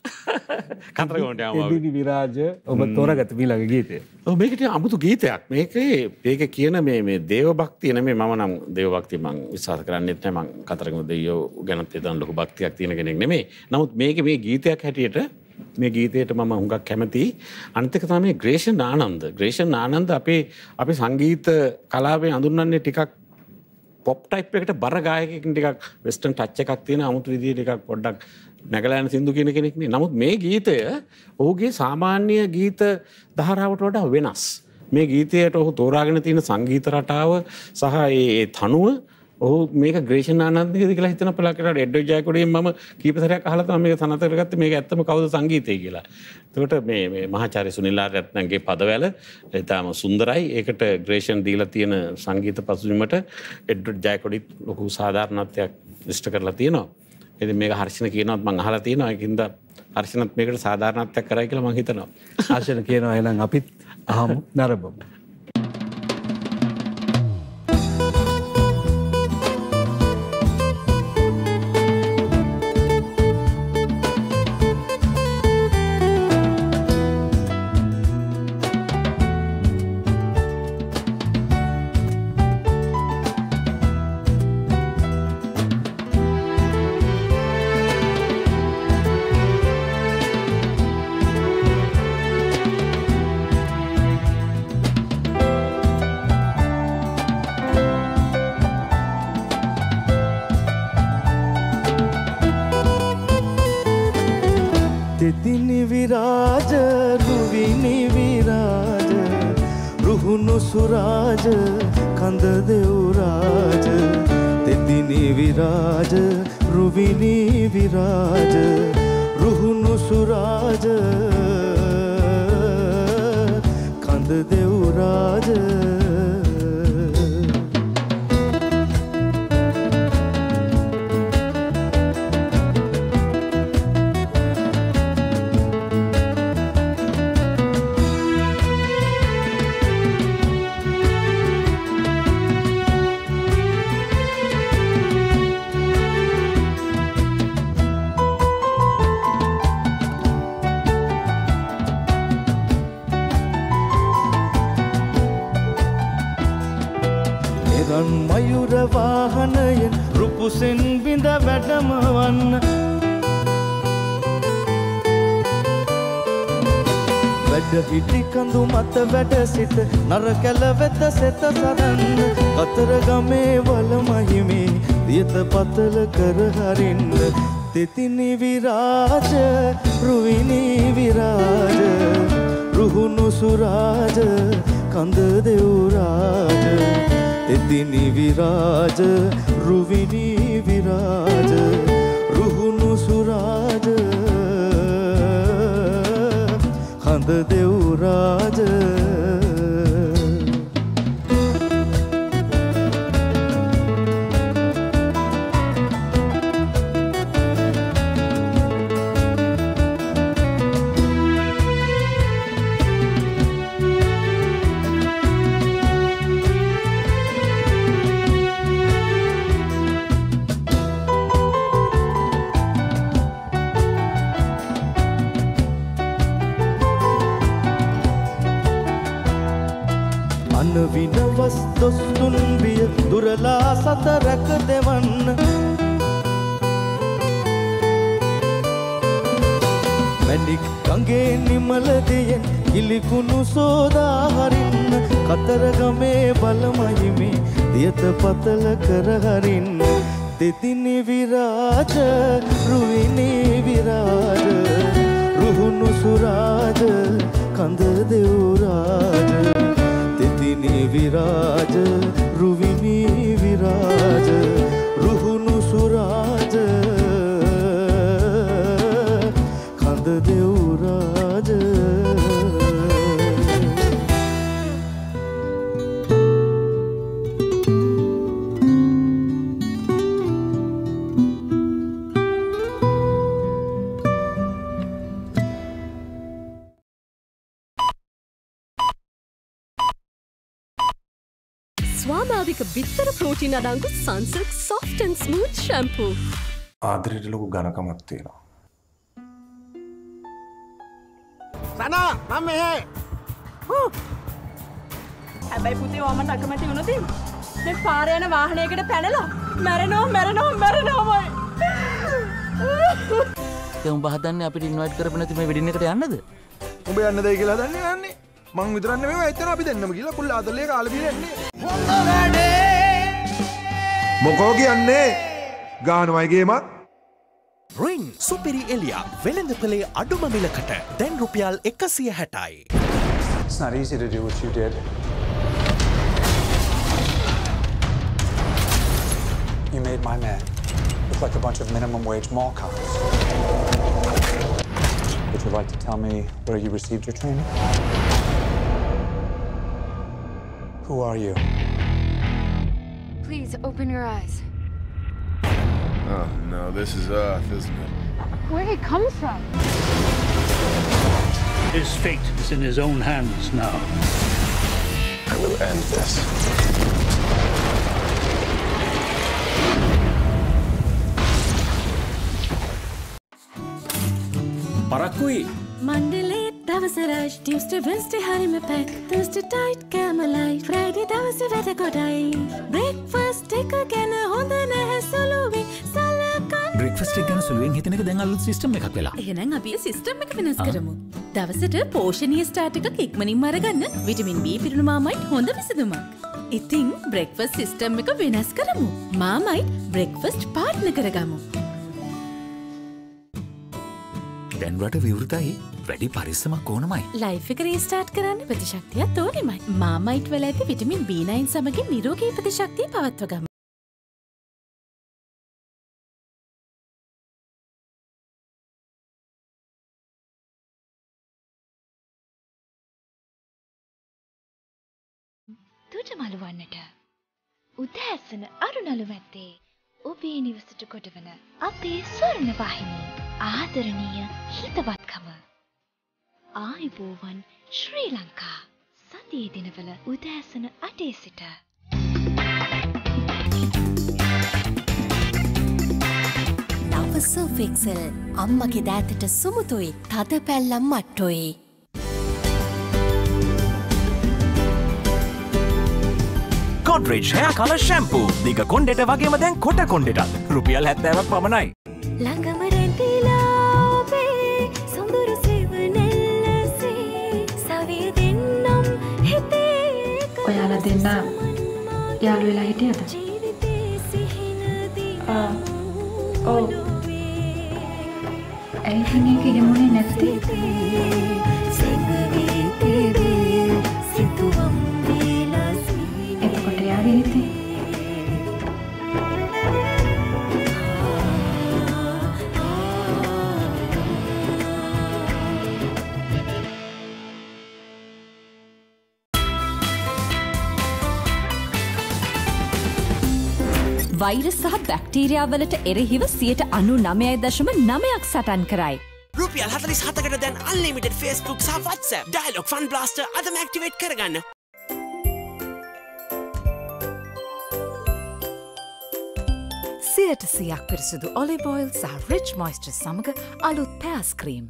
කතරගමට යනවා. එදිනි විරාජ ඔබ තෝරාගත්ත මීළඟ ගීතය. ඔව් මේකට අමුතු ගීතයක්. මේකේ මේක කියන මේ මේ දේව භක්තිය නෙමෙයි මම නම් දේව භක්තිය මම විශ්වාස කරන්නේත් නැහැ. මම කතරගම දෙවියෝ ගැන තේදන් ලොකු භක්තියක් තියෙන කෙනෙක් නෙමෙයි. නමුත් මේකේ මේ ගීතයක් හැටියට මේ ගීතයට මම හුඟක් කැමතියි. අනිත් එක තමයි ග්‍රේෂන් ආනන්ද. ග්‍රේෂන් ආනන්ද අපේ අපේ සංගීත කලාවේ හඳුන්වන්නේ ටිකක් පොප් ටයිප් එකට බර ගායකයෙක්ට ටිකක් වෙස්ටර්න් ටච් එකක් තියෙන අමුතු විදිහට ටිකක් පොඩ්ඩක් නැගලා යන සින්දු කියන කෙනෙක් නේ. නමුත් මේ ගීතය ඔහුගේ සාමාන්‍ය ගීත ධාරාවට වඩා වෙනස්. මේ ගීතයට ඔහු තෝරාගෙන තියෙන සංගීත රටාව සහ ඒ තනුව ඔහු මේක ග්‍රේෂන් ආනන්දගේද කියලා හිතන පළකට එඩ්වඩ් ජයකොඩියෙන් මම කීප සැරයක් අහලා තමයි මේක සනත කරගත්තේ මේක ඇත්තම කවුද සංගීතය කියලා. එතකොට මේ මේ මහාචාර්ය සුනිල් ආරත්නගේ පදවැල ඊටාම සුන්දරයි. ඒකට ග්‍රේෂන් දීලා තියෙන සංගීත පසුබිමට එඩ්වඩ් ජයකොඩි ලොකු සාධාරණත්වයක් ඉෂ්ට කරලා තියෙනවා. ඉතින් මේක හර්ෂණ කියනවත් මම අහලා තියෙනවා. ඒකින්ද හර්ෂණත් මේකට සාධාරණත්වයක් කරයි කියලා මම හිතනවා. හර්ෂණ කියනවා එහෙනම් අපිත් අහමු නරඹමු. සුරාජ කඳ දෙව්රාජ තෙතිනි විරාජ රුවිනි විරාජ රුහුණු සුරාජ කඳ දෙව්රාජ මයුර වාහනයෙන් රුපුසෙන් බිඳ වැඩමවන්න වැඩ හිටි කඳු මත වැඩ සිට නර කැල වෙත සෙත සරන්න කතර ගමේ වල මහිමේ දියත පතල කර හරින්න තෙතිනි විරාජ රුවිනි විරාජ රුහුණු සුරාජ කඳ දෙව්රාජ තෙතිනි විරාජ රුවිනි විරාජ රුහුණු සුරාජ කඳ දෙව්රාජ විනවස් දොස්තුන් විය දුරලා සතරක දෙවන්න මැණික් ගඟේ නිමල දෙයෙන් ඉලිකුණු සෝදා හරින්න කතරගමේ බලමහිමේ දියත පතල කර හරින්න තෙතිනි විරාජ රුවිනි විරාජ රුහුණු සුරාජ කඳ දෙව්රාජ තෙතිනි විරාජ රුවිනි විරාජ රුහුණු සුරාජ කඳ දෙව්රාජ ස්වාභාවික බිත්තර ප්‍රෝටීන් අඩංගු සන්සිල්ක් soft and smooth shampoo. ආදරයට ලොකු ඝනකමක් තියෙනවා. සනා මම මෙහෙ. හැබැයි පුතේ වමට අකමැති වුණොත් මේ පාරේ යන වාහනයකට පැනලා මැරෙනවා මැරෙනවා මැරෙනවාමයි. දැන් උඹ හදන්නේ අපිට ඉන්වයිට් කරපු නැති මේ වෙඩින් එකට යන්නද? උඹ යන්න දෙයි කියලා හදන්නේ යන්නේ. මං විතරක් නෙමෙයි එතන අපි දෙන්නම කියලා කුල්ල ආදලේ කාලා බීලා යන්නේ. මොකෝ කියන්නේ? ගානවයි ගේමක්. රින් සුපිරි එලියා වෙළඳ පොලේ අඩුම මිලකට දැන් රුපියල් එකසිය හැටයි. It's not easy to do what you did. You made my man look like a bunch of minimum wage mall cops. Would you like to tell me where you received your training? Who are you? Please open your eyes. Oh no, this is Earth, isn't it? Where did it come from? His fate is in his own hands now. I will end this. Parakui. Monday දවස රෂ් Tuesday Wednesday හරිම පැක් Thursday tight කැමලයි Friday දවස වැඩ කොටයි breakfast එක ගැන හොඳ නැහැ සුළුවේ සලකන්න breakfast එක ගැන සුළුවෙන් හිතන එක දැන් අලුත් සිස්ටම් එකක් වෙලා. එහෙනම් අපි සිස්ටම් එක වෙනස් කරමු. දවසට පෝෂණීය ස්ටාර්ට් එකක් ඉක්මනින්ම අරගන්න විටමින් B පිරුණු මාමයිට් හොඳ විසඳුමක්. ඉතින් breakfast සිස්ටම් එක වෙනස් කරමු. මාමයිට් breakfast පාර්ට්නර් කරගමු. දැන් රට විවෘතයි. වැඩි පරිස්සමක් ඕනමයි. ලයිෆ් එක රීස්ටාර්ට් කරන්න ප්‍රතිශක්තියක් ඕනෙමයි. මාමයිට් වල ඇති විටමින් B නයින් සමගින් නිරෝගී ප්‍රතිශක්තිය පවත්ව ගමු. තුජමලු වන්නට උදෑසන අරුණලු මැත්තේ ඔබේ නිවසට කොටවන අපේ ස්වර්ණ වාහිනී ආදරණීය හිතවත්කම ආයුබෝවන් ශ්‍රී ලංකා සතියේ දිනවල උදෑසන අටේ සිට නව සර්ෆෙක්සල් අම්මගේ දෑතට සුමුතුයි තද පැල්ලම් මට්ටොයි Godrej hair color shampoo දිග කොණ්ඩෙට වගේම දැන් කොට කොණ්ඩෙටත් රුපියල් හැත්තෑවක් පමණයි. ළඟම රැඳිලා ඔබේ සොඳුරු සෙවණැල්ලසේ සවිය දෙන්නම් හිතේ ඔයාලා දෙන්න යාළු වෙලා හිටියද? ආ ඔව්. ඇයි හිනේ කිරමුනේ නැත්තේ? එතකොට යාගේ හිතේ වෛරස් සහ බැක්ටීරියාවලට එරෙහිව සියයට අනු නමයයි දශම නමයක් සටන් කරයි. රුපියල් හතලිස් හතකට දැන් අන්ලිමිටඩ් Facebook සහ WhatsApp ඩයලොග් ෆන් බ්ලාස්ටර් අදම ඇක්ටිවේට් කරගන්න. සියයට සියක් පිරිසිදු ඔලිව් ඔයිල් සහ රිච් මොයිස්චර් සමග අලුත් පෑස් ක්‍රීම්.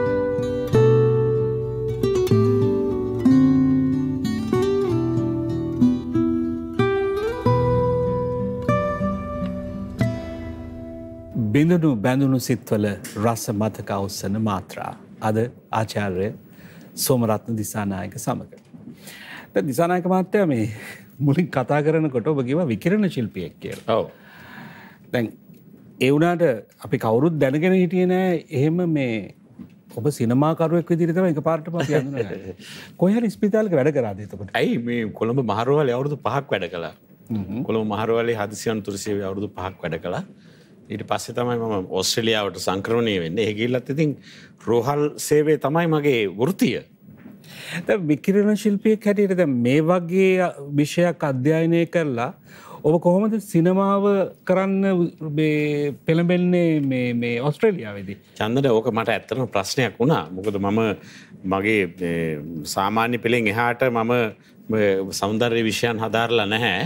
බිඳුණු බැඳුණු සිත්වල රස මතක අවසන මාත්‍රා අද ආචාර්ය සෝමරත්න දිසානායක සමග. දැන් දිසානායක මහත්තයා මේ මුලින් කතා කරනකොට ඔබ කිව්වා විකිරණ ශිල්පියෙක් කියලා. ඔව්. දැන් ඒ වුණාට අපි කවුරුත් දැනගෙන හිටියේ නෑ එහෙම මේ ඔබ සිනමාකරුවෙක් විදිහට තමයි එකපාරටම අපි හඳුනගන්නේ. කොහේ හරි ස්පිතාලයක වැඩ කරාද එතකොට? ඇයි මේ කොළඹ මහරෝහලේ අවුරුදු පහක් වැඩ කළා. කොළඹ මහරෝහලේ හදිසි අනතුරු සේවයේ අවුරුදු පහක් වැඩ කළා. ඊට පස්සේ තමයි මම ඕස්ට්‍රේලියාවට සංක්‍රමණය වෙන්නේ. ඒ ගිහිල්ලත් ඉතින් රෝහල් සේවය තමයි මගේ වෘත්තිය. දැන් විකිරණ ශිල්පියෙක් හැටියට දැන් මේ වගේ විෂයක් අධ්‍යයනය කරලා ඔබ කොහොමද සිනමාව කරන්න මේ පෙළඹෙන්නේ මේ මේ ඕස්ට්‍රේලියාවේදී? චන්දන ඕක මට ඇත්තටම ප්‍රශ්නයක් වුණා. මොකද මම මගේ සාමාන්‍ය පෙළෙන් එහාට මම සෞන්දර්ය විෂයන් හදාරලා නැහැ.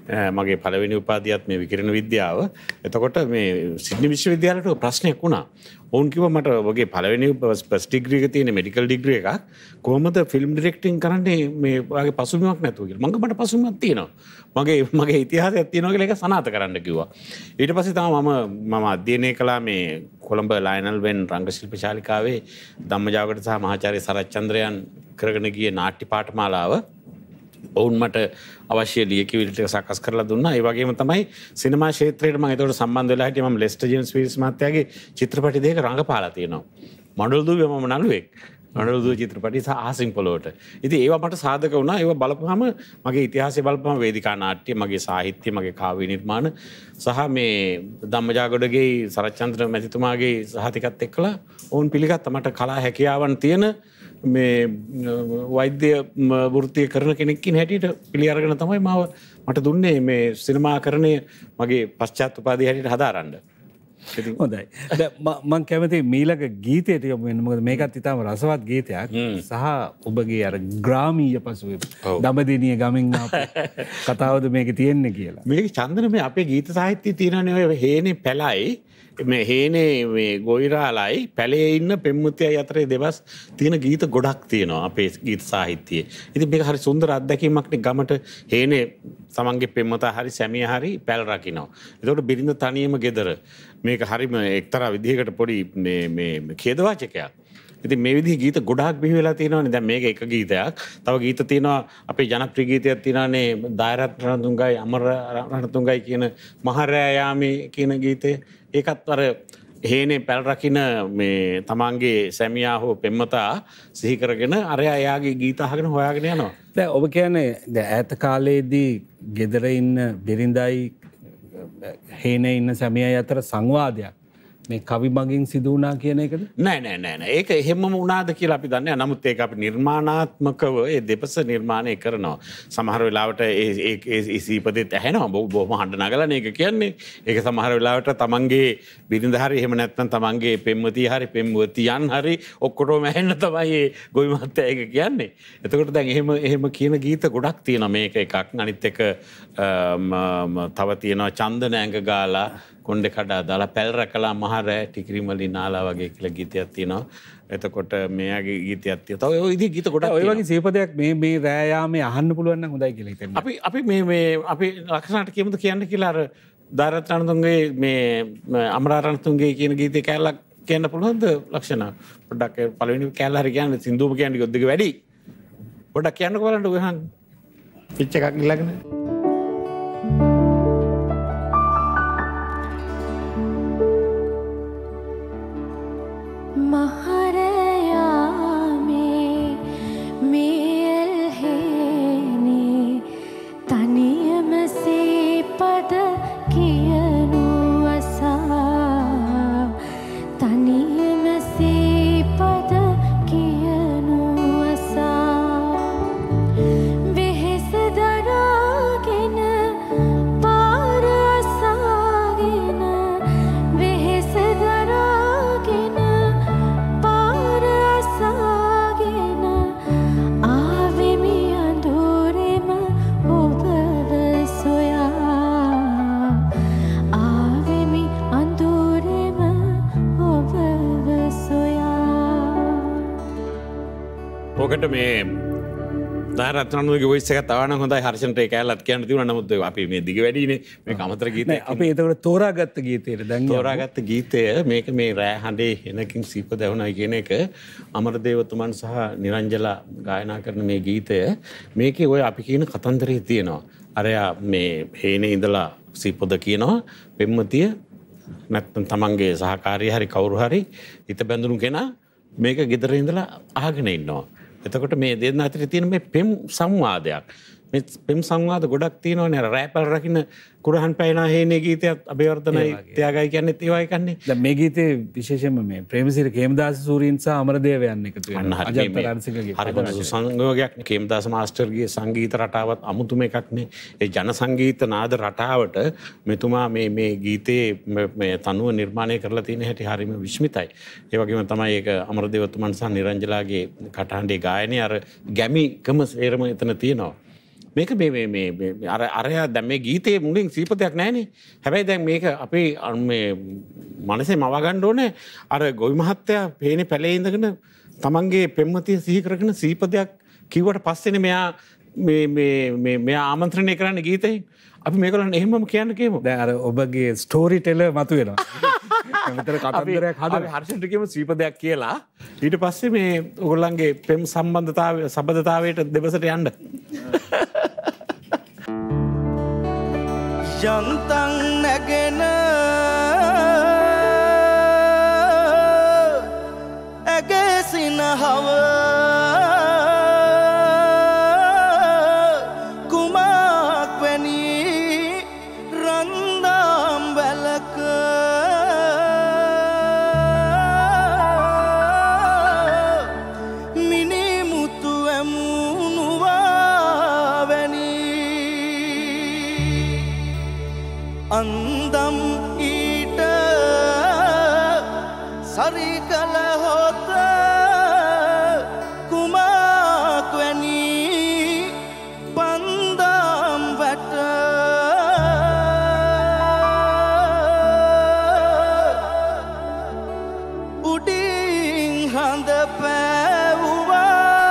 මගේ පළවෙනි උපාධියත් මේ විකිරණ විද්‍යාව. එතකොට මේ සිඩ්නි විශ්වවිද්‍යාලයට ප්‍රශ්නයක් වුණා. ඔවුන් කිව්වා මට වගේ පළවෙනි ෆස්ට් ඩිග්‍රී එක තියෙන මෙඩිකල් ඩිග්‍රී එකක් කොහොමද ෆිල්ම් ඩිරෙක්ටිං කරන්නේ මේ වගේ පසුබිමක් නැතුව කියලා. මම මට පසුබිමක් තියෙනවා. මගේ මගේ ඉතිහාසයක් තියෙනවා කියලා ඒක සනාථ කරන්න කිව්වා. ඊට පස්සේ තමයි මම මම අධ්‍යයනය කළා මේ කොළඹ ලයනල් වෙන් රංගශිල්ප ශාලිකාවේ ධම්මජාගට සහ මහාචාර්ය සරච්චන්ද්‍රයන් කරගෙන ගිය නාට්‍ය පාඨමාලාව ඔවුන් මට අවශ්‍ය ලියකියවිලි ටික සකස් කරලා දුන්නා. ඒ වගේම තමයි සිනමා ක්ෂේත්‍රයට මම ඒතකොට සම්බන්ධ වෙලා හිටියේ. මම ලෙස්ටර් ජේම්ස් පීරිස් මහත්තයාගේ චිත්‍රපටි දෙක රඟපාලා තියෙනවා. මඩොල්දුවේ මම නළුවෙක්. මඩොල්දුවේ චිත්‍රපටි සහ ආසින් පොළොවට. ඉතින් ඒවා මට සාධක වුණා. ඒවා බලපුවාම මගේ ඉතිහාසය බලපුවාම වේදිකා නාට්‍ය, මගේ සාහිත්‍ය, මගේ කාව්‍ය නිර්මාණ සහ මේ ධම්මජාගොඩගේ සරච්චන්ද්‍ර මැතිතුමාගේ සහතිකත් එක්කලා ඔවුන් පිළිගත්තා මට කලා හැකියාවන් තියෙන මේ වෛද්‍ය වෘත්තිය කරන කෙනෙක්කින් හැටියට පිළි අරගෙන තමයි මාව මට දුන්නේ මේ සිනමාකරණය මගේ පශ්චාත් උපාධිය හැටියට හදාරන්න. හොඳයි. මම කැමති මීළඟ ගීතයට යමු වෙන මොකද මේකත් ඉතාම රසවත් ගීතයක් සහ ඔබගේ අර ග්‍රාමීය පසුබිම දඹදෙනිය ගමෙන් ආපු කතාවද මේකේ තියෙන්නේ කියලා. මේක චන්දන මේ අපේ ගීත සාහිත්‍යයේ තියෙනනේ ඔය හේනේ පැලයි මේ හේනේ මේ ගොයිරාලයි පැලේ ඉන්න පෙම්මුතියයි අතරේ දෙබස් තියෙන ගීත ගොඩක් තියෙනවා අපේ ගීත සාහිත්‍යයේ. ඉතින් මේක හරි සුන්දර අත්දැකීමක් නේ. ගමට හේනේ තමන්ගේ පෙම්වතා හරි සැමියා හරි පැල් රකින්නවා. ඒකට බිරිඳ තනියම ගෙදර. මේක හරිම එක්තරා විදිහකට පොඩි මේ මේ ඛේදවාචකයක්. ඉතින් මේ විදිහේ ගීත ගොඩාක් බිහි වෙලා තියෙනවානේ. දැන් මේක එක ගීතයක්. තව ගීත තියෙනවා අපේ ජනප්‍රිය ගීතයක් තියෙනවානේ දායරත් රණතුංගයි අමර රණතුංගයි කියන මහරෑ යාමේ කියන ගීතය. ඒකත් අර හේනේ පැල් රකින්න මේ තමන්ගේ සැමියා හෝ පෙම්වතා සිහි කරගෙන අරයා එයාගේ ගීත අහගෙන හොයාගෙන යනවා. දැන් ඔබ කියන්නේ දැන් ඈත කාලේදී ගෙදර ඉන්න බිරිඳයි හේනේ ඉන්න සැමියායි අතර සංවාදයක් මේ කවි මගින් සිදු වුණා කියන එකද? නෑ නෑ නෑ නෑ. ඒක එහෙමම වුණාද කියලා අපි දන්නේ නැහැ. නමුත් ඒක අපි නිර්මාණාත්මකව ඒ දෙපස නිර්මාණය කරනවා. සමහර වෙලාවට ඒ ඒ ඒ සීපදෙත් ඇහෙනවා. බොහොම හඬ නගලා මේක කියන්නේ. ඒක සමහර වෙලාවට තමන්ගේ බිරිඳ හරි එහෙම නැත්නම් තමන්ගේ පෙම්වතිය හරි පෙම්වතියන් හරි ඔක්කොටම ඇහෙන්න තමයි ඒ ගොවි මහත්තයා ඒක කියන්නේ. එතකොට දැන් එහෙම එහෙම කියන ගීත ගොඩක් තියෙනවා. මේක එකක්. අනිත් එක තව තියෙනවා චන්දන ඇඟ ගාලා කොණ්ඩේ කඩා දාලා පැල් රැකලා මහරෑ ටිකිරිමලි නාලා වගේ කියලා ගීතයක් තියෙනවා. එතකොට මෙයාගේ ගීතයක් තියෙනවා. තව ඔය විදිහේ ගීත ගොඩක් තියෙනවා. ඔය වගේ සීපදයක් මේ මේ රෑ යාමේ අහන්න පුළුවන් නම් හොඳයි කියලා හිතෙනවා. අපි අපි මේ මේ අපි ලක්ෂණට කියමුද කියන්න කියලා අර දායරත් රණතුංගේ මේ අමරාරණතුංගේ කියන ගීතේ කැලලක් කියන්න පුළුවන්ද ලක්ෂණ? පොඩ්ඩක් පළවෙනි කැලල හරි කියන්නේ සින්දුවම කියන්නේ ගොඩක් වැඩි. පොඩ්ඩක් කියන්නකෝ බලන්න ඔය හන් පිච් එකක් ඉල්ලගෙන. ඔකට මේ දායරත් රණතුංගේ වොයිස් එක තව නම් හොඳයි. හර්ෂන්ට ඒ කැලලත් කියන්න තිබුණා. නමුත් අපි මේ දිග වැඩිනේ. මේක අමතර ගීතයක්. අපි ඒකට තෝරාගත්ත ගීතයට දැන් තෝරාගත්ත ගීතය මේක මේ රෑ හඬේ හෙනකින් සීප දැවුණා කියන එක අමරදේවතුමන් සහ නිරංජලා ගායනා කරන මේ ගීතය මේකේ ඔය අපි කියන කතන්දරේ තියෙනවා. අරයා මේ හේනේ ඉඳලා සීපොද කියනවා පෙම්වතිය නැත්නම් තමන්ගේ සහකාරිය හරි කවුරු හරි හිත බැඳුණු කෙනා මේක ගෙදර ඉඳලා අහගෙන ඉන්නවා. එතකොට මේ දෙන්න අතරේ තියෙන මේ පෙම් සංවාදයක්. මේ පෙම් සංවාද ගොඩක් තියෙනවානේ. අර රෑපල් රකින්න කුරහන් පැයනා හේනේ ගීතයත් අබේවර්ධනයි ත්‍යාගයි කියන්නේ ඒවා එකන්නේ. දැන් මේ ගීතේ විශේෂයෙන්ම මේ ප්‍රේමසිරි කේමදාස සූරීන් සහ අමරදේවයන් එකතු වෙනවා. අජන්ත රණසිංහගේ හරි සංගෝගයක් කේමදාස මාස්ටර්ගේ සංගීත රටාවත් අමුතුම එකක් නේ. ඒ ජන සංගීත නාද රටාවට මෙතුමා මේ මේ ගීතේ මේ තනුව නිර්මාණය කරලා තියෙන හැටි හරිම විස්මිතයි. ඒ වගේම තමයි ඒක අමරදේවතුමන් සහ නිරංජලාගේ කටහඬේ ගායනයේ අර ගැමිකම සේරම එතන තියෙනවා. මේක මේ මේ මේ අර අරයා දැන් මේ ගීතේ මුලින් සීපතයක් නැහැනේ. හැබැයි දැන් මේක අපේ මේ මනසේ මවා ගන්න ඕනේ අර ගොවි මහත්තයා පේනේ පැලේ ඉඳගෙන තමන්ගේ පෙම්වතිය සිහි කරගෙන සීපතයක් කිව්වට පස්සේනේ මෙයා මේ මේ මේ මෙයා ආමන්ත්‍රණය කරන්න ගීතේ. අපි මේකලන් එහෙමම කියන්න කියමු. දැන් අර ඔබගේ ස්ටෝරි ටෙලර් මතුවෙනවා. මෙතන කතන්දරයක් හදලා අපි හර්ෂන්ට කියමු සීපතයක් කියලා. ඊට පස්සේ මේ ඔයගොල්ලන්ගේ පෙම් සම්බන්ධතාවය සබඳතාවයට දෙබසට යන්න. යන්තම් නැගෙන ඇගසිනහව කුමක් වැනි රන්දාම් වැලක මිනිමුතු ඇමුණුවා වැනි අන්දම් ඊට සරි කල හොත කුමක් වැනි පන්දම් වැට උඩින් හඳ පැවුවා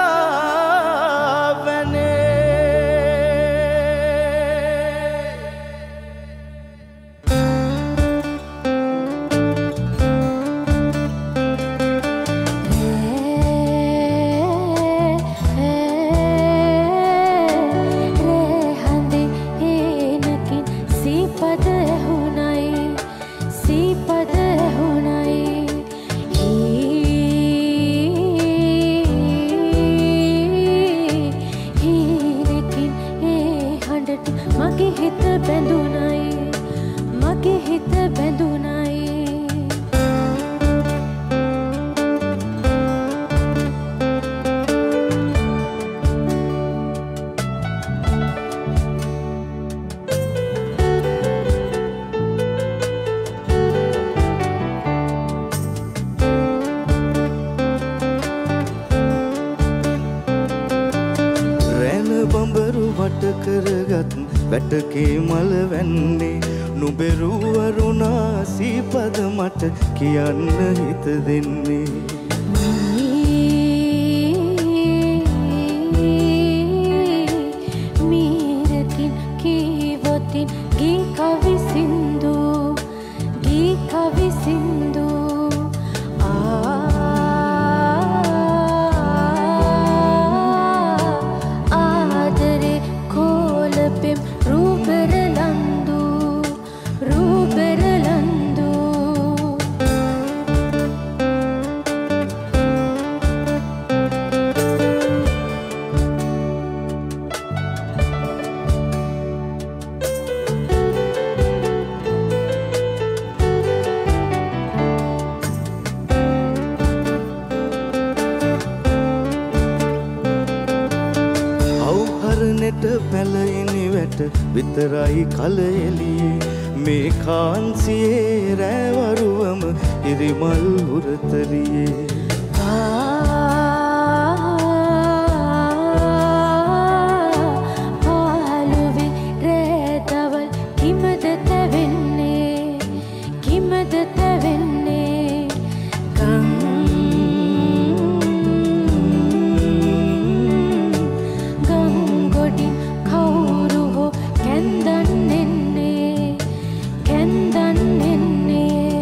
වැටකේ මල වැන්නේ නුබෙරුවරුණා සීපද මට කියන්න හිත දෙන්නේ මීරකින් කීවොතින් ගී කවි සින්දු ගී කවි සින්දු විතරයි කල එළියේ මේ කාන්සියේ රැවරුවම ඉරිමල් උරතරියේ පාළුවේ රෑදවල් කිමද තැවෙන්නේ කිමද තැවෙන්නේ ගම් ගම් ගොඩින් කවුරු හෝ කැන්දන් එන්නේ කැන්දන් එන්නේ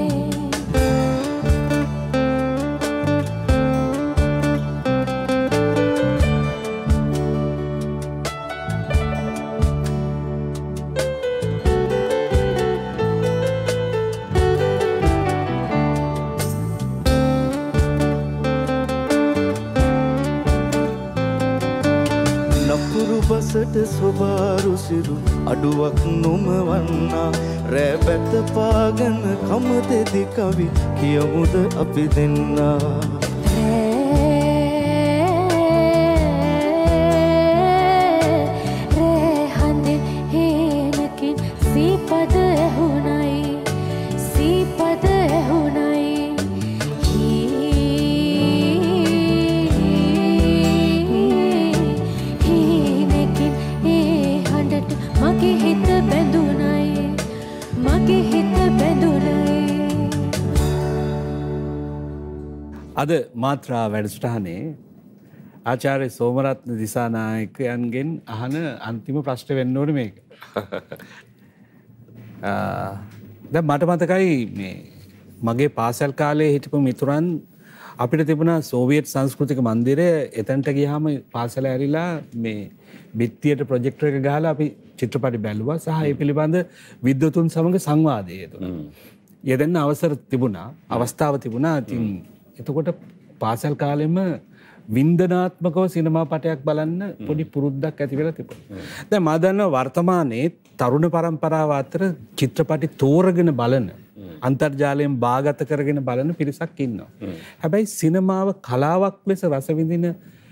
නපුරු බසට සොබාරු සිරු අඩුවක් නොමවන්නා රෑ බැත පාගන කම දෙදි කවි කියමුද අපි දෙන්නා රෑ හඳින් හේනකින් සීපද ඇහුණයි සීපද ඇහුණයි හීනකින් අද මාත්‍රා වැඩසටහනේ ආචාර්ය සෝමරත්න දිසානායකයන්ගෙන් අහන අන්තිම ප්‍රශ්න වෙන්න ඕනේ මේක. දැන් මට මතකයි මේ මගේ පාසල් කාලේ හිටපු මිතුරන් අපිට තිබුණා සෝවියට් සංස්කෘතික මන්දිරය එතනට ගියාම පාසල ඇරිලා මේ බිත්තියට ප්‍රොජෙක්ටර් එක ගහලා අපි චිත්‍රපටි බැලුවා සහ ඒ පිළිබඳ විද්වතුන් සමග සංවාදය යෙදුණා. යෙදෙන්න අවසර තිබුණා, අවස්ථාව තිබුණා. ඉතින් එතකොට පාසල් කාලෙම වින්දනාත්මකව සිනමා පටයක් බලන්න පොඩි පුරුද්දක් ඇති වෙලා තිබුණා. දැන් මම දන්නවා වර්තමානයේ තරුණ පරම්පරාව අතර චිත්‍රපටි තෝරගෙන බලන අන්තර්ජාලයෙන් බාගත කරගෙන බලන පිරිසක් ඉන්නවා. හැබැයි සිනමාව කලාවක් ලෙස රස විඳින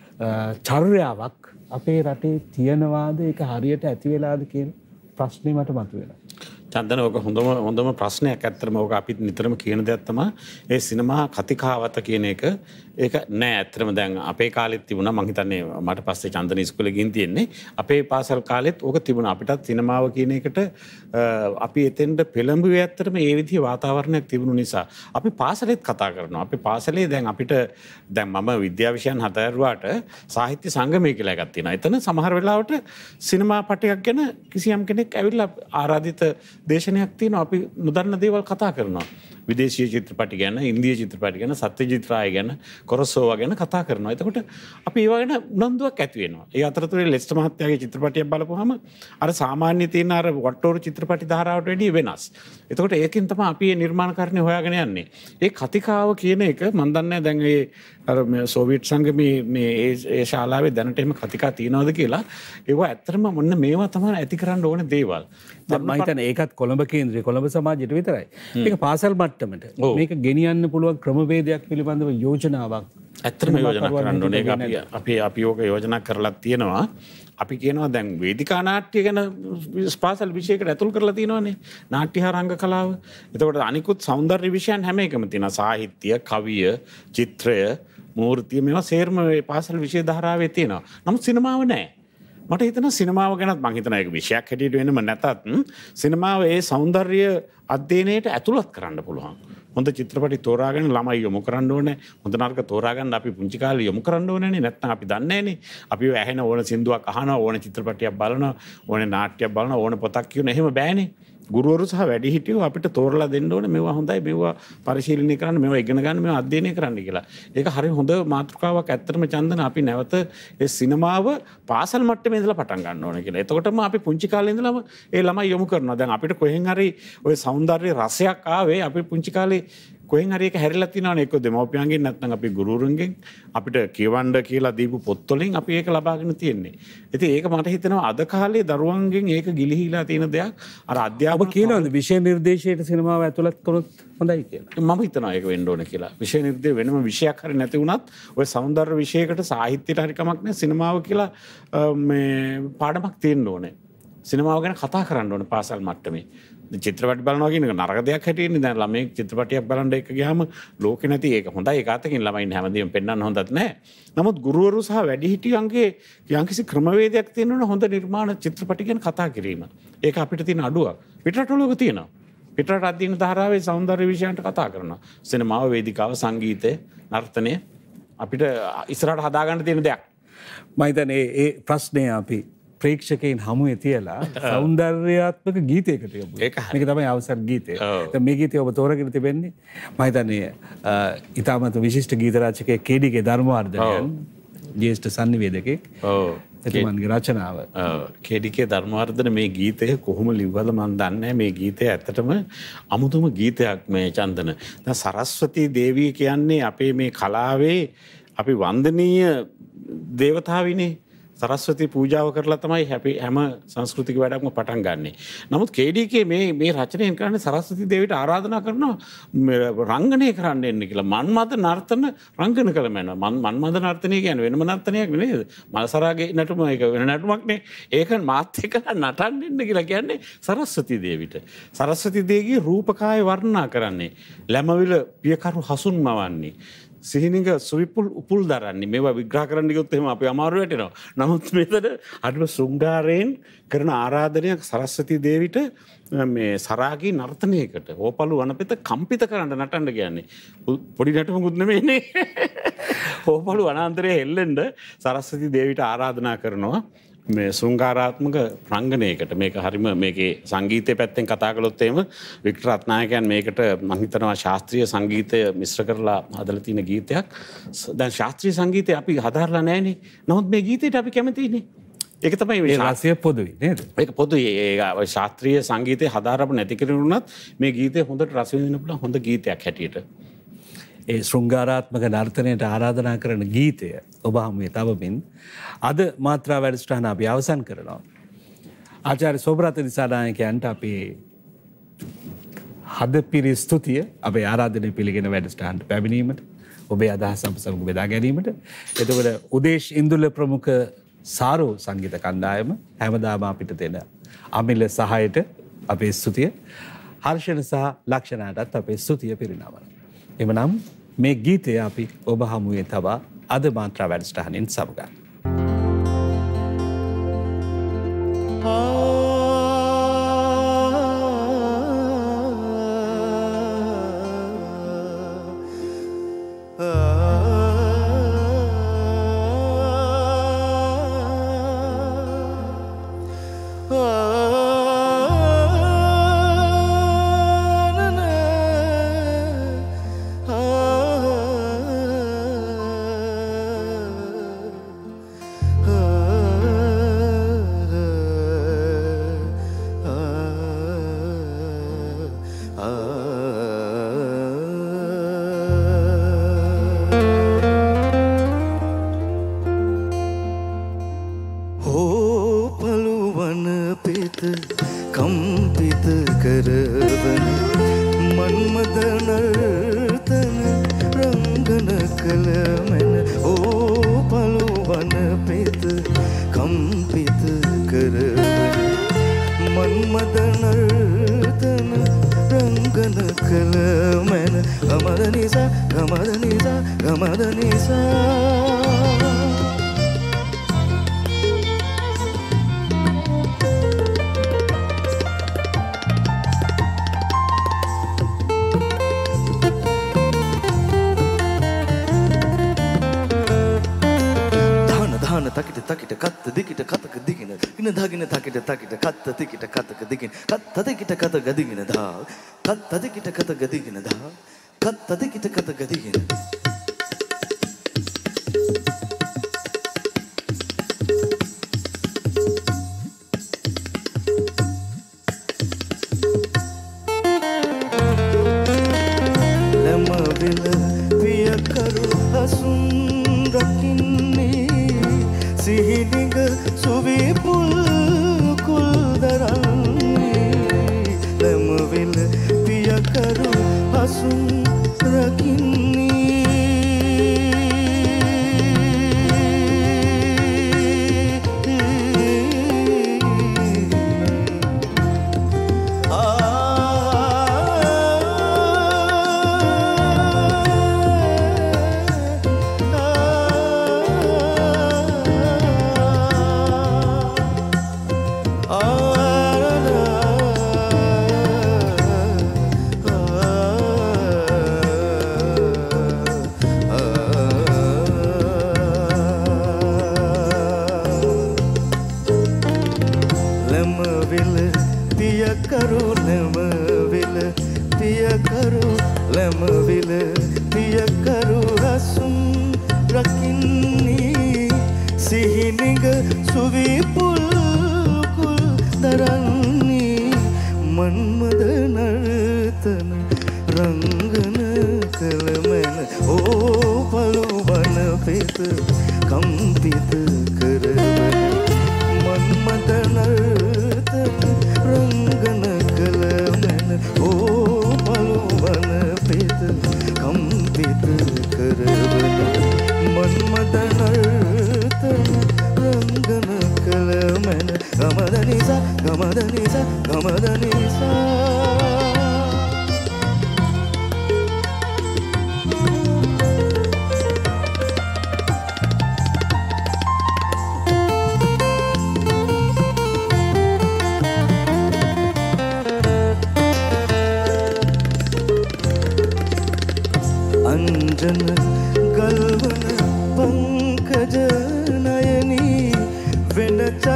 චර්යාවක් අපේ රටේ තියනවාද, ඒක හරියට ඇති වෙලාද කියන ප්‍රශ්නේ මට මතුවෙනවා. චන්දන ඕක හොඳම හොඳම ප්‍රශ්නයක්. ඇත්තටම ඕක අපි නිතරම කියන දෙයක් තමයි ඒ සිනමා කතිකාවත කියන එක. ඒක නෑ ඇත්තටම දැන් අපේ කාලෙත් තිබුණා. මං හිතන්නේ මට පස්සේ චන්දන ඉස්කෝලේ ගින් තියෙන්නේ. අපේ පාසල් කාලෙත් ඕක තිබුණා. අපිටත් සිනමාව කියන එකට අපි එතෙන්ට පෙළඹුවේ ඇත්තටම ඒ විදිහේ වාතාවරණයක් තිබුණු නිසා. අපි පාසලෙත් කතා කරනවා. අපි පාසලේ දැන් අපිට දැන් මම විද්‍යා විෂයන් හදාරුවාට සාහිත්‍ය සංගමය කියලා එකක් තියෙනවා. එතන සමහර වෙලාවට සිනමා පටයක් ගැන කිසියම් කෙනෙක් ඇවිල්ලා ආරාධිත දේශනයක් තියෙනවා. අපි නොදන්න දේවල් කතා කරනවා. විදේශීය චිත්‍රපටි ගැන, ඉන්දිය චිත්‍රපටි ගැන, සත්‍යජිත් රාය ගැන, කොරසෝවා ගැන කතා කරනවා. එතකොට අපි ඒවා ගැන උනන්දුවක් ඇති වෙනවා. ඒ අතරතුරේ ලෙස්ටර් මහත්තයාගේ චිත්‍රපටියක් බලපුවාම අර සාමාන්‍ය තියෙන අර වට්ටෝරු චිත්‍රපටි ධාරාවට වැඩිය වෙනස්. එතකොට ඒකෙන් තමයි අපි මේ නිර්මාණකරණය හොයාගෙන යන්නේ. ඒ කතිකාව කියන එක මම දන්නේ දැන් ඒ අර සෝවියට් සංගමේ මේ ඒ ශාලාවේ දැනට එහෙම කතිකා තියනවාද කියලා. ඒවා ඇත්තටම මොන්න මේවා තමයි ඇති කරන්න ඕන දේවල්. මම හිතන්නේ ඒකත් කොළඹ කේන්ද්‍රය කොළඹ සමාජයට විතරයි. ඒක පාසල් මට්ටමට මේක ගෙනියන්න පුළුවන් ක්‍රමවේදයක් පිළිබඳව යෝජනාවක් ඇත්තටම යෝජනා කරන්න ඕනේ. ඒක අපි අපි අපි ඕක යෝජනා කරලා තියෙනවා. අපි කියනවා දැන් වේදිකා නාට්‍ය ගැන පාසල් විෂයකට ඇතුල් කරලා තියෙනවානේ. නාට්‍ය හා රංග කලාව. එතකොට අනිකුත් සෞන්දර්ය විෂයන් හැම එකම තියෙනවා. සාහිත්‍ය, කවිය, චිත්‍රය, මූර්තිය මේවා සේරම මේ පාසල් විෂය ධාරාවේ තියෙනවා. නමුත් සිනමාව නැහැ. මට හිතෙනවා සිනමාව ගැනත් මං හිතනවා ඒක විෂයක් හැටියට වෙනම නැතත් සිනමාව ඒ සෞන්දර්ය අධ්‍යයනයට ඇතුළත් කරන්න පුළුවන්. හොඳ චිත්‍රපටි තෝරාගෙන ළමයි යොමු කරන්න ඕනේ. හොඳ නරක තෝරාගන්න අපි පුංචි කාලේ යොමු කරන්න ඕනේනේ. නැත්නම් අපි දන්නේ නැහනේ. අපි ඇහෙන ඕන සින්දුවක් අහනවා, ඕන චිත්‍රපටියක් බලනවා, ඕන නාට්‍යයක් බලනවා, ඕන පොතක් කියනවා. එහෙම බෑනේ. ගුරුවරු සහ වැඩිහිටියෝ අපිට තෝරලා දෙන්න ඕනේ මේවා හොඳයි, මේවා පරිශීලනය කරන්න, මේවා ඉගෙන ගන්න, මේවා අධ්‍යයනය කරන්න කියලා. ඒක හරිය හොඳ මාතෘකාවක්. ඇත්තටම චන්දන අපි නැවත ඒ සිනමාව පාසල් මට්ටමේ ඉඳලා පටන් ගන්න ඕනේ කියලා. එතකොටම අපි පුංචි කාලේ ඉඳලම ඒ ළමයි යොමු කරනවා. දැන් අපිට කොහෙන් හරි ওই సౌందර්ය රසයක් ආවේ අපි පුංචි කාලේ කොහෙන් හරි එක හැරිලා තියෙනවනේ. එක්ක දෙමව්පියන්ගෙන් නැත්නම් අපි ගුරුවරුන්ගෙන් අපිට කියවන්න කියලා දීපු පොත්වලින් අපි ඒක ලබාගෙන තියෙන්නේ. ඉතින් ඒක මට හිතෙනවා අද කාලේ දරුවන්ගෙන් ඒක ගිලිහිලා තියෙන දෙයක්. අර අධ්‍යාපන කියනවාද විෂය නිර්දේශයට සිනමාව ඇතුළත් කරොත් හොඳයි කියලා. මම හිතනවා ඒක වෙන්න ඕනේ කියලා. විෂය නිර්දේශ වෙනම විෂයක් හරි නැති වුණත් ඔය සෞන්දර්ය විෂයකට සාහිත්‍යයට හරි කමක් නැහැ. සිනමාව කියලා මේ පාඩමක් තියෙන්න ඕනේ. සිනමාව ගැන කතා කරන්න ඕනේ පාසල් මට්ටමේ. චිත්‍රපටි බලනවා කියන එක නරක දෙයක් හැටියනේ. දැන් ළමයි චිත්‍රපටියක් බලන්න එක ගියාම ලෝකේ නැති ඒක හොඳයි. ඒක අතකින් ළමයින් හැමදේම පෙන්වන්න හොඳත් නැහැ. නමුත් ගුරුවරු සහ වැඩිහිටියන්ගේ යම්කිසි ක්‍රමවේදයක් තියෙනවනේ හොඳ නිර්මාණ චිත්‍රපටි ගැන කතා කිරීම. ඒක අපිට තියෙන අඩුවක්. පිටරටවල තියෙනවා. පිටරට අධ්‍යයන ධාරාවේ සෞන්දර්ය විෂයන්ට කතා කරනවා. සිනමාව, වේදිකාව, සංගීතය, නර්තනය අපිට ඉස්සරහට හදාගන්න තියෙන දෙයක්. මම හිතන්නේ ඒ ප්‍රශ්නය අපි ප්‍රේක්ෂකයන් හමුවේ තියලා සෞන්දර්යාත්මක ගීතයකට යොමු. මේක තමයි අවසන් ගීතය. දැන් මේ ගීතය ඔබ තෝරගෙන තිබෙන්නේ මම හිතන්නේ ඉතාමත් විශිෂ්ට ගීත රචකයෙක් කේ.ඩී.කේ ධර්මවර්ධනයන්, ජ්‍යෙෂ්ඨ සංනිවේදකෙක්. ඔව්. එතුමන්ගේ රචනාව. ඔව්. කේ.ඩී.කේ ධර්මවර්ධන මේ ගීතය කොහොම ලිව්වද මන් දන්නේ. මේ ගීතය ඇත්තටම අමුතුම ගීතයක් මේ චන්දන. දැන් සරස්වතී දේවිය කියන්නේ අපේ මේ කලාවේ අපි වන්දනීය දේවතාවිනේ. සරස්වතී පූජාව කරලා තමයි හැපි හැම සංස්කෘතික වැඩක්ම පටන් ගන්නෙ. නමුත් කේ.ඩී.කේ මේ මේ රචනයෙන් කරන්නේ සරස්වතී දේවියට ආරාධනා කරනවා රංගනය කරන්න එන්න කියලා. මන්මද නර්තන රංගන කළ මැන. මන්මද නර්තනය කියන්නේ වෙනම නර්තනයක් නෙවෙයි. මල්සරාගේ නටුම ඒක වෙන නටුමක් නේ. ඒක මාත් එක්ක නටන්න එන්න කියලා කියන්නේ සරස්වතී දේවියට. සරස්වතී දේවියගේ රූපකාය වර්ණනා කරන්නේ. ලැමවිල පියකරු හසුන් මවන්නේ. සිහිනික සුවිපුල් උපුල් දරන්නේ මේවා විග්‍රහ කරන්න ගියොත් එහෙම අපි අමාරු වැටෙනවා. නමුත් මෙතන අඩුව ශෘංගාරයෙන් කරන ආරාධනයක් සරස්වති දේවිට මේ සරාගී නර්තනයකට ඕපලු වනපෙත කම්පිත කරන්න නටන්න කියන්නේ. පොඩි නටුමකුත් නෙමෙයිනේ. ඕපලු වනාන්තරයේ හෙල්ලෙන්න සරස්වති දේවිට ආරාධනා කරනවා. මේ ශෘංගාරාත්මක රංගනයකට මේක හරිම මේකේ සංගීතය පැත්තෙන් කතා කළොත් එහෙම වික්ටර් රත්නායකයන් මේකට මම හිතනවා ශාස්ත්‍රීය සංගීතය මිශ්‍ර කරලා හදලා තියෙන ගීතයක්. දැන් ශාස්ත්‍රීය සංගීතය අපි හදාරලා නැහැනේ. නමුත් මේ ගීතයට අපි කැමතිනේ. ඒක තමයි ඒ රසය පොදුයි නේද? ඒක පොදුයි. ඒ ශාස්ත්‍රීය සංගීතය හදාරපු නැති කෙනෙකුට මේ ගීතය හොඳට රස විඳින්න පුළුවන් හොඳ ගීතයක් හැටියට. ඒ ශෘංගාරාත්මක නර්තනයට ආරාධනා කරන ගීතය ඔබ හමුවේ තවමින් අද මාත්‍රා වැඩසටහන අපි අවසන් කරනවා. ආචාර්ය සෝබරත දිසානායකයන්ට අපි හදපිරි ස්තුතිය අපේ ආරාධනය පිළිගෙන වැඩසටහනට පැමිණීමට ඔබේ අදහස් අප සමග බෙදා ගැනීමට. එතකොට උදේශ් ඉන්දුල ප්‍රමුඛ සාරෝ සංගීත කණ්ඩායම හැමදාම අපිට දෙන අමිල සහායට අපේ ස්තුතිය. හර්ෂණ සහ ලක්ෂණයටත් අපේ ස්තුතිය පිරිනමනවා. එමනම් මේ ගීතය අපි ඔබ හමුවේ තබා අද මාත්‍රා වැඩසටහනින් සමගන්න.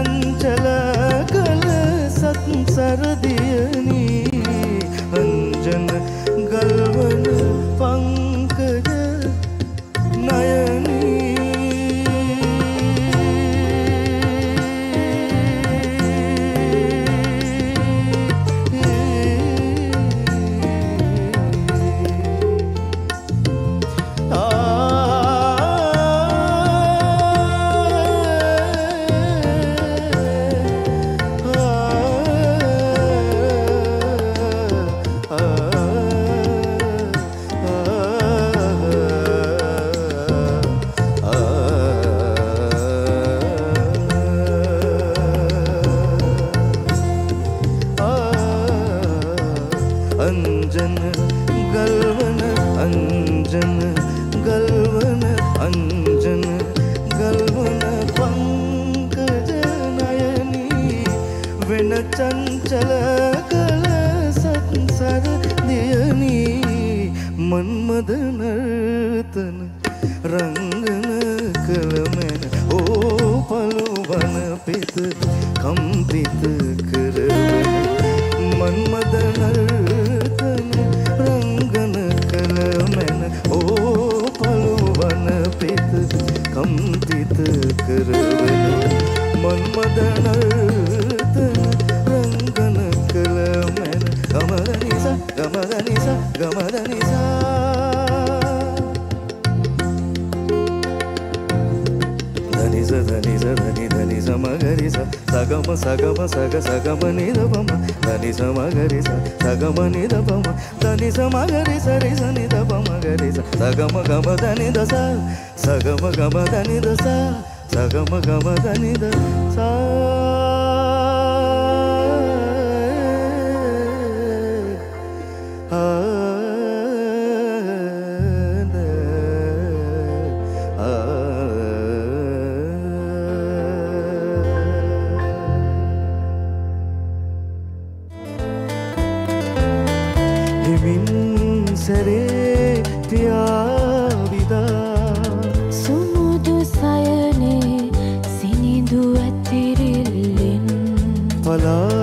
චංචල කළ සත්සරදියනී අංජන ගල්වන පංකජ නයනී චංචල කළ සත්සර දියනී මන්මද නර්තන රංගන කළ මැන ඕ පළුවන පිත කම්පිත කරවන මන්මද නර්තන රංගන කළ මැන ඕ පළුවන පිත කම්පිත කරවන මන්මද නර්තන Gamadhanisa, Gamadhanisa Dhanisa, Dhanisa, Dhani, Dhanisa, Magarisa Sagama, Sagama, Saga, Sagama, Nidapama Dhanisa, Magarisa, Sagama, Nidapama Dhanisa, Magarisa, Risa, Nidapama, Magarisa Sagama, Gama, Dhani, Dasa Sagama, Gama, Dhani, Dasa Sagama, Gama, Dhani, Dasa Love